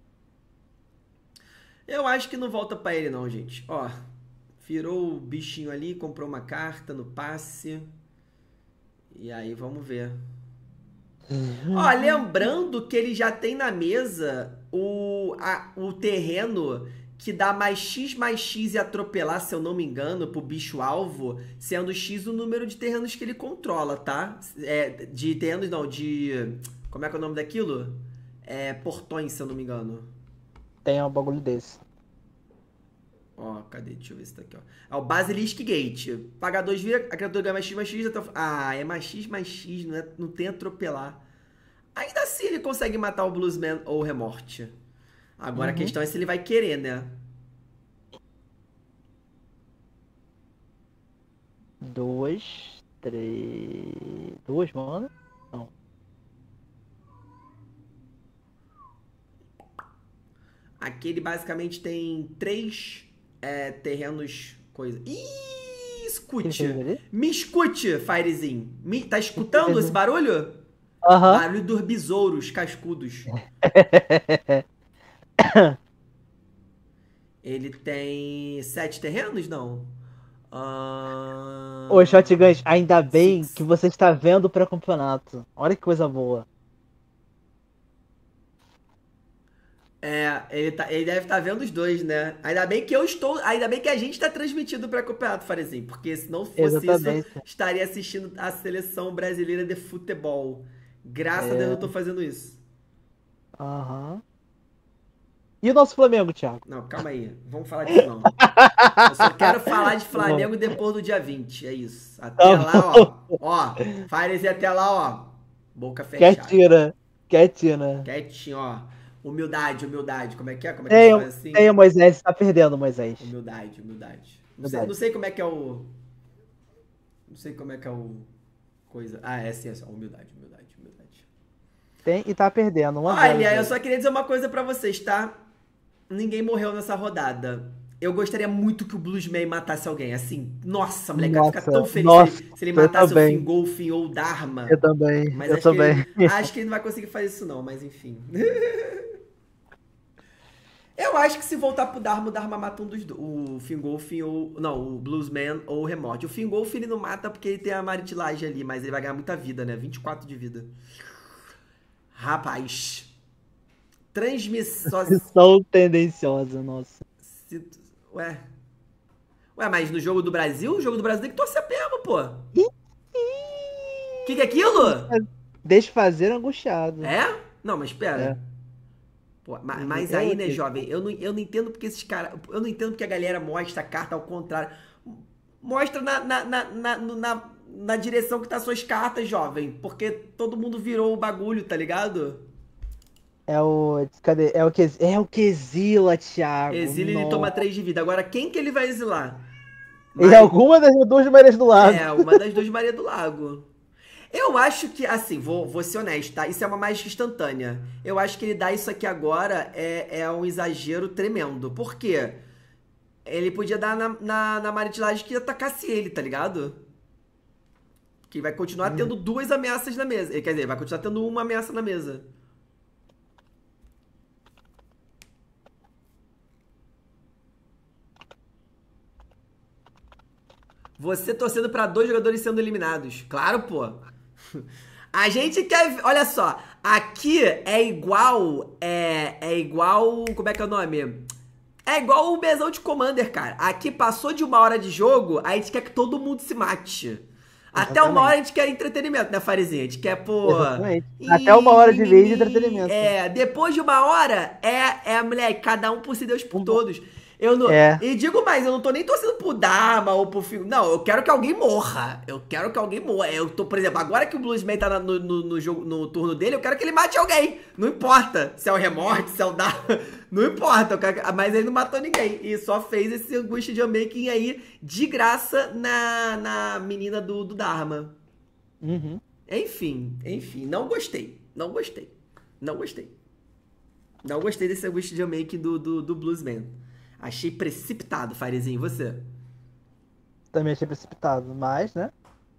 Eu acho que não volta pra ele não, gente. Ó, virou o bichinho ali, comprou uma carta no passe. E aí, vamos ver. Ó, lembrando que ele já tem na mesa o, a- o terreno que dá mais X mais X e atropelar, se eu não me engano, pro bicho-alvo, sendo X o número de terrenos que ele controla, tá? É, de terrenos, não, de... Como é que é o nome daquilo? É, portões, se eu não me engano. Tem um bagulho desse. Ó, cadê? Deixa eu ver se tá aqui, ó. É o Basilisk Gate. Pagar dois vira, a criatura ganha mais X mais X. Até... Ah, é mais X mais X, não, é, não tem atropelar. Ainda assim ele consegue matar o Bluesman ou o Remorte. Agora Uhum. a questão é se ele vai querer, né? Duas, três... Duas, mano? Não. Aqui ele basicamente tem três é, terrenos... Coisa. Ih, O que ele fez escute. ali? Me escute, Firezinho. Me... Tá O que ele escutando fez esse ali? barulho? Aham. Barulho dos besouros cascudos. Ele tem sete terrenos? Não. Ô, Ahn, Shotguns, ainda bem que Six. você está vendo o pré-campeonato. Olha que coisa boa. É, ele, tá, ele deve estar vendo os dois, né? Ainda bem que eu estou. Ainda bem que a gente está transmitindo para o campeonato, Farezinho. Porque se não fosse isso, Exatamente. estaria assistindo a seleção brasileira de futebol. Graças a Deus eu É. tô fazendo isso. Aham. E o nosso Flamengo, Thiago? Não, calma aí. Vamos falar disso não. Eu só quero falar de Flamengo depois do dia vinte. É isso. Até Tá lá, bom. ó. Ó, Farezinho até lá, ó. Boca fechada. Quietina. Quietina. Quietinho, ó. Humildade, humildade. Como é que é? Como é que a gente Tenha, faz assim? tenha Moisés, você tá perdendo, Moisés. Humildade, humildade. Não sei, Humildade. não sei como é que é o. Não sei como é que é o. Coisa. Ah, é assim, é só. Humildade, humildade, humildade. Tem e tá perdendo. Um a zero, Olha, eu velho. só queria dizer uma coisa pra vocês, tá? Ninguém morreu nessa rodada. Eu gostaria muito que o Bluesman matasse alguém. Assim, nossa, moleque, eu ia ficar tão Nossa, feliz nossa, se ele, se ele eu matasse o também. Fingolfin ou o Dharma. Eu também, Mas eu acho que, também. ele, acho que ele não vai conseguir fazer isso, não, mas enfim. Eu acho que se voltar pro Dharma, o Dharma mata um dos dois. O Fingolfin ou. Não, o Bluesman ou o Remorte. O Fingolfin ele não mata porque ele tem a maritilagem ali, mas ele vai ganhar muita vida, né? vinte e quatro de vida. Rapaz. Transmissão. São tendenciosa, nossa. Ué. Ué, mas no jogo do Brasil, o jogo do Brasil tem que torcer mesmo, pô. O que, que é aquilo? Desfazer angustiado. É? Não, mas É. espera. Pô, ma- mas É aí, o né, quê? jovem, eu não, eu não entendo porque esses caras. Eu não entendo porque a galera mostra a carta ao contrário. Mostra na, na, na, na, no- na, na direção que tá suas cartas, jovem. Porque todo mundo virou o bagulho, tá ligado? É o. Cadê? É o que, é o que exila, Thiago. Exílio ele toma Nossa. três de vida. Agora, quem que ele vai exilar? E Mari... alguma das duas marés do lago. É, uma das duas Maria do Lago. Eu acho que, assim, vou, vou ser honesto, tá? Isso é uma mágica instantânea. Eu acho que ele dar isso aqui agora é, é um exagero tremendo. Por quê? Ele podia dar na, na, na maritilagem que atacasse ele, tá ligado? Que vai continuar tendo duas ameaças na mesa. Quer dizer, vai continuar tendo uma ameaça na mesa. Você torcendo pra dois jogadores sendo eliminados. Claro, pô. A gente quer. Olha só. Aqui é igual. É, é igual. Como é que é o nome? É igual o mesão de Commander, cara. Aqui passou de uma hora de jogo, a gente quer que todo mundo se mate. Até uma hora a gente quer entretenimento, né, Farezinha? A gente quer, pô. Exatamente. Até uma hora de vez de entretenimento. É, depois de uma hora, é, é, moleque, cada um por si, Deus por Um- todos. Eu não, É. E digo mais, eu não tô nem torcendo pro Dharma ou pro filme. Não, eu quero que alguém morra. Eu quero que alguém morra. Eu tô, por exemplo, agora que o Bluesman tá na- no, no, no jogo, no turno dele, eu quero que ele mate alguém. Não importa se é o Remorte, se é o Dharma. Não importa. Eu quero que- Mas ele não matou ninguém. E só fez esse Angústia de Unmaking aí de graça na, na menina do, do Dharma. Uhum. Enfim, enfim. Não gostei. Não gostei. Não gostei. Não gostei desse Angústia de Unmaking do, do, do Bluesman. Achei precipitado, Farezinho. E você? Também achei precipitado, mas, né?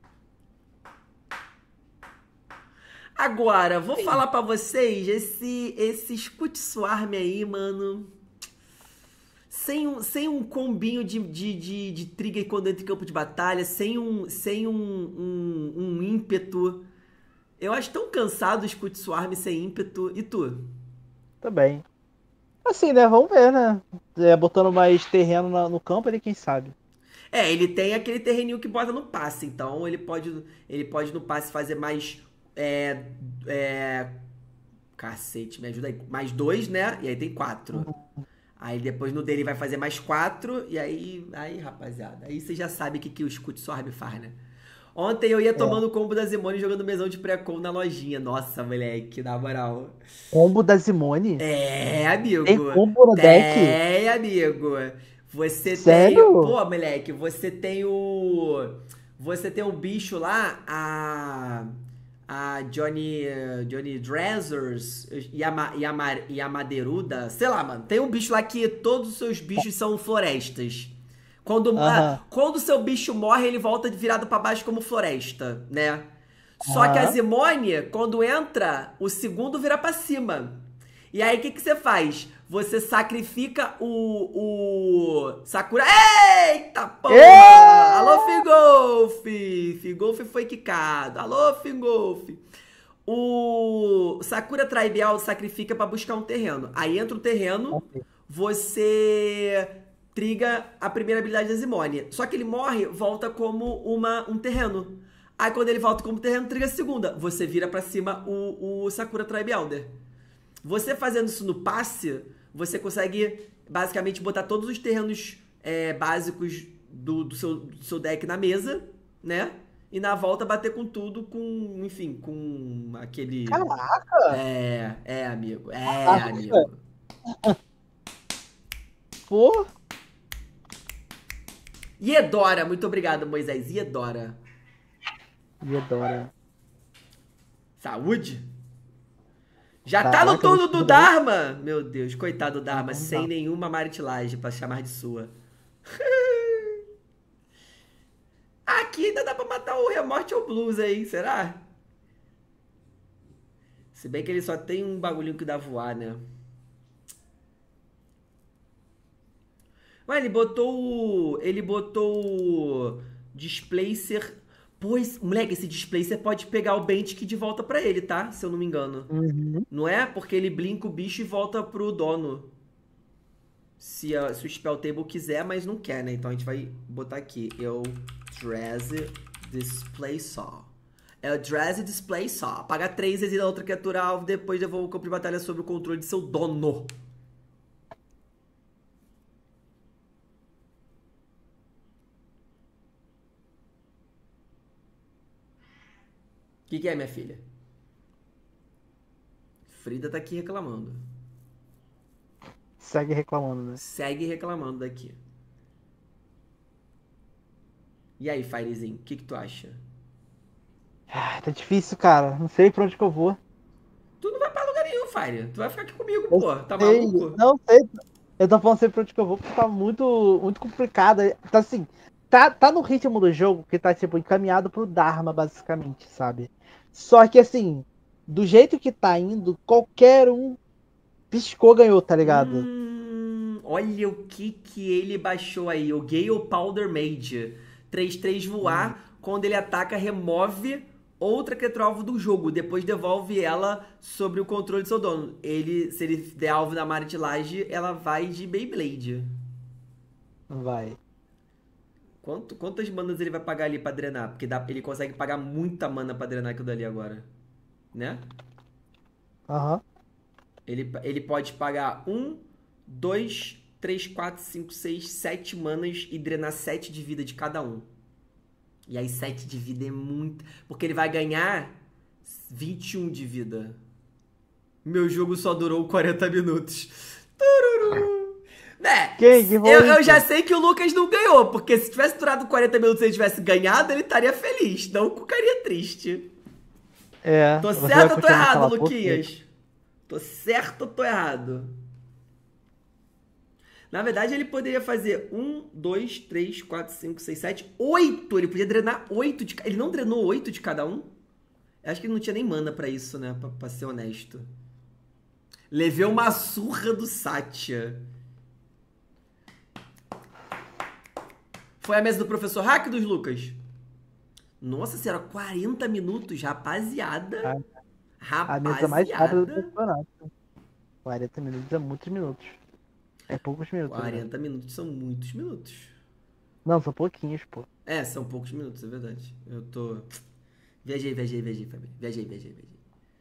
Agora, vou falar pra vocês, esse, esse Scout Swarm aí, mano, sem um, sem um combinho de, de, de, de trigger quando entra em campo de batalha, sem um, sem um, um, um ímpeto, Eu acho tão cansado o Scute Swarm sem ímpeto. E tu? Também. Assim, né? Vamos ver, né? É, botando mais terreno na- no campo ali, quem sabe? É, ele tem aquele terreninho que bota no passe, então ele pode, ele pode no passe fazer mais. É, é, cacete, me ajuda aí. Mais dois, né? E aí tem quatro. Aí depois no dele vai fazer mais quatro. E aí, aí rapaziada, aí você já sabe o que, que o Scute Swarm faz, né? Ontem eu ia É. tomando o combo da Zimone jogando mesão de pré-com na lojinha. Nossa, moleque, na moral. Combo da Zimone? É, Tem amigo. combo no deck? Tem, amigo. Você tem. Sério? Pô, moleque, você tem o. Você tem o bicho lá, a. A Johnny. Johnny Dressers e a, Ma- e, a, Ma- e a Madeiruda. Sei lá, mano. Tem um bicho lá que todos os seus bichos são florestas. Quando, ah, Aham. quando o seu bicho morre, ele volta virado pra baixo como floresta, né? Só que a Aham. Zimone, quando entra, o segundo vira pra cima. E aí, o que, que você faz? Você sacrifica o, o Sakura. Eita porra! Ê! Alô, Fingolf! Fingolf foi quicado. Alô, Fingolf! O Sakura Tribal sacrifica pra buscar um terreno. Aí entra o terreno, você triga a primeira habilidade da Zimone. Só que ele morre, volta como uma, um terreno. Aí quando ele volta como terreno, triga a segunda. Você vira pra cima o, o Sakura Tribe Elder. Você fazendo isso no passe, você consegue basicamente botar todos os terrenos é, básicos do, do, seu, do seu deck na mesa, né? E na volta bater com tudo, com, enfim, com aquele... Caraca! É, é, amigo, é, Caraca! amigo. Pô! Iedora, muito obrigado, Moisés. Iedora. Iedora. Saúde? Já tá no Caraca, turno do muito Dharma! Meu Deus, coitado do Dharma, Não sem dá. nenhuma maritilagem pra chamar de sua. Aqui ainda dá pra matar o Remorte ou Blues aí, será? Se bem que ele só tem um bagulhinho que dá voar, né? Mas ele botou o... Ele botou o... Displacer... Pois, moleque, esse Displacer pode pegar o Bentic de volta pra ele, tá? Se eu não me engano. Uhum. Não é? Porque ele blinka o bicho e volta pro dono. Se, a, se o Spell Table quiser, mas não quer, né? Então a gente vai botar aqui. Eu Dress Display Saw. É o Dress Display Saw. Paga três, exila outra criatura alvo, depois devolve o campo de batalha sob o controle de seu dono. O que, que é, minha filha? Frida tá aqui reclamando. Segue reclamando, né? Segue reclamando daqui. E aí, Firezinho, o que, que tu acha? Ah, tá difícil, cara. Não sei pra onde que eu vou. Tu não vai pra lugar nenhum, Fire. Tu vai ficar aqui comigo, Eu pô. Tá sei, maluco? não sei. Eu tô falando sempre pra onde que eu vou porque tá muito, muito complicado. Tá assim, tá, tá no ritmo do jogo que tá, tipo, encaminhado pro Dharma, basicamente, sabe? Só que, assim, do jeito que tá indo, qualquer um piscou, ganhou, tá ligado? Hum, olha o que que ele baixou aí. O Gale Powder Mage. três três voar. Quando ele ataca, remove outra criatura alvo do jogo. Depois devolve ela sobre o controle do seu dono. Ele, se ele der alvo na maritilagem, ela vai de Beyblade. Vai. Quanto, quantas manas ele vai pagar ali pra drenar? Porque dá, ele consegue pagar muita mana pra drenar aquilo dali agora. Né? Aham. Ele, ele pode pagar um, dois, três, quatro, cinco, seis, sete manas e drenar sete de vida de cada um. E aí sete de vida é muito... Porque ele vai ganhar vinte e um de vida. Meu jogo só durou quarenta minutos. Tururu. Né? Quem que foi Eu, eu isso? já sei que o Lucas não ganhou, porque se tivesse durado quarenta minutos e ele tivesse ganhado, ele estaria feliz, não ficaria triste. É. Tô você vai certo ou tô continuar errado, naquela porra? Luquinhas? Tô certo ou tô errado? Na verdade, ele poderia fazer um, dois, três, quatro, cinco, seis, sete, oito. Ele podia drenar oito de... Ele não drenou oito de cada um? Eu acho que ele não tinha nem mana pra isso, né? Pra, pra ser honesto. Levei uma surra do Satya. Foi a mesa do professor Hack dos Lucas? Nossa senhora, quarenta minutos, rapaziada. A, a mesa mais rápida do Rapaziada. campeonato. quarenta minutos é muitos minutos. É poucos minutos, né? quarenta minutos são muitos minutos. Não, são pouquinhos, pô. É, são poucos minutos, é verdade. Eu tô. Viajei, viajei, viajei, família. Viajei, viajei, viajei.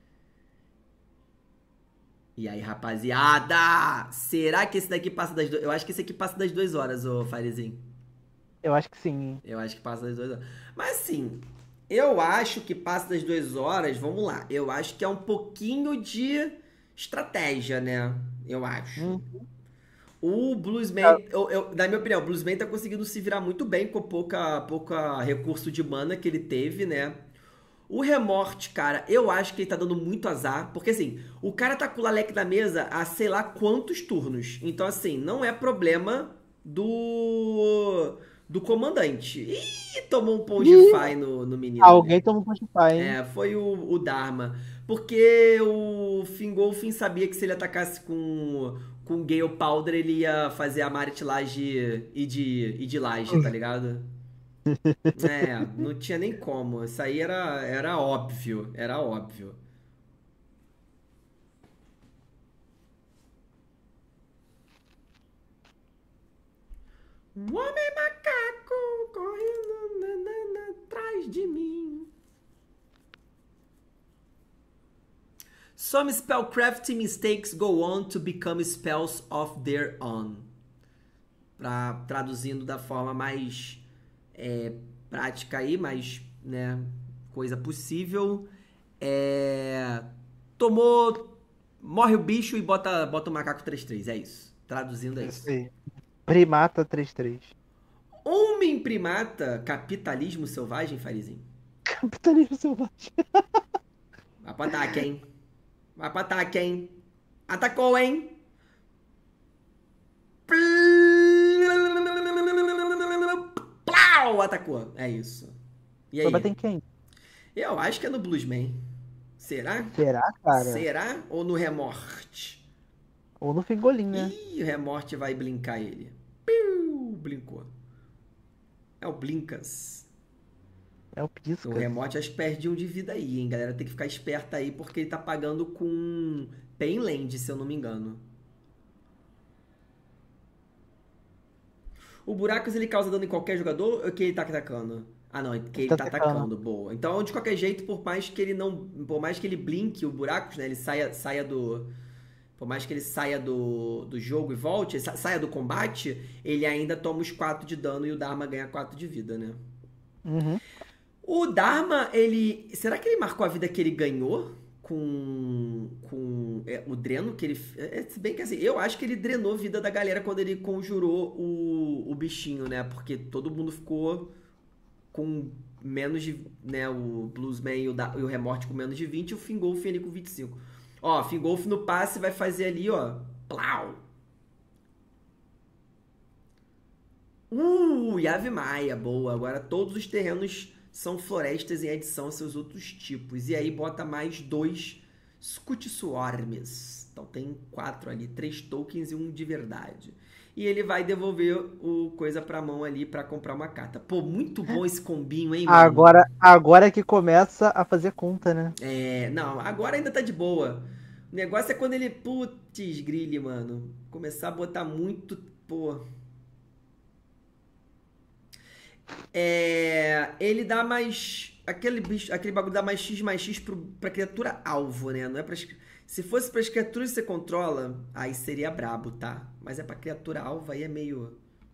E aí, rapaziada? Será que esse daqui passa das duas? Eu acho que esse aqui passa das duas horas, ô Farezinho. Eu acho que sim. Eu acho que passa das duas horas. Mas assim, eu acho que passa das duas horas, vamos lá. Eu acho que é um pouquinho de estratégia, né? Eu acho. Hum. O Bluesman, eu, eu, na minha opinião, o Bluesman tá conseguindo se virar muito bem com pouca, pouca recurso de mana que ele teve, né? O Remorte, cara, eu acho que ele tá dando muito azar. Porque assim, o cara tá com o Lalek na mesa há sei lá quantos turnos. Então, assim, não é problema do. Do comandante. Ih, tomou um Pongify no, no menino Alguém ali. tomou Pongify, hein? É, foi o, o Dharma. Porque o Fingolfin sabia que se ele atacasse com, com Gale Powder, ele ia fazer a Maritilage e de, e de laje, tá ligado? É, não tinha nem como. Isso aí era, era óbvio. Era óbvio. Um homem macaco correndo na, na, na, atrás de mim. Some spellcrafting mistakes go on to become spells of their own. Pra, traduzindo da forma mais é, prática aí, mais né, coisa possível. É, tomou. Morre o bicho e bota, bota o macaco três três. É isso. Traduzindo é isso. Sim. Primata três três. Homem primata, capitalismo selvagem, Farizinho. Capitalismo selvagem. Vai pro ataque, hein? Vai pro ataque, hein? Atacou, hein? Plau! Atacou. É isso. E Vai bater em aí? quem? Eu acho que é no Bluesman. Será? Será, cara? Será? Ou no Remorte? Ou no Fingolim, né? Ih, o Remorte vai blinkar ele. Piu! Blinkou. É o Blinkas. É o Pisca. O Remote acho que perde um de vida aí, hein? Galera tem que ficar esperta aí porque ele tá pagando com Painland, se eu não me engano. O Buracos ele causa dano em qualquer jogador ou que ele tá atacando? Ah, não, que ele Tá tá atacando. atacando, boa. Então, de qualquer jeito, por mais que ele não. Por mais que ele blink o Buracos, né? Ele saia, saia do. Por mais que ele saia do, do jogo e volte, saia do combate, ele ainda toma os quatro de dano e o Dharma ganha quatro de vida, né? Uhum. O Dharma, ele. Será que ele marcou a vida que ele ganhou com, com é, o dreno que ele. É, se bem que assim, eu acho que ele drenou a vida da galera quando ele conjurou o, o bichinho, né? Porque todo mundo ficou com menos de. Né, o Bluesman e o, da, e o Remorte com menos de vinte e o Fingolfin ali com vinte e cinco. Ó, Fingolfin no passe vai fazer ali, ó. Plau! Uh, Yave Maia, boa. Agora todos os terrenos são florestas em adição a seus outros tipos. E aí bota mais dois Scut Swarms. Então tem quatro ali, três tokens e um de verdade. E ele vai devolver o coisa pra mão ali pra comprar uma carta. Pô, muito bom esse combinho, hein, mano? Agora, agora que começa a fazer conta, né? É, não, agora ainda tá de boa. O negócio é quando ele, putz, grille, mano. Começar a botar muito, pô. É, ele dá mais. Aquele, bicho, aquele bagulho dá mais X mais X pro, pra criatura alvo, né? Não é pra, se fosse pras criaturas que você controla, aí seria brabo, tá? Mas é pra criatura alvo, aí é meio.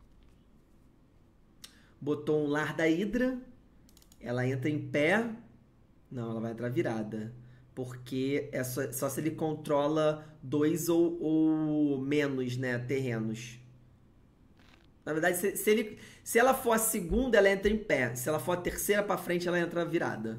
Botou um Lar da Hidra. Ela entra em pé. Não, ela vai entrar virada. Porque é só, só se ele controla dois ou, ou menos, né? Terrenos. Na verdade, se, se, ele, se ela for a segunda, ela entra em pé. Se ela for a terceira pra frente, ela entra virada.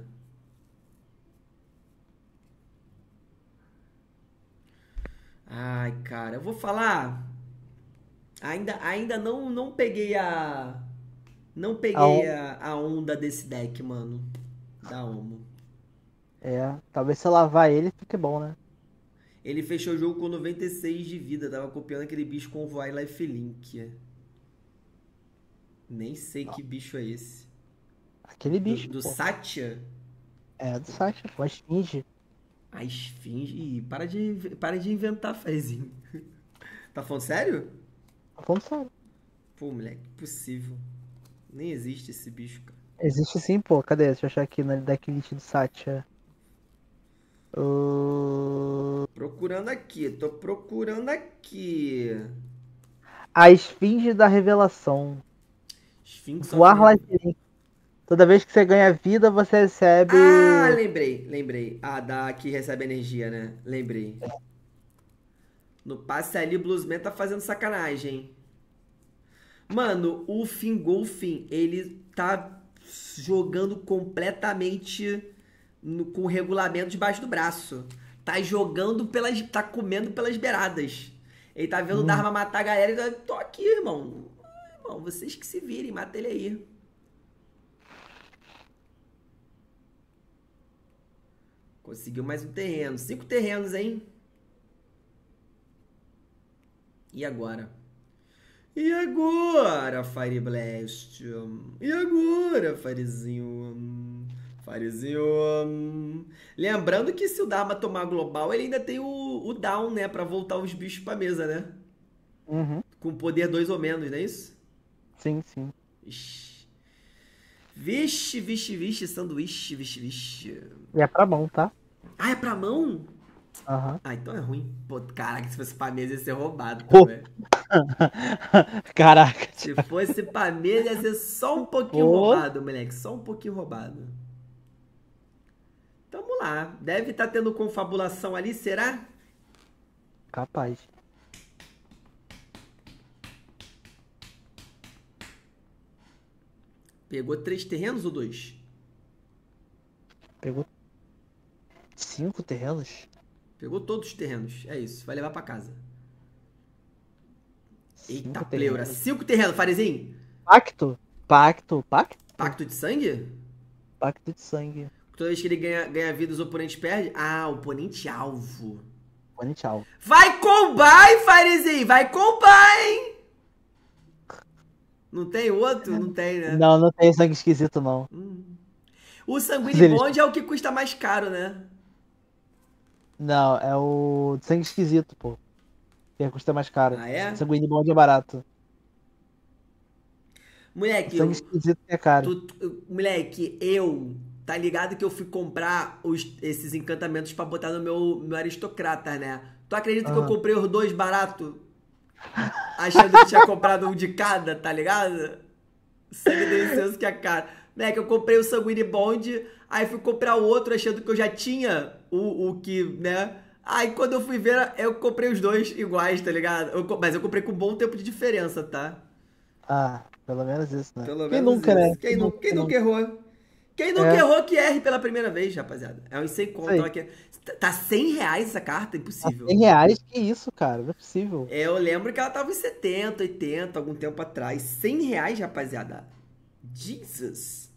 Ai, cara, eu vou falar. Ainda, ainda não, não peguei a. Não peguei a, a onda desse deck, mano. Da Omo. É, talvez se eu lavar ele fique bom, né? Ele fechou o jogo com noventa e seis de vida. Tava copiando aquele bicho com Voar Lifelink. Nem sei que bicho é esse. Aquele Do, bicho, do pô. Satya? É, do Sasha, pô, a esfinge. A esfinge. Ih, para de, para de inventar, Farizinho. Tá falando sério? Tô falando sério. Pô, moleque, impossível. Nem existe esse bicho, cara. Existe sim, pô. Cadê? Deixa eu achar aqui na decklist do Satya. Uh... Procurando aqui, tô procurando aqui. A esfinge da revelação. Sphinx of Voar Rev- Lifelink. Toda vez que você ganha vida, você Ah, recebe. lembrei, lembrei. Ah, da que recebe energia, né? Lembrei. No passe ali, Bluesman tá fazendo sacanagem, hein? Mano, o Fingolfin, ele tá jogando completamente no- com o regulamento debaixo do braço. Tá jogando pelas. Tá comendo pelas beiradas. Ele tá vendo o Hum, Dharma matar a galera e tá, tô aqui, irmão. Ah, irmão, vocês que se virem, mata ele aí. Conseguiu mais um terreno. Cinco terrenos, hein? E agora? E agora, Fire Blast? E agora, Firezinho? Firezinho. Lembrando que se o Dharma tomar global, ele ainda tem o, o down, né? Pra voltar os bichos pra mesa, né? uhum. Com poder dois ou menos, não é isso? Sim, sim. Ixi. Vixe, vixe, vixe, sanduíche, vixe, vixe. E é pra mão, tá? Ah, é pra mão? Aham. Ah, então é ruim. Pô, caraca, se fosse pra mesa ia ser roubado Pô. também. Caraca, Se Thiago. fosse pra mesa ia ser só um pouquinho Pô. roubado, moleque. Só um pouquinho roubado. Tamo lá. Deve estar tendo confabulação ali, será? Capaz. Pegou três terrenos ou dois? Pegou cinco terrenos? Pegou todos os terrenos. É isso. Vai levar pra casa. Eita, Cinco pleura. terrenos. Cinco terrenos, Farezinho. Pacto? Pacto? Pacto? Pacto de sangue? Pacto de sangue. Toda vez que ele ganha, ganha vida, os oponentes perdem? Ah, oponente alvo. Boni, tchau. Vai combar, hein, Farezinho? Vai combar, hein? Não tem outro? Não tem, né? Não, não tem sangue esquisito, não. Hum. O Sanguine Eles- Bond é o que custa mais caro, né? Não, é o sangue esquisito, pô. Que custa mais caro. Ah, é? Sanguíneo bom é mais barato. Moleque, Sangue eu, esquisito que é caro. tu- tu- moleque, eu, tá ligado que eu fui comprar os- esses encantamentos pra botar no meu, meu aristocrata, né? Tu acredita que eu Aham. comprei os dois barato? Achando que tinha comprado um de cada, tá ligado? Sangue delicioso que é caro. Moleque, eu comprei o Sanguine Bond, aí fui comprar o outro achando que eu já tinha o, o que, né? Aí quando eu fui ver, eu comprei os dois iguais, tá ligado? Eu co- mas eu comprei com um bom tempo de diferença, tá? Ah, pelo menos isso, né? Pelo Quem menos nunca, isso. né? Quem, nu- quem nunca, nunca errou? Quem nunca É. errou que erre pela primeira vez, rapaziada. É uns cem conto. Aí. Ó, que- Tá cem reais essa carta? Tá Impossível. cem reais? Que isso, cara? Não é possível. É, eu lembro que ela tava em setenta, oitenta, algum tempo atrás. cem reais, rapaziada. Jesus.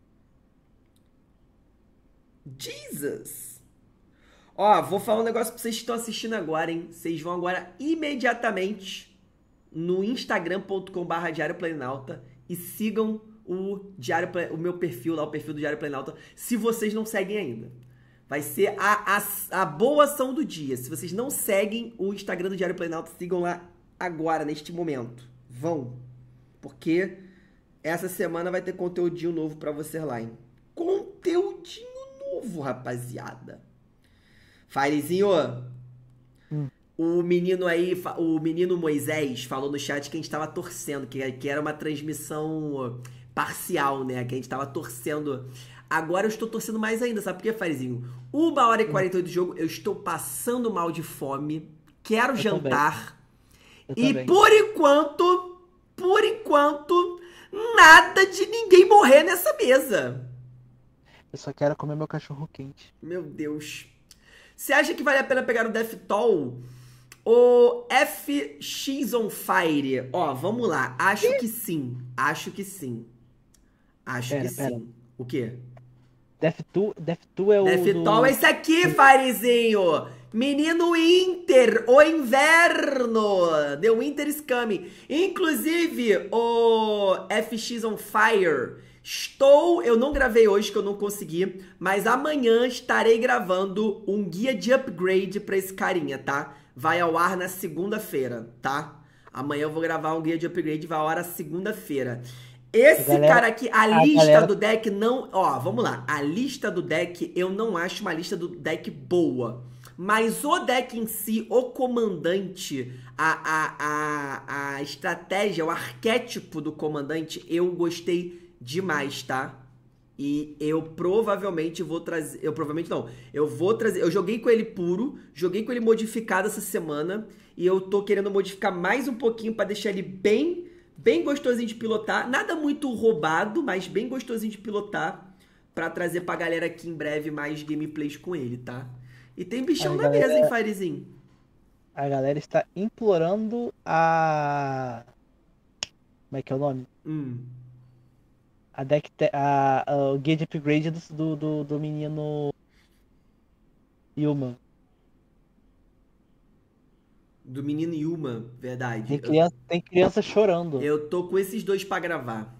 Jesus. Ó, vou falar um negócio pra vocês que estão assistindo agora, hein? Vocês vão agora imediatamente no instagram ponto com barra Diário Planalta e sigam o, Diário, Pla- o meu perfil lá, o perfil do Diário Planalta, se vocês não seguem ainda. Vai ser a, a, a boa ação do dia. Se vocês não seguem o Instagram do Diário Planalto, sigam lá agora, neste momento. Vão. Porque essa semana vai ter conteúdinho novo pra você lá, hein? Conteúdinho novo, rapaziada. Firezinho, Hum. o menino aí, fa- o menino Moisés falou no chat que a gente tava torcendo, que, que era uma transmissão parcial, né? Que a gente tava torcendo. Agora eu estou torcendo mais ainda, sabe por quê, Firezinho? Uma hora e quarenta e oito de jogo, eu estou passando mal de fome, quero Eu jantar. Eu E também. por enquanto, por enquanto, nada de ninguém morrer nessa mesa. Eu só quero comer meu cachorro quente. Meu Deus. Você acha que vale a pena pegar o Death Toll ou F X on Fire? Ó, vamos lá. Acho que sim. Acho que sim. Acho Pera, que pera. sim. O quê? Death two, Death two é o. Death do... Toll é esse aqui, Firezinho. Menino Inter, o inverno. The Winter is coming. Inclusive, o F X on Fire Estou, eu não gravei hoje que eu não consegui, mas amanhã estarei gravando um guia de upgrade pra esse carinha, tá? Vai ao ar na segunda-feira, tá? Amanhã eu vou gravar um guia de upgrade, vai ao ar na segunda-feira. A Esse galera, cara aqui, a a lista galera, do deck não... Ó, vamos lá. A lista do deck, eu não acho uma lista do deck boa. Mas o deck em si, o comandante, a, a, a, a estratégia, o arquétipo do comandante, eu gostei demais, tá? E eu provavelmente vou trazer... Eu provavelmente não. Eu vou trazer... Eu joguei com ele puro, joguei com ele modificado essa semana. E eu tô querendo modificar mais um pouquinho pra deixar ele bem... Bem gostosinho de pilotar. Nada muito roubado, mas bem gostosinho de pilotar. Pra trazer pra galera aqui em breve mais gameplays com ele, tá? E tem a bichão na galera, mesa, hein, Firezinho? a galera está implorando a. Como é que é o nome? Hum. A deck. te- A, a, o guia de upgrade do, do, do, do menino Yuma. Do menino Yuma, verdade. Tem Eu, criança, tem criança chorando. eu tô com esses dois pra gravar.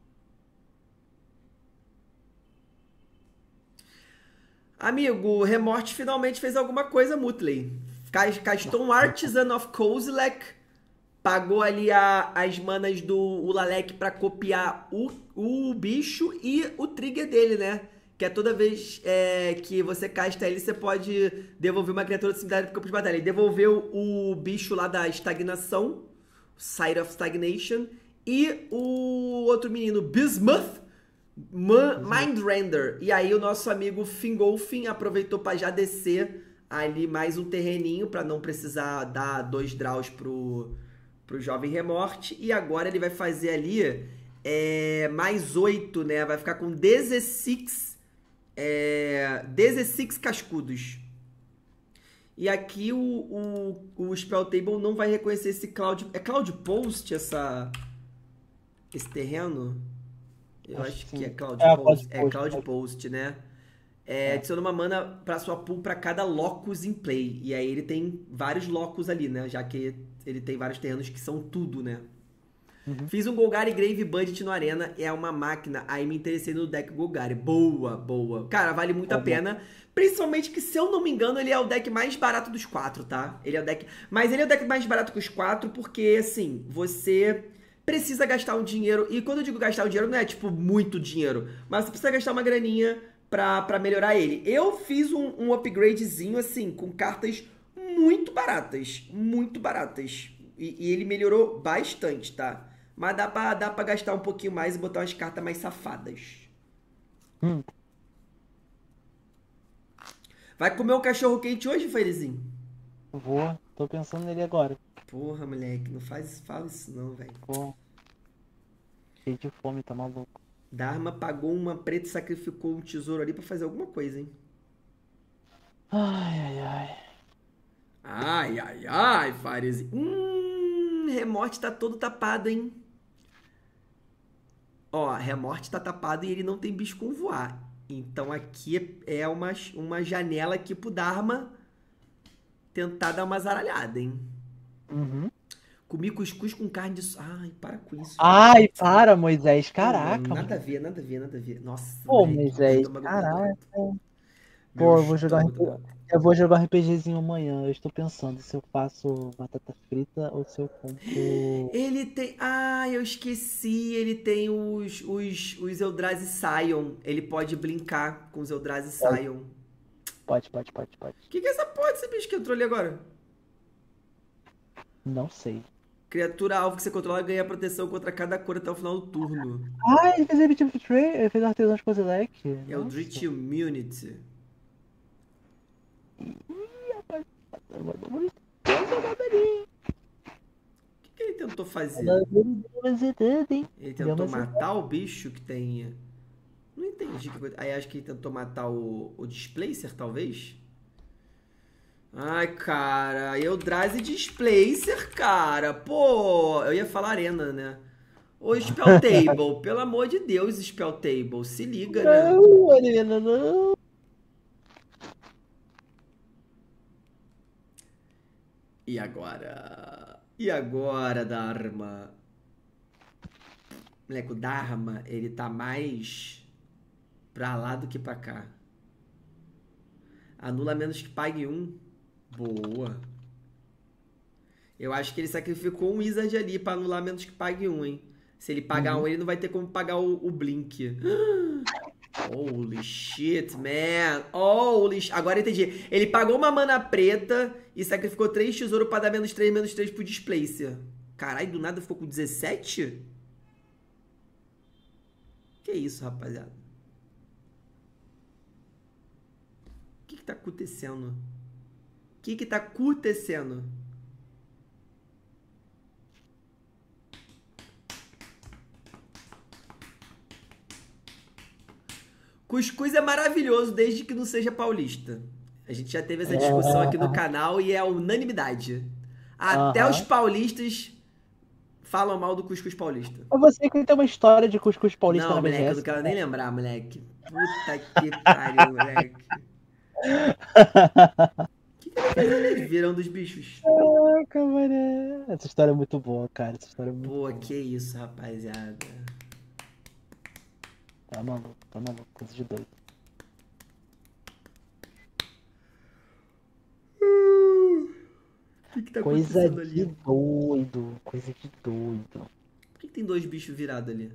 Amigo, o Remorte finalmente fez alguma coisa, Mutley. Cas- Castou um Artisan of Kozilek, pagou ali a- as manas do Ulalek pra copiar o, o bicho e o trigger dele, né? Que é toda vez é, que você casta ele, você pode devolver uma criatura similar pro campo de batalha. Ele devolveu o bicho lá da estagnação, Side of Stagnation, e o outro menino, Bismuth, Ma- Mindrender. E aí o nosso amigo Fingolfin aproveitou para já descer ali mais um terreninho para não precisar dar dois draws pro, pro jovem Remorte. E agora ele vai fazer ali é, mais oito, né? Vai ficar com dezesseis, é, dezesseis cascudos. E aqui o, o, o Spell Table não vai reconhecer esse Cloud... É Cloud Post essa, esse terreno? Eu Acho acho que que é sim. Cloud É a Post. Cloud É Post. Cloud Post, né? É, É. adiciona uma mana pra sua pool pra cada locus em play. E aí ele tem vários locus ali, né? Já que ele tem vários terrenos que são tudo, né? Uhum. Fiz um Golgari Grave Budget no Arena. É uma máquina. Aí me interessei no deck Golgari. Boa, boa. Cara, vale muito É a bom. pena. Principalmente que, se eu não me engano, ele é o deck mais barato dos quatro, tá? Ele é o deck... Mas ele é o deck mais barato que os quatro porque, assim, você precisa gastar um dinheiro. E quando eu digo gastar um dinheiro, não é, tipo, muito dinheiro. Mas você precisa gastar uma graninha pra, pra melhorar ele. Eu fiz um, um upgradezinho, assim, com cartas muito baratas. Muito baratas. E, e ele melhorou bastante, tá? Mas dá pra, dá pra gastar um pouquinho mais e botar umas cartas mais safadas. Hum. Vai comer um cachorro quente hoje, Fairezinho? Vou. Tô pensando nele agora. Porra, moleque, não faz, fala isso não, velho. Pô, cheio de fome, tá maluco. Dharma pagou uma preta e sacrificou um tesouro ali pra fazer alguma coisa, hein? Ai, ai, ai. Ai, ai, ai, Fairezinho. Hum, Remorte tá todo tapado, hein? Ó, Remorte tá tapado e ele não tem bicho com voar. Então aqui é uma, uma janela aqui pro Dharma tentar dar uma zaralhada, hein? Uhum. Comi cuscuz com carne de... so- Ai, para com isso, gente. Ai, para, Moisés. Pô, mano, Caraca, nada a mano. ver, nada a ver, nada a ver. Nossa, Pô, moleque, meu Moisés. estômago tá Caraca. doendo. Meu Pô, eu vou jogar um, R P estômago. eu vou jogar um RPGzinho amanhã. Eu estou pensando se eu faço batata frita ou se eu compro. Ele tem... Ah, eu esqueci. Ele tem os, os, os Eldrazi Scion. Ele pode brincar com os Eldrazi Pode, Scion. pode, pode, pode, pode. O que, que é essa porra desse bicho que entrou ali agora? Não sei. Criatura alvo que você controla ganha proteção contra cada cor até o final do turno. Ah, ele fez Evitable Trade, ele fez Artesão de Kozilek. Eldritch Nossa. Immunity. Ih, rapaz. Vamos jogar ali. O que, que ele tentou fazer? Deu uma zedada, hein? Ele Deu tentou uma zedada. matar o bicho que tem... Não entendi. que coisa- Aí acho que ele tentou matar o, o Displacer, talvez? Ai, cara. Eldrazi Displacer, cara. Pô, eu ia falar Arena, né? Ô, Spell Table. Pelo amor de Deus, Spell Table. Se liga, né? Não, Arena, não. E agora? E agora, Dharma? Moleque, o Dharma, ele tá mais pra lá do que pra cá. Anula menos que pague um. Boa. Eu acho que ele sacrificou um Wizard ali pra anular menos que pague um, hein? Se ele pagar Uhum. um, ele não vai ter como pagar o, o Blink. Holy shit, man. Holy shit. Agora eu entendi. Ele pagou uma mana preta e sacrificou três tesouros pra dar menos três, menos três pro Displacer. Caralho, do nada ficou com dezessete? Que isso, rapaziada? O que que tá acontecendo? O que que tá acontecendo? Cuscuz é maravilhoso desde que não seja paulista. A gente já teve essa discussão aqui no canal e é unanimidade. Até os Aham. paulistas falam mal do cuscuz paulista. É você que tem uma história de cuscuz paulista Não, na moleque, eu não B G S. quero nem lembrar, moleque. Puta que pariu, moleque. O que que ele fez ali? Eles viram dos bichos. Caraca, mané. Essa história é muito boa, cara. Essa história é muito Pô, boa. que isso, rapaziada. Tá maluco, tá maluco. Coisa de doido. O que que tá Coisa acontecendo de ali? doido. Coisa de doido. Por que que tem dois bichos virados ali?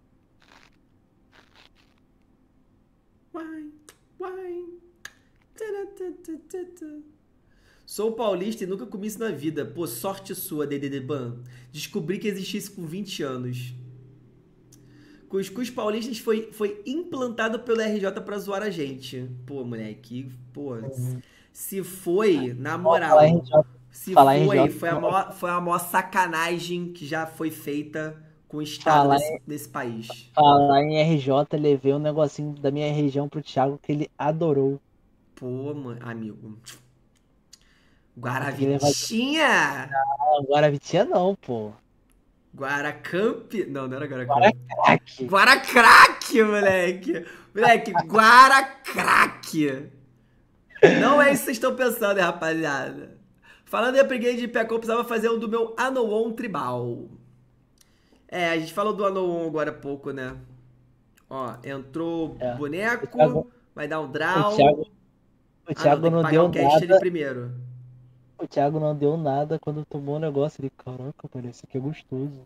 Uai, uai. Taratatata. Sou paulista e nunca comi isso na vida. Pô, sorte sua, D D D Ban. Descobri que existia isso com vinte anos. Cuscuz paulistas foi, foi implantado pelo R J pra zoar a gente. Pô, moleque. Pô, se foi, na moral. Falar em R J, Se falar em foi, R J, foi a, maior, foi a maior sacanagem que já foi feita com o Estado Falar nesse, nesse país. Falar em R J, levei um negocinho da minha região pro Thiago que ele adorou. Pô, mano, amigo. Tem que levar- Guaravitinha! Ah, Guaravitinha não, pô. Guaracamp? Não, não era Guaracamp. Guaracraque. Guaracraque, moleque! Moleque, Guaracraque! Não é isso que vocês estão pensando, hein, rapaziada. Falando em upgrade de P-K, eu precisava fazer um do meu Anoon Tribal. É, a gente falou do Anoon agora há pouco, né? Ó, entrou É. boneco, O Thiago- vai dar um O draw. Thiago, o Ah, não, Thiago tem que não pagar deu o cast ali nada. primeiro. O Thiago não deu nada quando tomou o negócio. Ele, caraca, mano, isso aqui é gostoso.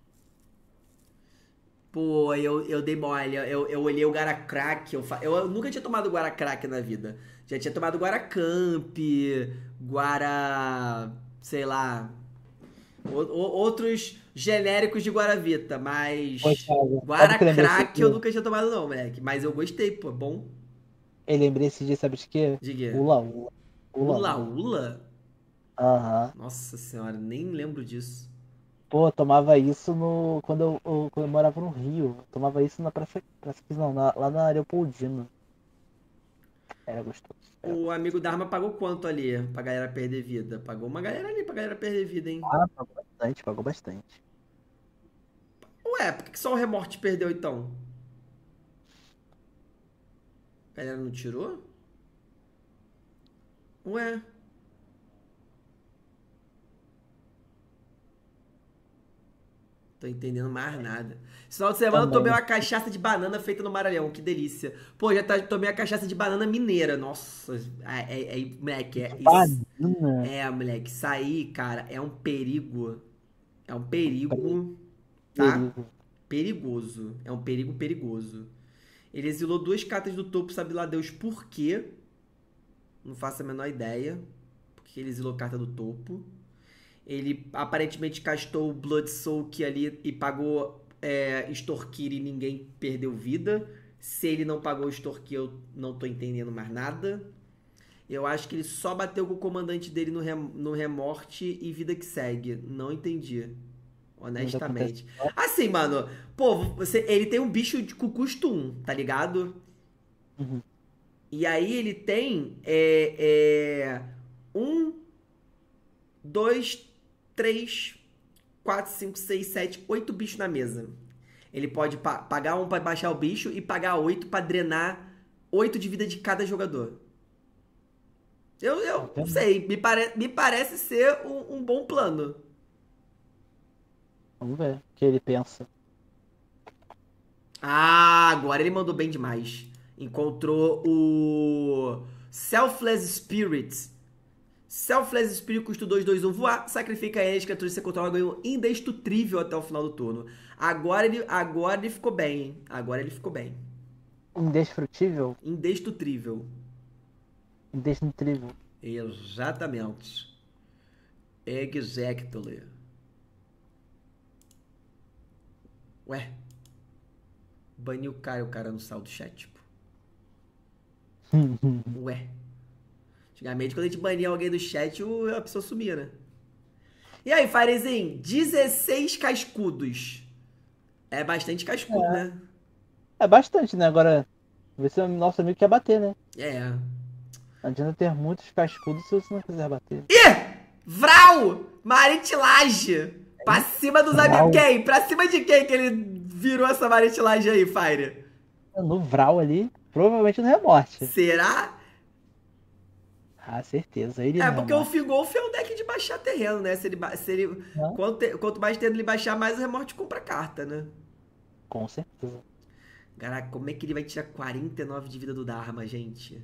Pô, eu, eu dei mole, eu, eu olhei o Guaracrack, eu, fa- eu nunca tinha tomado Guaracrack na vida. Já tinha tomado Guaracamp, Guara... sei lá... o- o- outros genéricos de Guaravita, mas... Pô, Thiago, sabe que eu lembrei Guaracrack esse eu dia? nunca tinha tomado não, moleque. Mas eu gostei, pô, bom. Eu lembrei esse dia, sabe de quê? Diga. Ula Ula. Ula Ula Ula. Ula? Aham. Nossa senhora, nem lembro disso. Pô, eu tomava isso no. Quando eu, eu- quando eu morava no Rio. Eu tomava isso na Praça. Praça não, na- lá na Leopoldina. Era gostoso. Era O amigo Dharma pagou quanto ali pra galera perder vida? Pagou uma galera ali pra galera perder vida, hein? Ah, pagou bastante, pagou bastante. Ué, por que que só o Remorte perdeu então? A galera não tirou? Ué. Tô entendendo mais nada. Esse final de semana eu Também. tomei uma cachaça de banana feita no Maranhão. Que delícia. Pô, já tá, tomei a cachaça de banana mineira. Nossa. É, é, é- moleque, é isso. Banana. É, moleque. Isso aí, cara, é um perigo. É um perigo. Tá? Perigo. Perigoso. É um perigo perigoso. Ele exilou duas cartas do topo, sabe lá Deus por quê. Não faço a menor ideia. Porque ele exilou carta do topo. Ele aparentemente castou o Blood Soak ali e pagou é, extorquir e ninguém perdeu vida. Se ele não pagou extorquir, eu não tô entendendo mais nada. Eu acho que ele só bateu com o comandante dele no, rem, no remorte e vida que segue. Não entendi. Honestamente. Assim, mano, pô, você, ele tem um bicho de, com custo um, tá ligado? Uhum. E aí ele tem é, é, um, dois, três, quatro, cinco, seis, sete, oito bichos na mesa. Ele pode pa pagar um pra baixar o bicho e pagar oito pra drenar oito de vida de cada jogador. Eu, eu não sei, me, pare me parece ser um, um bom plano. Vamos ver o que ele pensa. Ah, agora ele mandou bem demais. Encontrou o Selfless Spirit. Selfless Spirit custa dois, dois, um voar. Sacrifica ele, as criaturas que você controla ganham indestrutível até o final do turno. Agora ele, agora ele ficou bem, hein? Agora ele ficou bem. Indestrutível? Indestrutível. Indestrutível. Exatamente. Exactly. Ué. Baniu o cara e o cara não saiu do chat, tipo. Ué. Antigamente, quando a gente bania alguém do chat, a pessoa sumia, né? E aí, Farezinho? dezesseis cascudos. É bastante cascudo, É. né? É bastante, né? Agora, vê se o nosso amigo quer bater, né? É. Não adianta ter muitos cascudos se você não quiser bater. Ih! Vral! Maritilage! Pra cima dos amigos. Quem? Pra cima de quem que ele virou essa maritilage aí, Fire? No Vral ali, provavelmente no Remorte. Será? Ah, certeza. Ele É, no porque o Remorte. Fingolf é um deck de baixar terreno, né? Se ele, ba- se ele, quanto, quanto mais terreno ele baixar, mais o Remorte compra carta, né? Com certeza. Caraca, como é que ele vai tirar quarenta e nove de vida do Dharma, gente?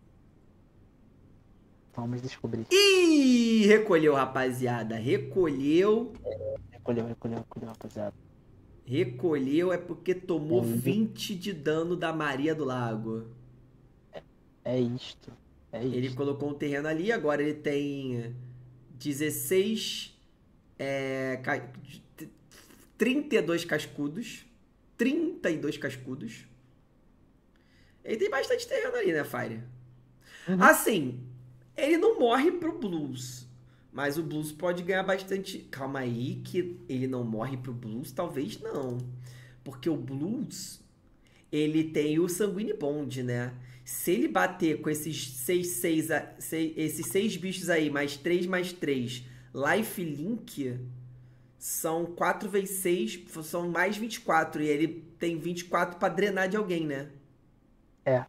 Vamos descobrir. Ih, recolheu, rapaziada. Recolheu. Recolheu, recolheu, recolheu, rapaziada. Recolheu é porque tomou É isso. vinte de dano da Maria do Lago. É isto. É Ele isto. colocou um terreno ali, agora ele tem dezesseis. É, ca- trinta e dois cascudos. trinta e dois cascudos. Ele tem bastante terreno ali, né, Fire? Uhum. Assim, ele não morre pro Blues. Mas o Blues pode ganhar bastante. Calma aí, que ele não morre pro Blues? Talvez não. Porque o Blues, ele tem o Sanguine Bond, né? Se ele bater com esses seis, seis, seis, esses seis bichos aí, mais três, mais três, Life Link, são quatro vezes seis, são mais vinte e quatro. E ele tem vinte e quatro pra drenar de alguém, né? É.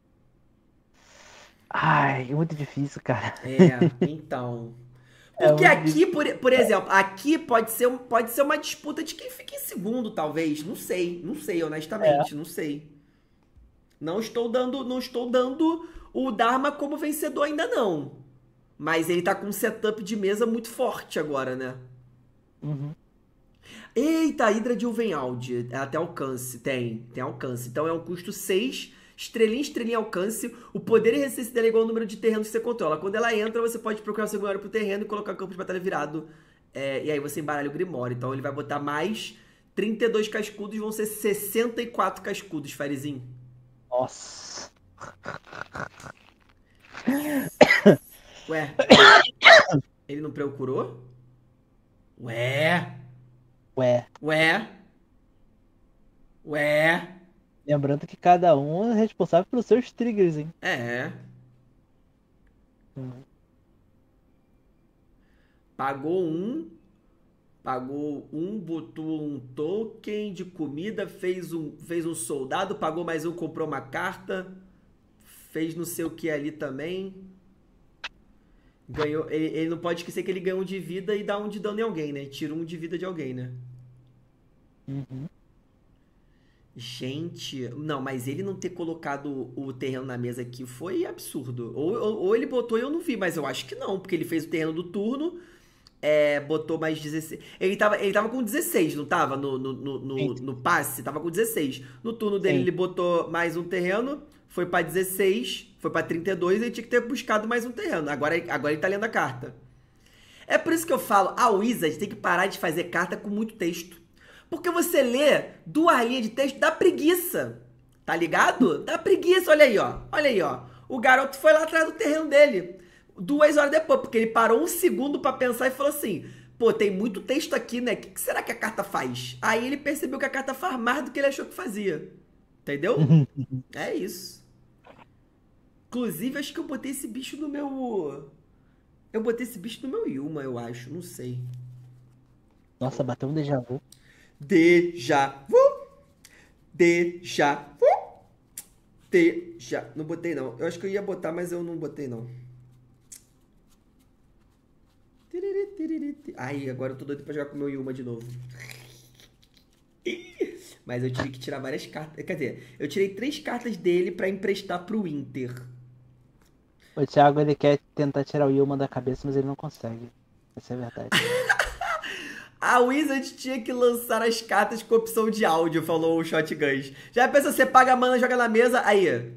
Ai, é muito difícil, cara. É, então. É Porque muito aqui, difícil. por, por exemplo, aqui pode ser, um- pode ser uma disputa de quem fica em segundo, talvez. Não sei, não sei, honestamente, É. não sei. Não estou dando, não estou dando o Dharma como vencedor ainda não. Mas ele tá com um setup de mesa muito forte agora, né? Uhum. Eita, Hidra de Uvenaldi. Até alcance. Tem, tem alcance. Então é um custo seis. Estrelinha, estrelinha, alcance. O poder e resistência dela é igual ao número de terrenos que você controla. Quando ela entra, você pode procurar o segundo área pro terreno e colocar o campo de batalha virado. É, e aí você embaralha o Grimório. Então ele vai botar mais trinta e dois cascudos. Vão ser sessenta e quatro cascudos, Farizinho. Nossa. Ué. Ele não procurou? Ué. Ué. Ué. Ué. Lembrando que cada um é responsável pelos seus triggers, hein? É. Hum. Pagou um. Pagou um, botou um token de comida, fez um, fez um soldado, pagou mais um, comprou uma carta, fez não sei o que ali também. Ganhou. Ele, ele não pode esquecer que ele ganha um de vida e dá um de dano em alguém, né? Tira um de vida de alguém, né? Uhum. Gente, não, mas ele não ter colocado o terreno na mesa aqui foi absurdo. Ou, ou, ou ele botou e eu não vi, mas eu acho que não, porque ele fez o terreno do turno. É, botou mais dezesseis. Ele tava, ele tava com dezesseis, não tava? No, no, no, no, no passe, tava com dezesseis. No turno dele, Sim. ele botou mais um terreno, foi pra dezesseis, foi pra trinta e dois, e ele tinha que ter buscado mais um terreno. Agora, agora ele tá lendo a carta. É por isso que eu falo, a Wizard tem que parar de fazer carta com muito texto. Porque você lê duas linhas de texto, dá preguiça. Tá ligado? Dá preguiça, olha aí, ó. Olha aí, ó. O garoto foi lá atrás do terreno dele. Duas horas depois, porque ele parou um segundo pra pensar e falou assim: pô, tem muito texto aqui, né? O que, que será que a carta faz? Aí ele percebeu que a carta faz mais do que ele achou que fazia. Entendeu? É isso. Inclusive, acho que eu botei esse bicho no meu. Eu botei esse bicho no meu Yuma, eu acho. Não sei. Nossa, bateu um déjà vu. Déjà vu. Déjà vu. Déjà. Não botei, não. Eu acho que eu ia botar, mas eu não botei, não. Ai, agora eu tô doido pra jogar com o meu Yuma de novo. Mas eu tive que tirar várias cartas. Quer dizer, eu tirei três cartas dele pra emprestar pro Inter. O Thiago, ele quer tentar tirar o Yilma da cabeça, mas ele não consegue. Essa é a verdade. A Wizard tinha que lançar as cartas com opção de áudio, falou o Shotguns. Já pensa, você paga a mana, joga na mesa, aí...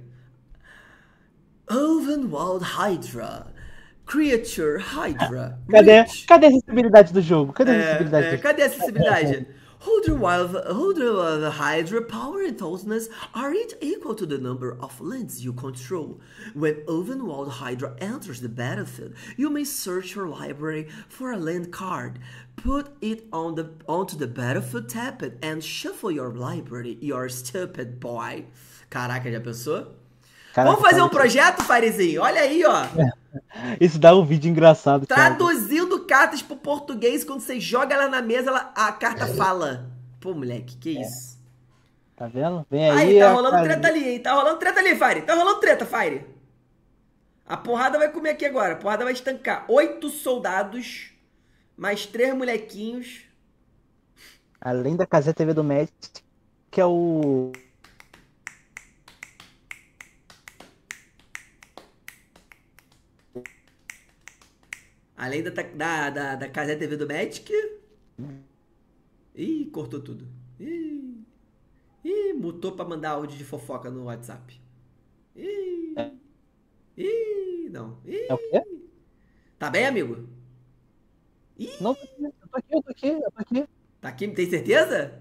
Ovenwald Hydra. Creature Hydra. Cadê, Rich. cadê a acessibilidade do jogo? Cadê a É, acessibilidade é, do jogo? cadê a acessibilidade? Holder wild, holder wild Hydra power and toughness are it equal to the number of lands you control. When Ovenwald Hydra enters the battlefield, you may search your library for a land card, put it on the onto the battlefield, tap it, and shuffle your library. You're stupid boy. Caraca, já pensou? Caraca, Vamos fazer um cara, projeto, Farizinho? Olha aí, ó. isso dá um vídeo engraçado, Thiago. Traduzindo cartas pro português, quando você joga ela na mesa, ela, a carta fala. Pô, moleque, que isso? Tá vendo? Vem aí. Aí, tá a rolando cara- treta ali, hein? Tá rolando treta ali, Fire. Tá rolando treta, Fire. A porrada vai comer aqui agora. A porrada vai estancar. Oito soldados, mais três molequinhos. Além da Casé T V do Magic, que é o... Além da, da, da, da Casé T V do Magic. Ih, cortou tudo. Ih, ih, mutou pra mandar áudio de fofoca no WhatsApp. Ih, ih, não. Ih. É o quê? Tá bem, amigo? Ih, Não, eu tô aqui, eu tô aqui, eu tô aqui. tá aqui, tem certeza?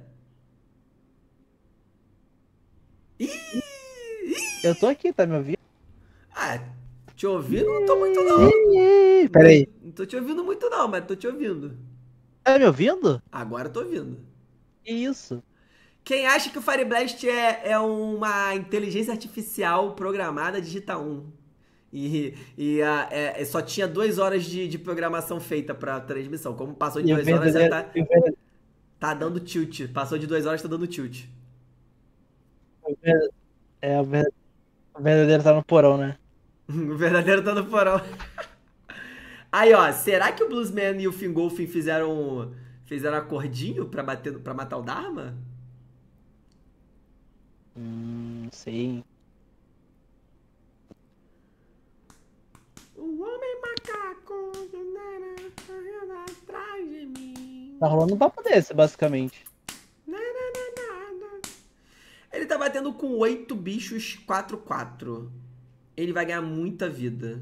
Ih, ih. Eu tô aqui, tá me ouvindo? Ah, te ouvindo não tô muito não. Ih, Peraí. Não tô te ouvindo muito não, mas tô te ouvindo. Tá me ouvindo? Agora eu tô ouvindo. Que isso? Quem acha que o Fire Blast é, é uma inteligência artificial programada, digita um. E, e a, é, é, só tinha duas horas de, de programação feita pra transmissão. Como passou de E o duas horas, já verdadeiro- tá, e o verdadeiro- tá dando tilt. Passou de duas horas, tá dando tilt. o ver- É, o ver- o verdadeiro tá no porão, né? O verdadeiro tá no porão. Aí, ó, será que o Bluesman e o Fingolfin fizeram fizeram acordinho pra, bater, pra matar o Dharma? Hum, não sei. O homem macaco correndo atrás de mim. Tá rolando um papo desse, basicamente. Ele tá batendo com oito bichos quatro quatro. Ele vai ganhar muita vida.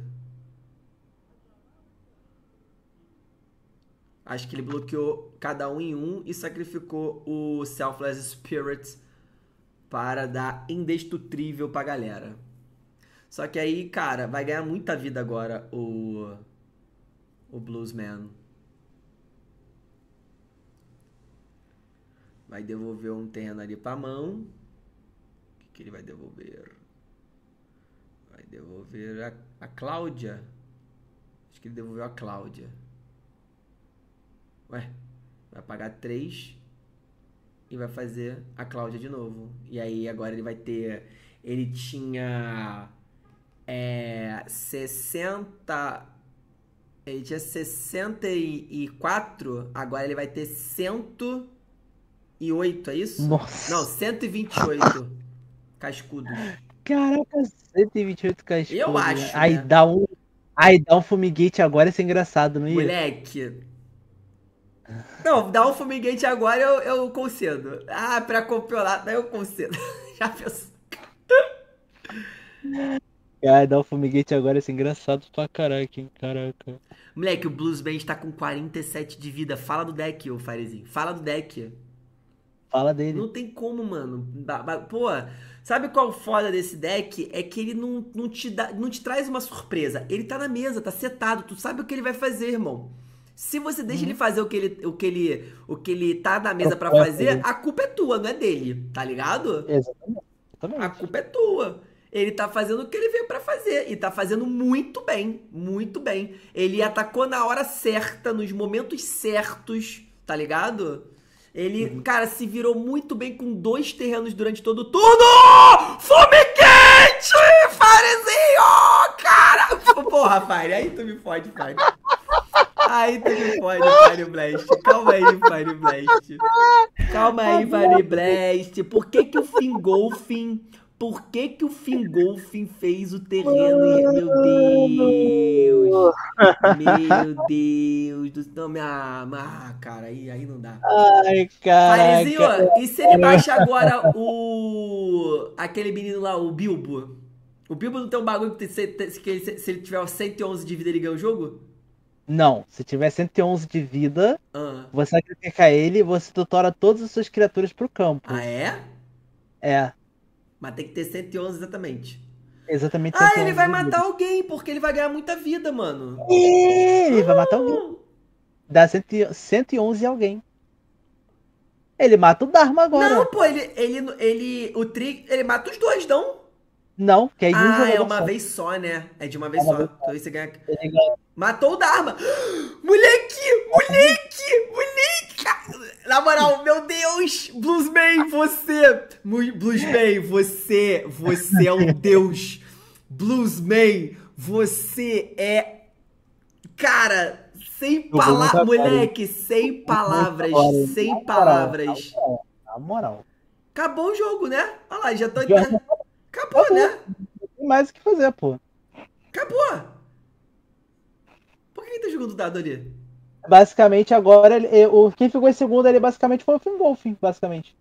Acho que ele bloqueou cada um em um e sacrificou o Selfless Spirit para dar indestrutível pra galera. Só que aí, cara, vai ganhar muita vida agora o, o Bluesman. Vai devolver um terreno ali pra mão. O que, que ele vai devolver? Vai devolver a, a Cláudia. Acho que ele devolveu a Cláudia. Ué, vai pagar três e vai fazer a Cláudia de novo. E aí agora ele vai ter... Ele tinha... É, sessenta... Ele tinha sessenta e quatro, agora ele vai ter cento e oito, é isso? Nossa. Não, cento e vinte e oito cascudos. Caraca, cento e vinte e oito cascudos. Eu acho, né? Aí né? dá um. Aí dá um fumigate agora, isso é engraçado, não ia? Moleque. Não, dá um fumigante agora eu, eu concedo. Ah, pra campeonato eu concedo. Já pensou? Ai, dá um fumigate agora, isso é engraçado pra caraca, hein? Caraca. Moleque, o Bluesman está com quarenta e sete de vida. Fala do deck, ô Firezinho. Fala do deck. Fala dele. Não tem como, mano. Ba- ba- Pô, sabe qual o foda desse deck? É que ele não, não, te dá, não te traz uma surpresa. Ele tá na mesa, tá setado. Tu sabe o que ele vai fazer, irmão. Se você deixa ele fazer o que ele, o que ele, o que ele tá na mesa pra Proposta fazer, dele. a culpa é tua, não é dele. Tá ligado? Exatamente. A Exatamente. culpa é tua. Ele tá fazendo o que ele veio pra fazer. E tá fazendo muito bem. Muito bem. Ele atacou na hora certa, nos momentos certos. Tá ligado? Ele, cara, se virou muito bem com dois terrenos durante todo o turno! Fumigante! Firezinho! Cara! Porra, Fire. Aí tu me fode, Fire. Aí tu me pode, Fire Blast. Calma aí, Fire Blast. Calma aí, Fire Blast. Por que que o Fingolfin... Por que que o Fingolfin fez o terreno... e- Meu Deus. Meu Deus. do- Não, me ah, ah, cara, aí, aí não dá. Ai, Firezinho, caraca. e se ele baixa agora o... Aquele menino lá, o Bilbo? O Bilbo não tem um bagulho que, se, que ele- se ele tiver cento e onze de vida ele ganha o jogo? Não, se tiver cento e onze de vida, Ah, você sacrifica ele e você tutora todas as suas criaturas pro campo. ah é? É, Mas tem que ter cento e onze exatamente. exatamente Ah, cento e onze ele vai de vida. matar alguém, porque ele vai ganhar muita vida, mano. Ele vai matar alguém. Não, Dá cento e- cento e onze em alguém. Ele mata o Dharma agora. não, pô, ele, ele, ele, o Tri, ele mata os dois, não? Não, que aí um Ah, é jogador uma só. vez só, né? É de uma vez É uma só. vez Então aí você ganha... Ele ganha. Matou o Dharma! Moleque! Moleque! Moleque! Na moral, meu Deus! Bluesman, você! Mu- Bluesman, você! Você é um deus! Bluesman, você é... Cara, sem vou palavras... botar Moleque, sem palavras. Agora, Sem na moral, palavras. Na moral, na moral. Acabou o jogo, né? Olha lá, já tô... Já- Acabou, Acabou. né? Não tem mais o que fazer, pô. Acabou! Por que ele tá jogando dado ali? Basicamente, agora, ele- eh, o, quem ficou em segundo ali, basicamente, foi o Fingolfin, basicamente.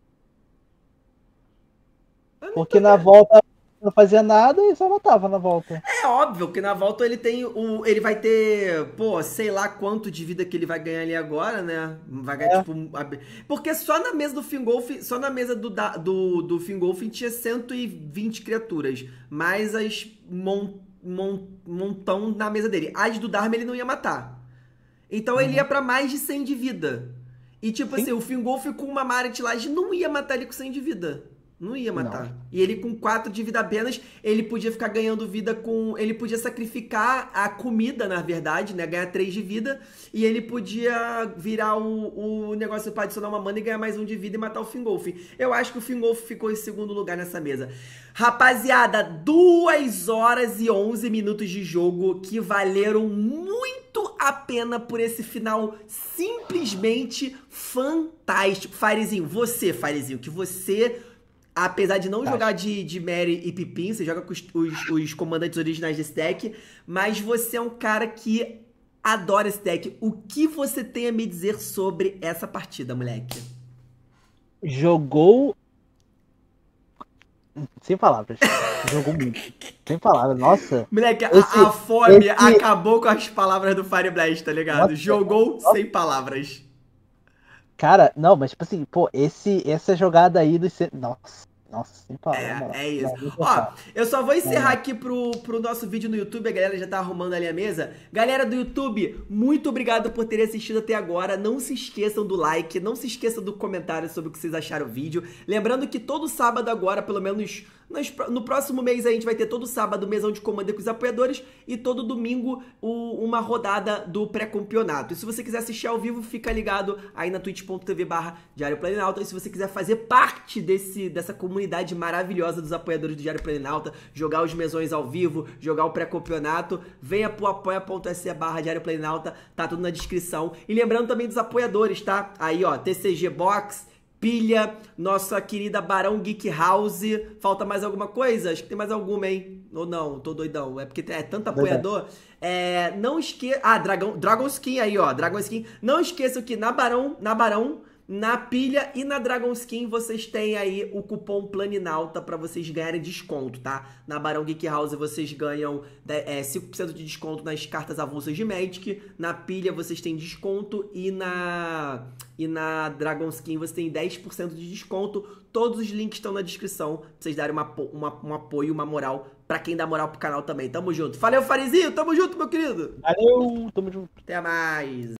Eu não Porque tô na volta não fazia nada e só matava na volta. É óbvio que na volta ele tem o. Ele vai ter, pô, sei lá quanto de vida que ele vai ganhar ali agora, né? Vai ganhar, É. tipo. um- a- Porque só na mesa do Fingolfin. Só na mesa do, da- do, do Fingolfin tinha cento e vinte criaturas. Mais as mon, mon- montão na mesa dele. As do Dharma ele não ia matar. Então ele ia pra mais de cem de vida. E tipo Sim. assim, o Fingolfin com uma Maretilage não ia matar ele com cem de vida. Não ia matar. E ele com quatro de vida apenas, ele podia ficar ganhando vida com... Ele podia sacrificar a comida, na verdade, né? Ganhar três de vida. E ele podia virar o, o negócio para adicionar uma mana e ganhar mais um de vida e matar o Fingolfin. Eu acho que o Fingolfin ficou em segundo lugar nessa mesa. Rapaziada, duas horas e onze minutos de jogo que valeram muito a pena por esse final simplesmente fantástico. Firezinho, você, Firezinho, que você... Apesar de não Tá. jogar de, de Mary e Pipim, você joga com os, os, os comandantes originais desse deck, mas você é um cara que adora esse deck. O que você tem a me dizer sobre essa partida, moleque? Jogou. Sem palavras. Jogou muito. Sem palavras. Nossa. Moleque, a, Esse- a fome esse- acabou com as palavras do Fire Blast, tá ligado? Nossa. Jogou Nossa. sem palavras. Cara, não, mas tipo assim, pô, esse, essa jogada aí do. ce- Nossa, nossa, sem palavras. na moral. É, é isso. Não, não Ó, dá. eu só vou encerrar aqui pro, pro nosso vídeo no YouTube. A galera já tá arrumando ali a mesa. Galera do YouTube, muito obrigado por terem assistido até agora. Não se esqueçam do like, não se esqueçam do comentário sobre o que vocês acharam do vídeo. Lembrando que todo sábado agora, pelo menos nas- no próximo mês, a gente vai ter todo sábado mesão de comando com os apoiadores e todo domingo o- uma rodada do pré-campeonato. E se você quiser assistir ao vivo, fica ligado aí na twitch.tv barra Diário Planalto. E se você quiser fazer parte desse, dessa comunidade maravilhosa dos apoiadores do Diário Planalto, jogar os mesões ao vivo, jogar o pré-campeonato, venha pro apoia.se barra Diário Planalto, tá tudo na descrição. E lembrando também dos apoiadores, tá? Aí, ó, T C G Box, Pilha, nossa querida Barão Geek House. Falta mais alguma coisa? Acho que tem mais alguma, hein? Ou não, tô doidão. É porque é tanto apoiador. É, não esqueça... Ah, Dragão, Dragon Skin aí, ó. Dragon Skin. Não esqueçam que na Barão, na Barão, na Pilha e na Dragon Skin vocês têm aí o cupom Planinalta pra vocês ganharem desconto, tá? Na Barão Geek House vocês ganham é, cinco por cento de desconto nas cartas avulsas de Magic. Na Pilha vocês têm desconto e na... E na Dragon Skin você tem dez por cento de desconto. Todos os links estão na descrição pra vocês darem uma, uma, um apoio, uma moral pra quem dá moral pro canal também. Tamo junto. Valeu, Farizinho. Tamo junto, meu querido. Valeu, tamo junto. Até mais.